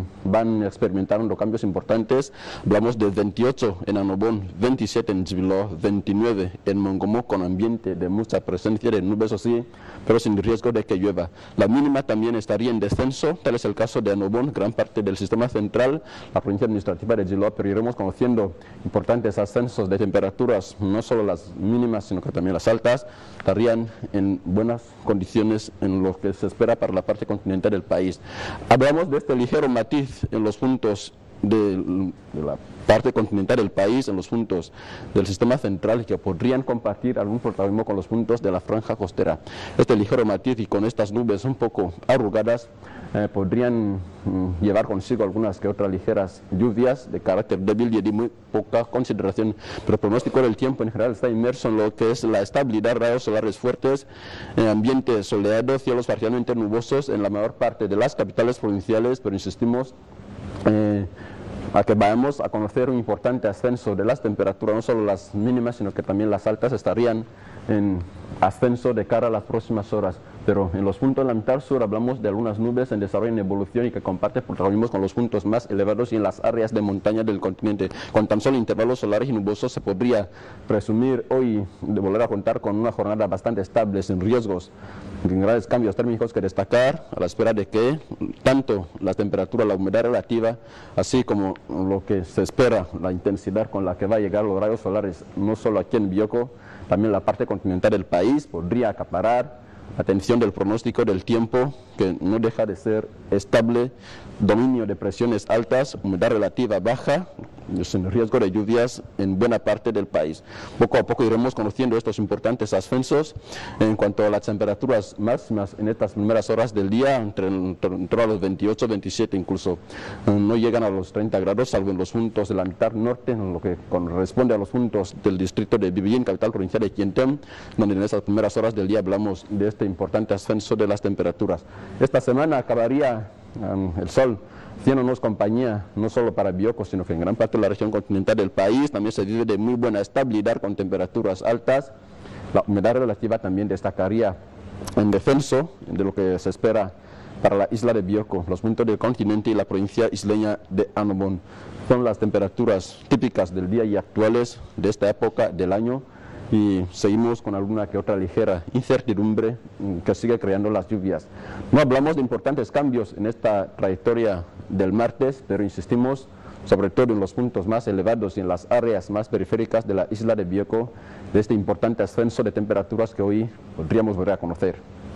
van experimentando cambios importantes. Hablamos de 28 en Anobón, 27 en Chimlao, 29 en Mongomo, con ambiente de mucha presencia de nubes, así, pero sin riesgo de que llueva. La mínima también estaría en descenso, tal es el caso de Anobón, gran parte del sistema central, la provincia administrativa de Chimlao, pero iremos conociendo importantes ascensos de temperaturas, no solo las mínimas, sino que también las altas, estarían en buenas condiciones en lo que se espera para la parte continental del país. Hablamos de este ligero matiz en los puntos de la parte continental del país, en los puntos del sistema central, que podrían compartir algún protagonismo con los puntos de la franja costera. Este ligero matiz y con estas nubes un poco arrugadas podrían llevar consigo algunas que otras ligeras lluvias de carácter débil y de muy poca consideración, pero el pronóstico del tiempo en general está inmerso en lo que es la estabilidad, rayos solares fuertes, ambiente soleado, cielos parcialmente nubosos en la mayor parte de las capitales provinciales, pero insistimos a que vayamos a conocer un importante ascenso de las temperaturas, no solo las mínimas, sino que también las altas estarían en ascenso de cara a las próximas horas. Pero en los puntos de la mitad sur hablamos de algunas nubes en desarrollo y en evolución y que comparten protagonismo con los puntos más elevados y en las áreas de montaña del continente. Con tan solo intervalos solares y nubosos se podría presumir hoy de volver a contar con una jornada bastante estable, sin riesgos, sin grandes cambios térmicos que destacar, a la espera de que tanto la temperatura, la humedad relativa, así como lo que se espera, la intensidad con la que va a llegar los rayos solares, no solo aquí en Bioko, también la parte continental del país, podría acaparar atención del pronóstico del tiempo, que no deja de ser estable, dominio de presiones altas, humedad relativa baja, sin riesgo de lluvias en buena parte del país. Poco a poco iremos conociendo estos importantes ascensos. En cuanto a las temperaturas máximas en estas primeras horas del día, entre los 28, 27 incluso, no llegan a los 30 grados, salvo en los puntos de la mitad norte, en lo que corresponde a los puntos del distrito de Bibillín, capital provincial de Quientem, donde en esas primeras horas del día hablamos de este importante ascenso de las temperaturas. Esta semana acabaría el sol haciéndonos compañía, no solo para Bioko, sino que en gran parte de la región continental del país también se vive de muy buena estabilidad con temperaturas altas, La humedad relativa también destacaría en descenso de lo que se espera para la isla de Bioko, los puntos del continente y la provincia isleña de Annobón. Son las temperaturas típicas del día y actuales de esta época del año, y seguimos con alguna que otra ligera incertidumbre que sigue creando las lluvias. No hablamos de importantes cambios en esta trayectoria del martes, pero insistimos sobre todo en los puntos más elevados y en las áreas más periféricas de la isla de Bioko, de este importante ascenso de temperaturas que hoy podríamos volver a conocer.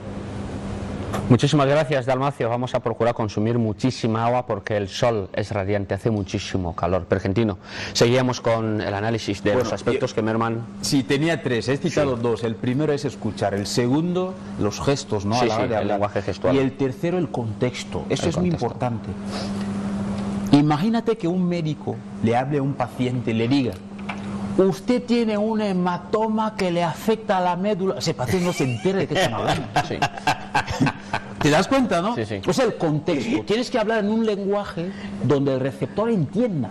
Muchísimas gracias, Dalmacio. Vamos a procurar consumir muchísima agua porque el sol es radiante, hace muchísimo calor. Pergentino, seguíamos con el análisis de los aspectos que merman. Sí, tenía tres, he citado dos. El primero es escuchar, el segundo, los gestos, ¿no? Sí, a la hora de el hablar. lenguaje gestual. Y el tercero, el contexto. Eso es muy contexto. importante. Imagínate que un médico le hable a un paciente y le diga: usted tiene un hematoma que le afecta a la médula. Ese paciente no se entera de qué están hablando. Sí. ¿Te das cuenta, no? Sí, sí. O sea, el contexto. Tienes que hablar en un lenguaje donde el receptor entienda.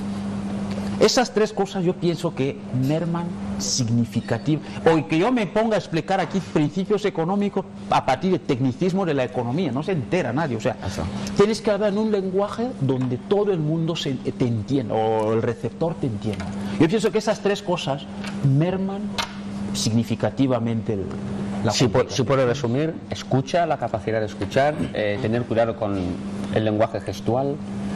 Esas tres cosas yo pienso que merman significativo. O que yo me ponga a explicar aquí principios económicos a partir de tecnicismo de la economía. No se entera nadie. O sea, tienes que hablar en un lenguaje donde todo el mundo te entienda, o el receptor te entienda. Yo pienso que esas tres cosas merman significativamente la Si comunicación. puedo resumir, escucha, la capacidad de escuchar, tener cuidado con el lenguaje gestual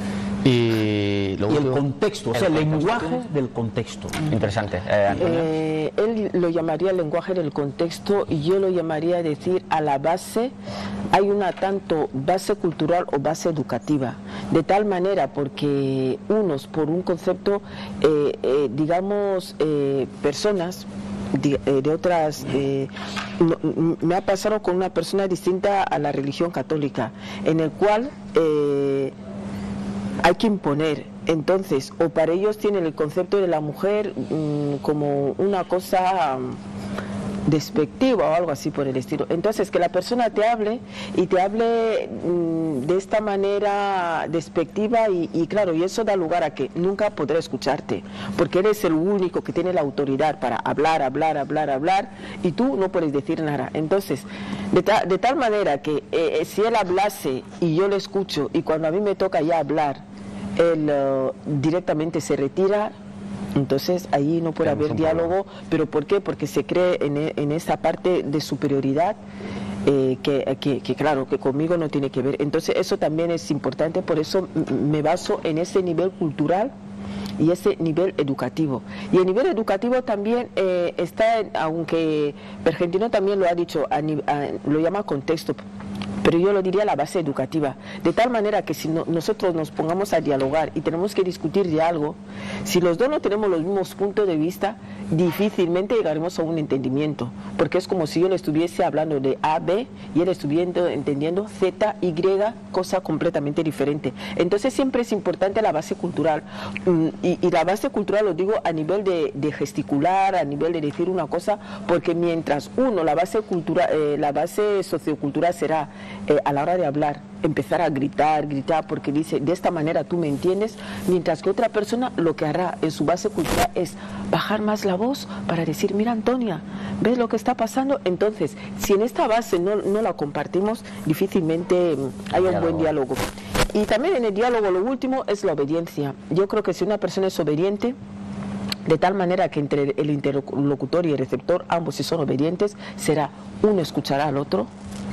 y lo Y el último, contexto, o sea, el lenguaje del contexto. Interesante. Antonio. Él lo llamaría lenguaje del contexto y yo lo llamaría decir a la base. Hay una tanto base cultural o base educativa, de tal manera porque unos por un concepto, digamos, personas de otras, me ha pasado con una persona distinta a la religión católica, en el cual hay que imponer. Entonces, o para ellos tienen el concepto de la mujer como una cosa despectiva o algo así por el estilo. Entonces, que la persona te hable y te hable de esta manera despectiva y claro, y eso da lugar a que nunca podré escucharte, porque eres el único que tiene la autoridad para hablar y tú no puedes decir nada. Entonces, de tal manera que si él hablase y yo le escucho y cuando a mí me toca ya hablar, él directamente se retira. Entonces ahí no puede haber diálogo, pero ¿por qué? Porque se cree en esa parte de superioridad que claro, que conmigo no tiene que ver. Entonces eso también es importante, por eso me baso en ese nivel cultural y ese nivel educativo. Y el nivel educativo también está, aunque Pergentino también lo ha dicho, lo llama contexto, pero yo lo diría la base educativa, de tal manera que si nosotros nos pongamos a dialogar y tenemos que discutir de algo, si los dos no tenemos los mismos puntos de vista, difícilmente llegaremos a un entendimiento, porque es como si yo le estuviese hablando de A, B y él estuviera entendiendo Z, Y, cosa completamente diferente. Entonces siempre es importante la base cultural, y la base cultural lo digo a nivel de gesticular, a nivel de decir una cosa, porque mientras la base sociocultural será a la hora de hablar, empezar a gritar, porque dice, de esta manera tú me entiendes, mientras que otra persona lo que hará en su base cultural es bajar más la voz para decir, mira Antonia, ¿ves lo que está pasando? Entonces, si en esta base no la compartimos, difícilmente hay un buen diálogo. Y también en el diálogo lo último es la obediencia. Yo creo que si una persona es obediente, de tal manera que entre el interlocutor y el receptor, ambos si son obedientes, será uno escuchará al otro,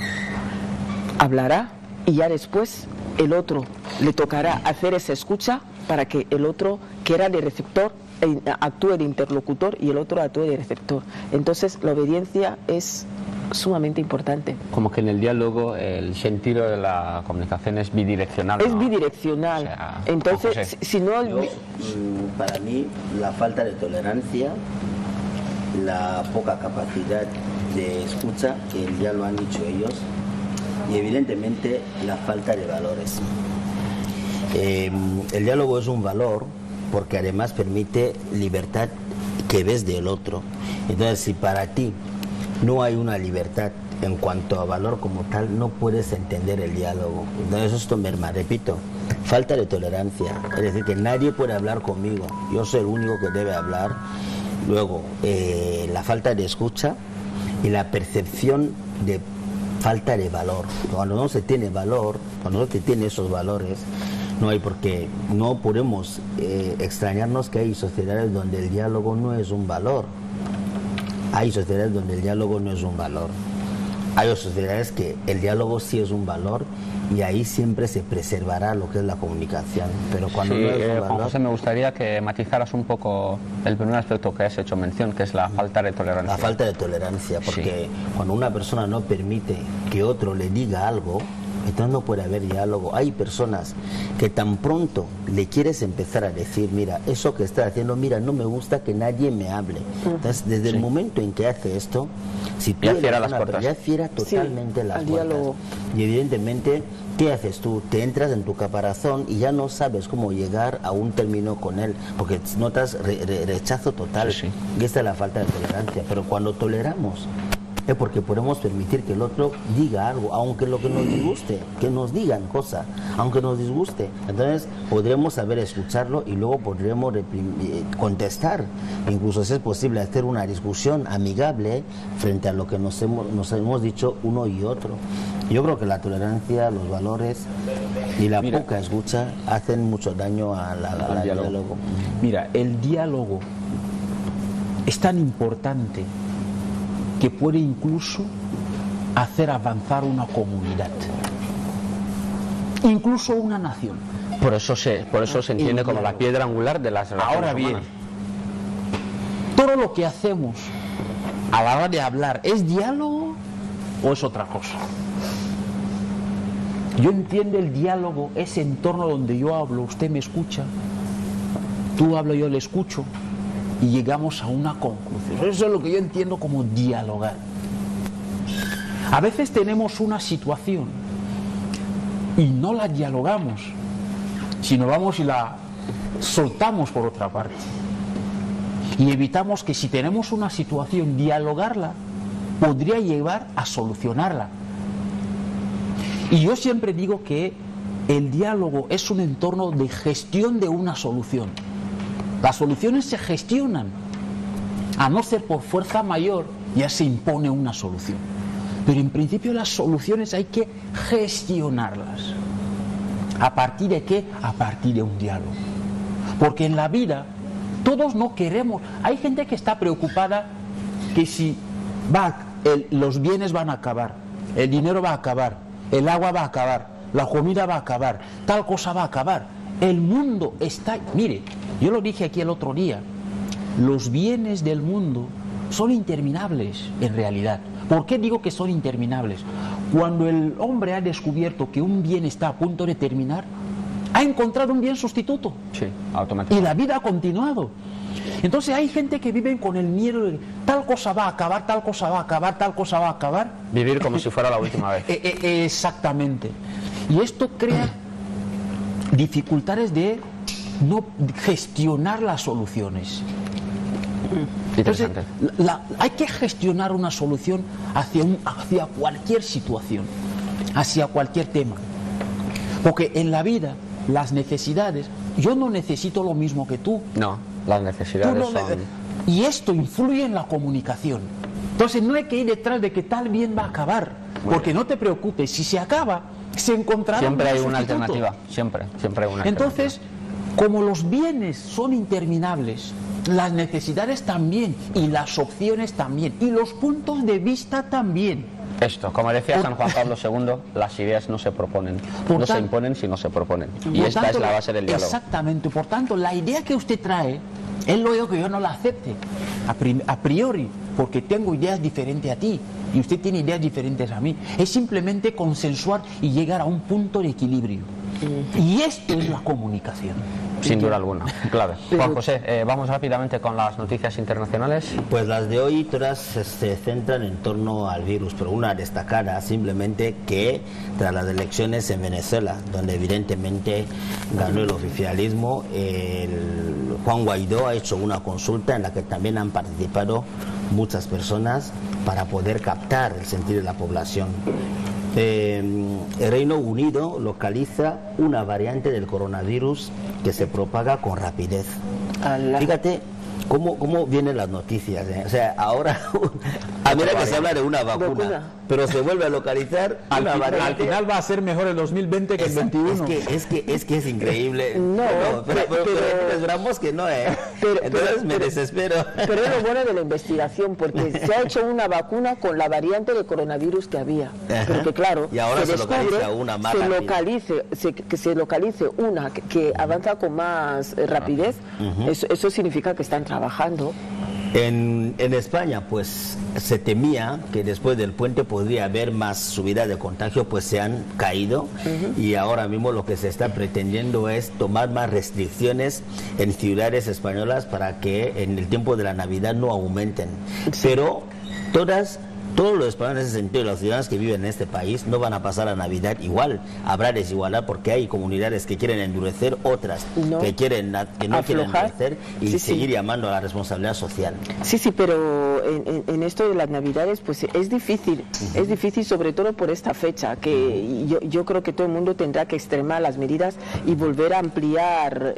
hablará y ya después el otro le tocará hacer esa escucha para que el otro, que era de receptor, actúe de interlocutor y el otro actúe de receptor. Entonces la obediencia es sumamente importante. Como que en el diálogo el sentido de la comunicación es bidireccional, ¿no? Es bidireccional. O sea, entonces, si no... Para mí, la falta de tolerancia, la poca capacidad de escucha, que ya lo han dicho ellos, y evidentemente la falta de valores. El diálogo es un valor porque además permite libertad que ves del otro. Entonces, si para ti no hay una libertad en cuanto a valor como tal, no puedes entender el diálogo. Entonces esto merma, repito, falta de tolerancia. Es decir, que nadie puede hablar conmigo, yo soy el único que debe hablar. Luego, la falta de escucha y la percepción de falta de valor. Cuando no se tiene valor, cuando no se tiene esos valores, no hay por qué. No podemos extrañarnos que hay sociedades donde el diálogo no es un valor. Hay sociedades donde el diálogo no es un valor. Hay sociedades que el diálogo sí es un valor y ahí siempre se preservará lo que es la comunicación. Pero cuando no es un valor... Juan José, me gustaría que matizaras un poco el primer aspecto que has hecho mención, que es la falta de tolerancia. La falta de tolerancia, porque cuando una persona no permite que otro le diga algo, entonces no puede haber diálogo. Hay personas que tan pronto le quieres empezar a decir, mira, eso que estás haciendo, mira, no me gusta que nadie me hable. Entonces, desde el momento en que hace esto, si tú ya cierra las puertas. Ya cierra totalmente las puertas. Diálogo. Y evidentemente, ¿qué haces tú? Te entras en tu caparazón y ya no sabes cómo llegar a un término con él, porque notas rechazo total. Y esta es la falta de tolerancia. Pero cuando toleramos, es porque podemos permitir que el otro diga algo, aunque lo que nos disguste, que nos digan cosas, aunque nos disguste. Entonces podremos saber escucharlo y luego podremos contestar, incluso si es posible hacer una discusión amigable frente a lo que nos hemos dicho uno y otro. Yo creo que la tolerancia, los valores y la poca escucha hacen mucho daño al diálogo. Mira, el diálogo es tan importante que puede incluso hacer avanzar una comunidad, incluso una nación. Por eso se entiende como la piedra angular de las relaciones Ahora bien, humanas. todo lo que hacemos a la hora de hablar, ¿es diálogo o es otra cosa? Yo entiendo el diálogo, ese entorno donde yo hablo, usted me escucha, tú hablas, yo le escucho, y llegamos a una conclusión. Eso es lo que yo entiendo como dialogar. A veces tenemos una situación y no la dialogamos, sino vamos y la soltamos por otra parte. Y evitamos que si tenemos una situación, dialogarla podría llevar a solucionarla. Y yo siempre digo que el diálogo es un entorno de gestión de una solución. Las soluciones se gestionan, a no ser por fuerza mayor, ya se impone una solución. Pero en principio las soluciones hay que gestionarlas. ¿A partir de qué? A partir de un diálogo. Porque en la vida todos no queremos. Hay gente que está preocupada que si los bienes van a acabar, el dinero va a acabar, el agua va a acabar, la comida va a acabar, tal cosa va a acabar. El mundo está... Mire, yo lo dije aquí el otro día, los bienes del mundo son interminables en realidad. ¿Por qué digo que son interminables? Cuando el hombre ha descubierto que un bien está a punto de terminar, ha encontrado un bien sustituto. Sí, automáticamente. Y la vida ha continuado. Entonces hay gente que vive con el miedo de tal cosa va a acabar, tal cosa va a acabar, tal cosa va a acabar. Vivir como si fuera la última vez. Exactamente. Y esto crea dificultades de no gestionar las soluciones. Entonces, hay que gestionar una solución hacia cualquier situación, hacia cualquier tema. Porque en la vida, las necesidades, yo no necesito lo mismo que tú. No, las necesidades son... Y esto influye en la comunicación. Entonces no hay que ir detrás de que tal bien va a acabar, porque no te preocupes, si se acaba, se encontrará siempre hay una sustituto. alternativa, siempre hay una Entonces, como los bienes son interminables, las necesidades también, y las opciones también, y los puntos de vista también. Esto, como decía San Juan Pablo II, las ideas no se proponen, no se imponen, sino se proponen. Y esta es la base del diálogo. Exactamente, por tanto, la idea que usted trae, es lo que yo no la acepte, a priori, porque tengo ideas diferentes a ti, y usted tiene ideas diferentes a mí. Es simplemente consensuar y llegar a un punto de equilibrio. Y esto es la comunicación. Sin duda alguna, clave. Juan José, vamos rápidamente con las noticias internacionales. Pues las de hoy todas se centran en torno al virus, pero una destacada simplemente que tras las elecciones en Venezuela, donde evidentemente ganó el oficialismo, Juan Guaidó ha hecho una consulta en la que también han participado muchas personas para poder captar el sentir de la población. El Reino Unido localiza una variante del coronavirus que se propaga con rapidez. Fíjate ¿Cómo vienen las noticias? O sea, ahora, a mira que se habla de una vacuna, pero se vuelve a localizar una variante. Al final va a ser mejor el 2020 que el 21. Es que es increíble. Pero esperamos que no, entonces me desespero. Pero es lo bueno de la investigación, porque se ha hecho una vacuna con la variante de coronavirus que había. Porque claro, y ahora se localiza una más que se localice una que avanza con más rapidez, eso significa que están trabajando. En España, pues se temía que después del puente podría haber más subidas de contagio, pues se han caído y ahora mismo lo que se está pretendiendo es tomar más restricciones en ciudades españolas para que en el tiempo de la Navidad no aumenten. Pero todos los españoles en ese sentido, los ciudadanos que viven en este país no van a pasar la Navidad igual. Habrá desigualdad porque hay comunidades que quieren endurecer, otras que no quieren endurecer y seguir llamando a la responsabilidad social. Sí, pero en esto de las Navidades pues es difícil, sobre todo por esta fecha, que yo creo que todo el mundo tendrá que extremar las medidas y volver a ampliar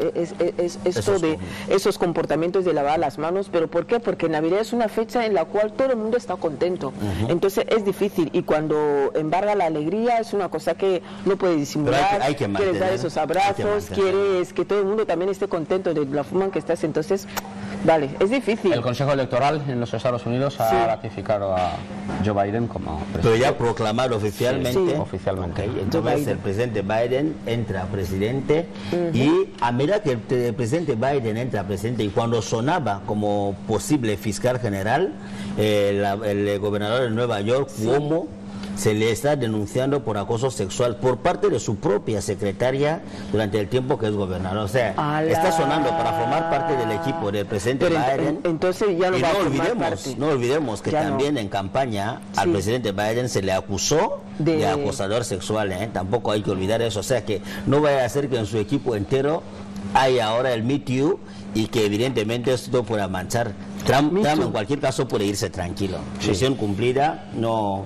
esos comportamientos de lavar las manos. ¿Pero por qué? Porque Navidad es una fecha en la cual todo el mundo está contento. Entonces es difícil, y cuando embarga la alegría es una cosa que no puedes disimular. Quieres dar esos abrazos, quieres que todo el mundo también esté contento de la forma en que estás. Entonces, vale, es difícil. El Consejo Electoral en los Estados Unidos ha ratificado a Joe Biden como presidente. Pero ya proclamado oficialmente. Oficialmente. Entonces el presidente Biden entra presidente y a medida que el presidente Biden entra presidente, y cuando sonaba como posible fiscal general, el gobernador de Nueva York, Cuomo, se le está denunciando por acoso sexual por parte de su propia secretaria durante el tiempo que es gobernador. O sea, está sonando para formar parte del equipo del presidente Biden. Entonces ya no olvidemos que también en campaña al presidente Biden se le acusó de acosador sexual. Tampoco hay que olvidar eso. O sea, que no vaya a ser que en su equipo entero hay ahora el Me Too y que evidentemente esto pueda manchar. Trump en cualquier caso puede irse tranquilo. Misión cumplida, no.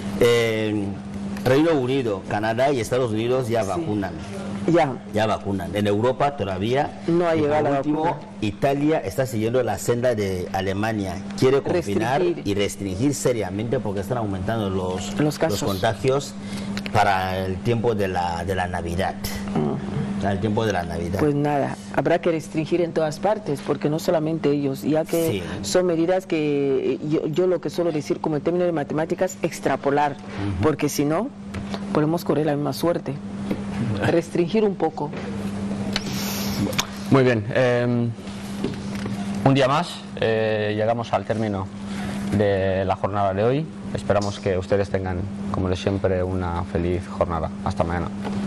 Reino Unido, Canadá y Estados Unidos ya vacunan. Ya vacunan. En Europa todavía no ha llegado la vacuna. Italia está siguiendo la senda de Alemania. Quiere confinar y restringir seriamente porque están aumentando los contagios para el tiempo de la Navidad. Al tiempo de la Navidad. Pues nada, habrá que restringir en todas partes, porque no solamente ellos, ya que son medidas que yo lo que suelo decir como en términos de matemáticas, extrapolar, porque si no, podemos correr la misma suerte. Restringir un poco. Muy bien, un día más, llegamos al término de la jornada de hoy. Esperamos que ustedes tengan, como de siempre, una feliz jornada. Hasta mañana.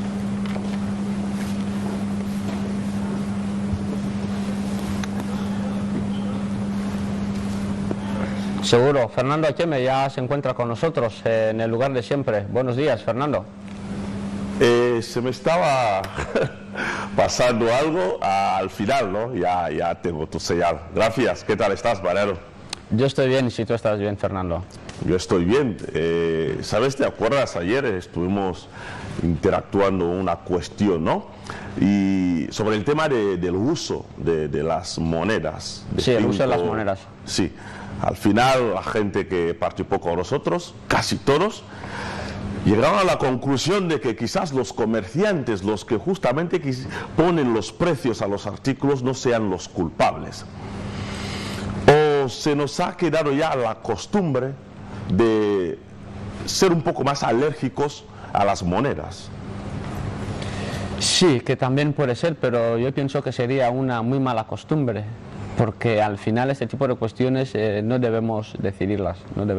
Seguro, Fernando Acheme ya se encuentra con nosotros en el lugar de siempre. Buenos días, Fernando. Se me estaba pasando algo al final, ¿no? Ya tengo tu señal. Gracias. ¿Qué tal estás, Mariano? Yo estoy bien, y si tú estás bien, Fernando. Yo estoy bien. ¿Sabes? ¿Te acuerdas? Ayer estuvimos interactuando una cuestión, ¿no? Y sobre el tema del uso de las monedas. Sí, el uso de las monedas. Sí. Al final, la gente que participó con nosotros, casi todos, llegaron a la conclusión de que quizás los comerciantes, los que justamente ponen los precios a los artículos, no sean los culpables. O se nos ha quedado ya la costumbre de ser un poco más alérgicos a las monedas. Sí, que también puede ser, pero yo pienso que sería una muy mala costumbre. Porque al final este tipo de cuestiones no debemos decidirlas,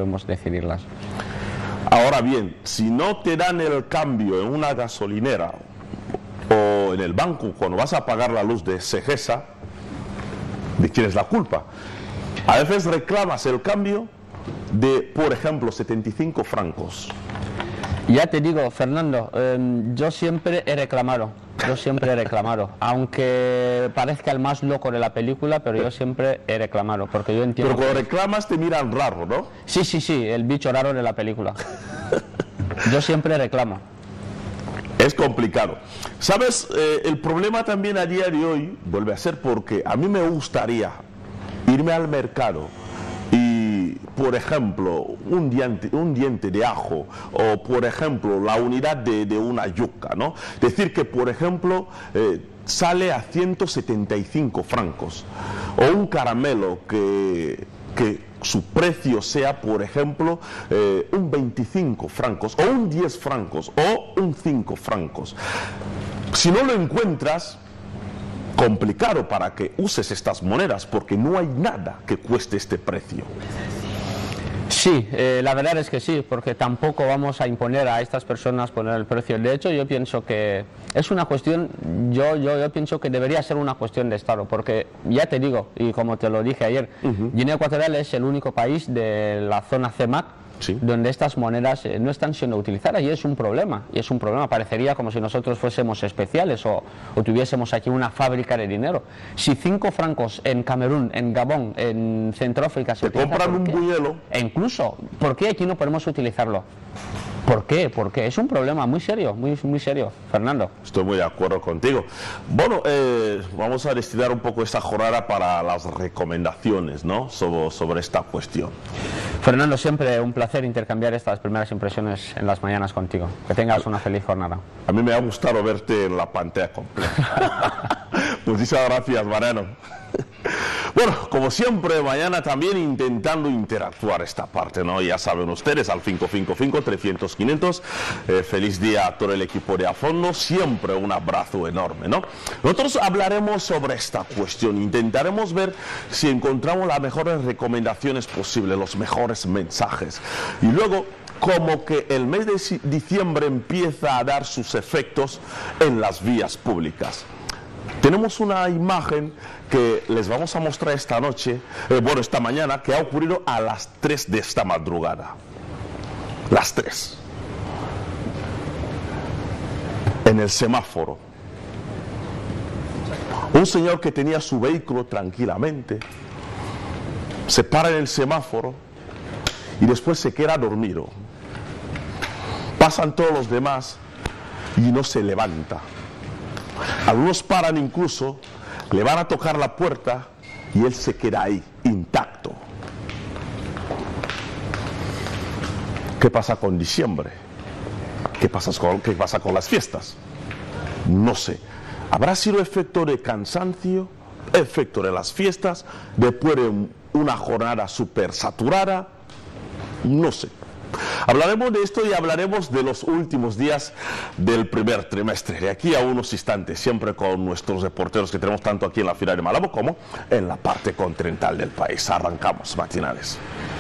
Ahora bien, si no te dan el cambio en una gasolinera o en el banco cuando vas a pagar la luz de Segesa, ¿de quién es la culpa? A veces reclamas el cambio de, por ejemplo, 75 francos. Ya te digo, Fernando, yo siempre he reclamado, aunque parezca el más loco de la película, pero yo siempre he reclamado, porque yo entiendo... Pero cuando reclamas te miran raro, ¿no? Sí, el bicho raro de la película. Yo siempre reclamo. Es complicado. ¿Sabes? El problema también a día de hoy vuelve a ser porque a mí me gustaría irme al mercado y, por ejemplo, un diente de ajo, o por ejemplo la unidad de una yuca, ¿no? Decir que, por ejemplo, sale a 175 francos, o un caramelo que su precio sea, por ejemplo, un 25 francos, o un 10 francos, o un 5 francos. Si no lo encuentras, complicado para que uses estas monedas, porque no hay nada que cueste este precio. Sí, la verdad es que sí, porque tampoco vamos a imponer a estas personas poner el precio. De hecho, yo pienso que es una cuestión, yo pienso que debería ser una cuestión de Estado, porque ya te digo, y como te lo dije ayer, Guinea Ecuatorial es el único país de la zona CEMAC donde estas monedas no están siendo utilizadas, y es un problema, parecería como si nosotros fuésemos especiales o tuviésemos aquí una fábrica de dinero. Si 5 francos en Camerún, en Gabón, en Centroáfrica se compran un buñuelo, e incluso, ¿por qué aquí no podemos utilizarlo? ¿Por qué? Porque es un problema muy serio, muy serio, Fernando. Estoy muy de acuerdo contigo. Bueno, vamos a destinar un poco esta jornada para las recomendaciones, ¿no?, sobre esta cuestión. Fernando, siempre un placer intercambiar estas primeras impresiones en las mañanas contigo. Que tengas una feliz jornada. A mí me ha gustado verte en la pantalla completa. Muchísimas gracias, Mariano. Bueno, como siempre, mañana también intentando interactuar esta parte, ¿no? Ya saben ustedes, al 555-300-500. Feliz día a todo el equipo de A Fondo. Siempre un abrazo enorme, ¿no? Nosotros hablaremos sobre esta cuestión. Intentaremos ver si encontramos las mejores recomendaciones posibles, los mejores mensajes. Y luego, como que el mes de diciembre empieza a dar sus efectos en las vías públicas. Tenemos una imagen que les vamos a mostrar esta noche, esta mañana, que ha ocurrido a las 3 de esta madrugada. Las 3. En el semáforo. Un señor que tenía su vehículo tranquilamente, se para en el semáforo y después se queda dormido. Pasan todos los demás y no se levanta. Algunos paran incluso, le van a tocar la puerta y él se queda ahí, intacto. ¿Qué pasa con diciembre? ¿Qué pasa con las fiestas? No sé. ¿Habrá sido efecto de cansancio? ¿Efecto de las fiestas? ¿Después de una jornada súper saturada? No sé. Hablaremos de esto y hablaremos de los últimos días del primer trimestre, de aquí a unos instantes, siempre con nuestros reporteros que tenemos tanto aquí en la ciudad de Malabo como en la parte continental del país. Arrancamos matinales.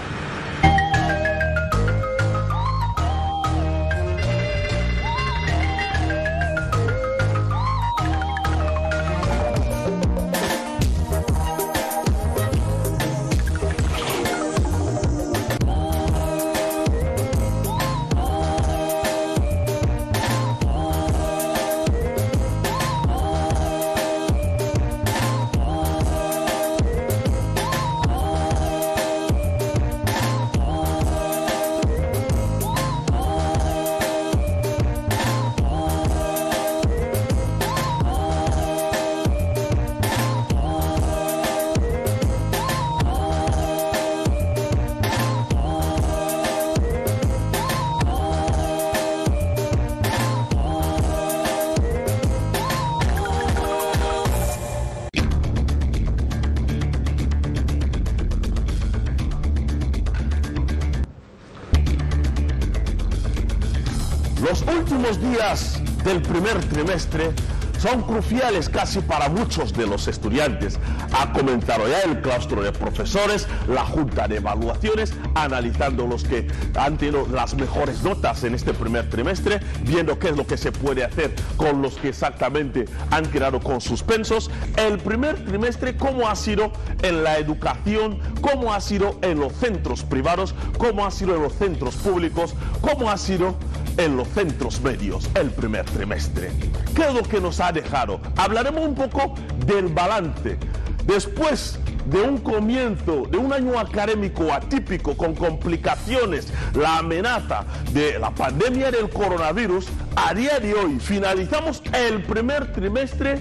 Los últimos días del primer trimestre son cruciales casi para muchos de los estudiantes. Ha comenzado ya el claustro de profesores, la junta de evaluaciones, analizando los que han tenido las mejores notas en este primer trimestre, viendo qué es lo que se puede hacer con los que exactamente han quedado con suspensos. El primer trimestre, cómo ha sido en la educación, cómo ha sido en los centros privados, cómo ha sido en los centros públicos, cómo ha sido en los centros medios el primer trimestre. ¿Qué es lo que nos ha dejado? Hablaremos un poco del balance. Después de un comienzo de un año académico atípico con complicaciones, la amenaza de la pandemia del coronavirus, a día de hoy finalizamos el primer trimestre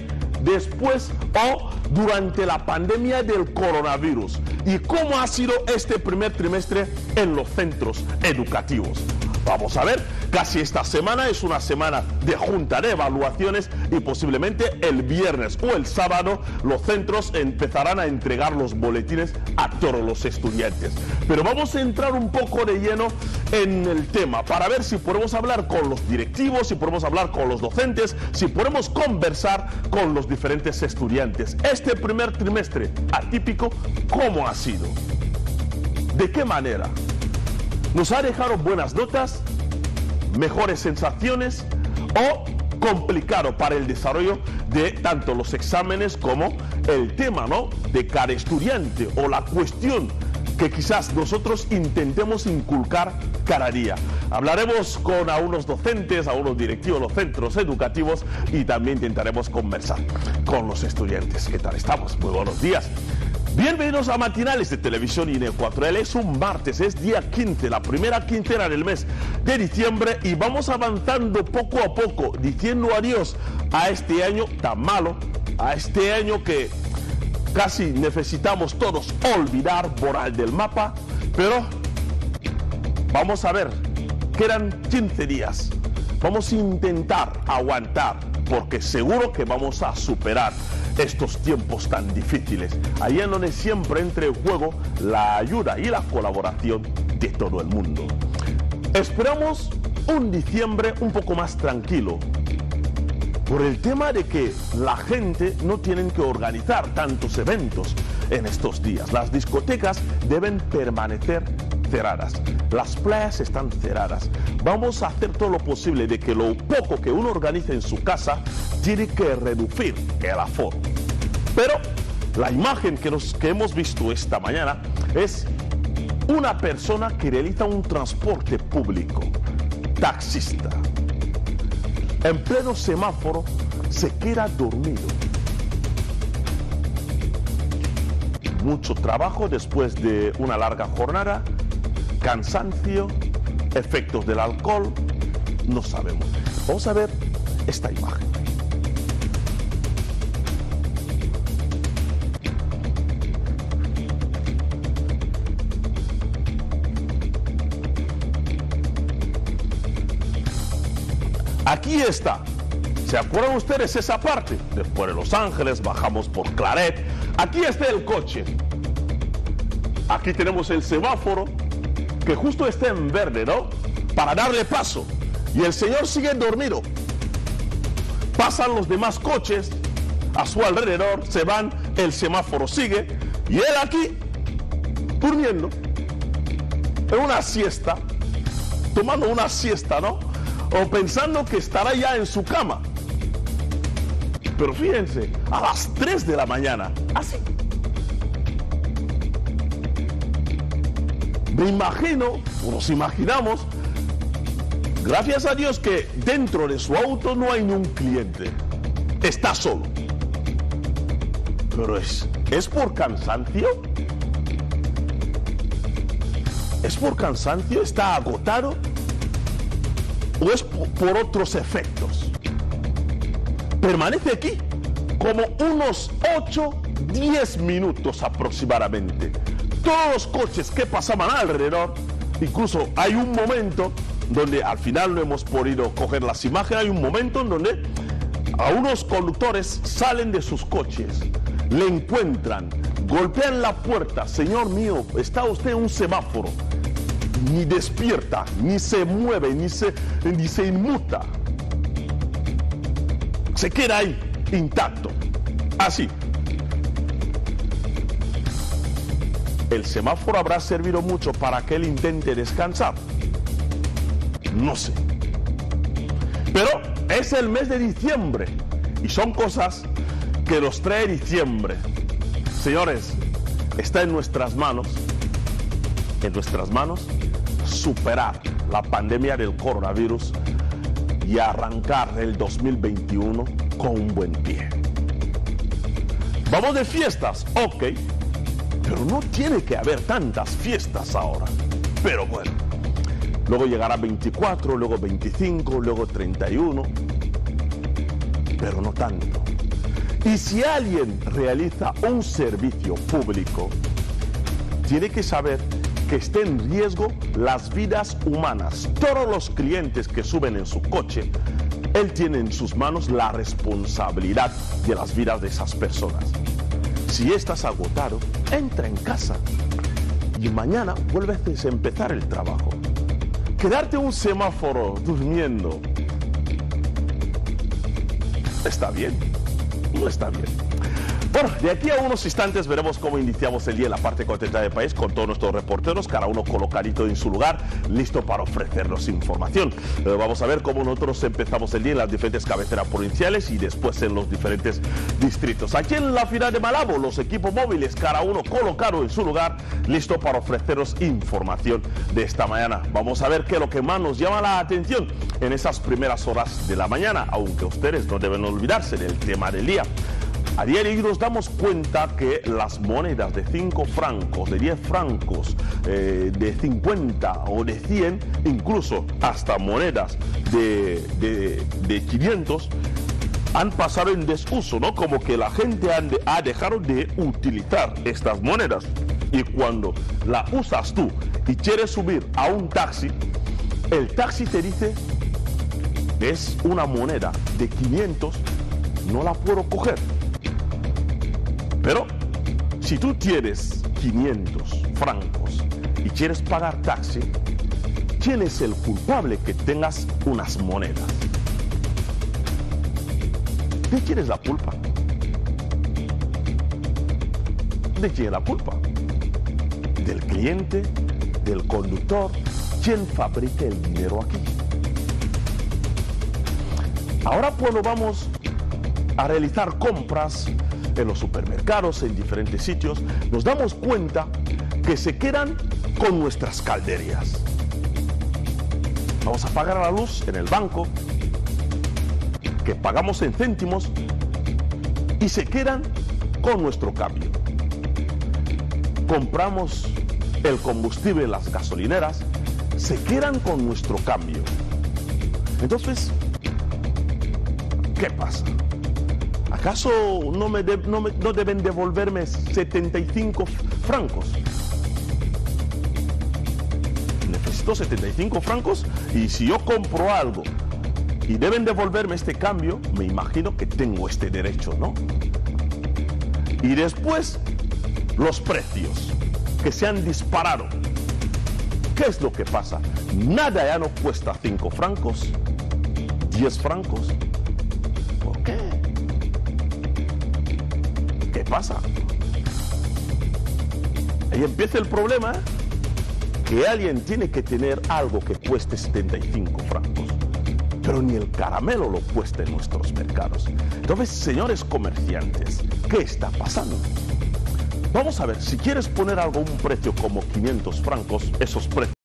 después o durante la pandemia del coronavirus y cómo ha sido este primer trimestre en los centros educativos. Vamos a ver, casi esta semana es una semana de junta de evaluaciones y posiblemente el viernes o el sábado los centros empezarán a entregar los boletines a todos los estudiantes. Pero vamos a entrar un poco de lleno en el tema para ver si podemos hablar con los directivos, si podemos hablar con los docentes, si podemos conversar con los diferentes estudiantes. Este primer trimestre atípico, ¿cómo ha sido? ¿De qué manera? ¿Nos ha dejado buenas notas, mejores sensaciones o complicado para el desarrollo de tanto los exámenes como el tema, ¿no?, de cada estudiante o la cuestión que quizás nosotros intentemos inculcar cada día? Hablaremos con unos docentes, unos directivos de los centros educativos y también intentaremos conversar con los estudiantes. ¿Qué tal estamos? Muy buenos días. Bienvenidos a Matinales de Televisión INE Ecuatorial. Es un martes, es día 15, la primera quincena del mes de diciembre y vamos avanzando poco a poco, diciendo adiós a este año tan malo, a este año que casi necesitamos todos olvidar, borrar del mapa, pero vamos a ver, quedan 15 días, vamos a intentar aguantar porque seguro que vamos a superar estos tiempos tan difíciles, ahí en donde siempre entre en juego la ayuda y la colaboración de todo el mundo. Esperamos un diciembre un poco más tranquilo, por el tema de que la gente no tiene que organizar tantos eventos en estos días. Las discotecas deben permanecer cerradas, las playas están cerradas. Vamos a hacer todo lo posible de que lo poco que uno organice en su casa tiene que reducir el aforo. Pero la imagen que hemos visto esta mañana es una persona que realiza un transporte público, taxista. En pleno semáforo se queda dormido. Mucho trabajo después de una larga jornada, cansancio, efectos del alcohol, no sabemos. Vamos a ver esta imagen. Aquí está. ¿Se acuerdan ustedes esa parte? Después de Los Ángeles, bajamos por Claret. Aquí está el coche. Aquí tenemos el semáforo, que justo está en verde, ¿no?, para darle paso. Y el señor sigue dormido. Pasan los demás coches a su alrededor, se van, el semáforo sigue. Y él aquí, durmiendo, en una siesta, tomando una siesta, ¿no?, o pensando que estará ya en su cama. Pero fíjense, a las 3 de la mañana, así. Me imagino, o nos imaginamos, gracias a Dios que dentro de su auto no hay ni un cliente. Está solo. Pero ¿es por cansancio? ¿Es por cansancio? ¿Está agotado? ¿O es por otros efectos? Permanece aquí como unos 8-10 minutos aproximadamente. Todos los coches que pasaban alrededor, incluso hay un momento donde al final no hemos podido coger las imágenes, hay un momento en donde a unos conductores salen de sus coches, le encuentran, golpean la puerta: señor mío, está usted en un semáforo. Ni despierta, ni se mueve, ni se inmuta. Se queda ahí, intacto. Así. ¿El semáforo habrá servido mucho para que él intente descansar? No sé. Pero es el mes de diciembre y son cosas que nos trae diciembre. Señores, está en nuestras manos, superar la pandemia del coronavirus y arrancar el 2021 con un buen pie. Vamos de fiestas, ok, pero no tiene que haber tantas fiestas ahora. Pero bueno, luego llegará 24, luego 25, luego 31, pero no tanto. Y si alguien realiza un servicio público, tiene que saber que está en riesgo las vidas humanas. Todos los clientes que suben en su coche, él tiene en sus manos la responsabilidad de las vidas de esas personas. Si estás agotado, entra en casa y mañana vuelves a empezar el trabajo. Quedarte en un semáforo durmiendo está bien, no está bien. Bueno, de aquí a unos instantes veremos cómo iniciamos el día en la parte continental del país con todos nuestros reporteros, cada uno colocadito en su lugar, listo para ofrecernos información. Vamos a ver cómo nosotros empezamos el día en las diferentes cabeceras provinciales y después en los diferentes distritos. Aquí en la ciudad de Malabo, los equipos móviles, cada uno colocado en su lugar, listo para ofrecernos información de esta mañana. Vamos a ver qué es lo que más nos llama la atención en esas primeras horas de la mañana, aunque ustedes no deben olvidarse del tema del día. A diario nos damos cuenta que las monedas de 5 francos, de 10 francos, de 50 o de 100, incluso hasta monedas de 500, han pasado en desuso, ¿no? Como que la gente ha dejado de utilizar estas monedas. Y cuando la usas tú y quieres subir a un taxi, el taxi te dice, es una moneda de 500, no la puedo coger. Pero si tú tienes 500 francos y quieres pagar taxi, ¿quién es el culpable que tengas unas monedas? ¿De quién es la culpa? ¿De quién es la culpa? ¿Del cliente? ¿Del conductor? ¿Quién fabrica el dinero aquí? Ahora cuando vamos a realizar compras en los supermercados, en diferentes sitios, nos damos cuenta que se quedan con nuestras calderías. Vamos a pagar la luz en el banco, que pagamos en céntimos, y se quedan con nuestro cambio. Compramos el combustible en las gasolineras, se quedan con nuestro cambio. Entonces, ¿qué pasa? ¿Acaso no deben devolverme 75 francos? Necesito 75 francos y si yo compro algo y deben devolverme este cambio, me imagino que tengo este derecho, ¿no? Y después, los precios que se han disparado. ¿Qué es lo que pasa? Nada ya no cuesta 5 francos, 10 francos. ¿Por qué? ¿Qué pasa? Ahí empieza el problema, que alguien tiene que tener algo que cueste 75 francos, pero ni el caramelo lo cuesta en nuestros mercados. Entonces, señores comerciantes, ¿qué está pasando? Vamos a ver, si quieres poner algo a un precio como 500 francos, esos precios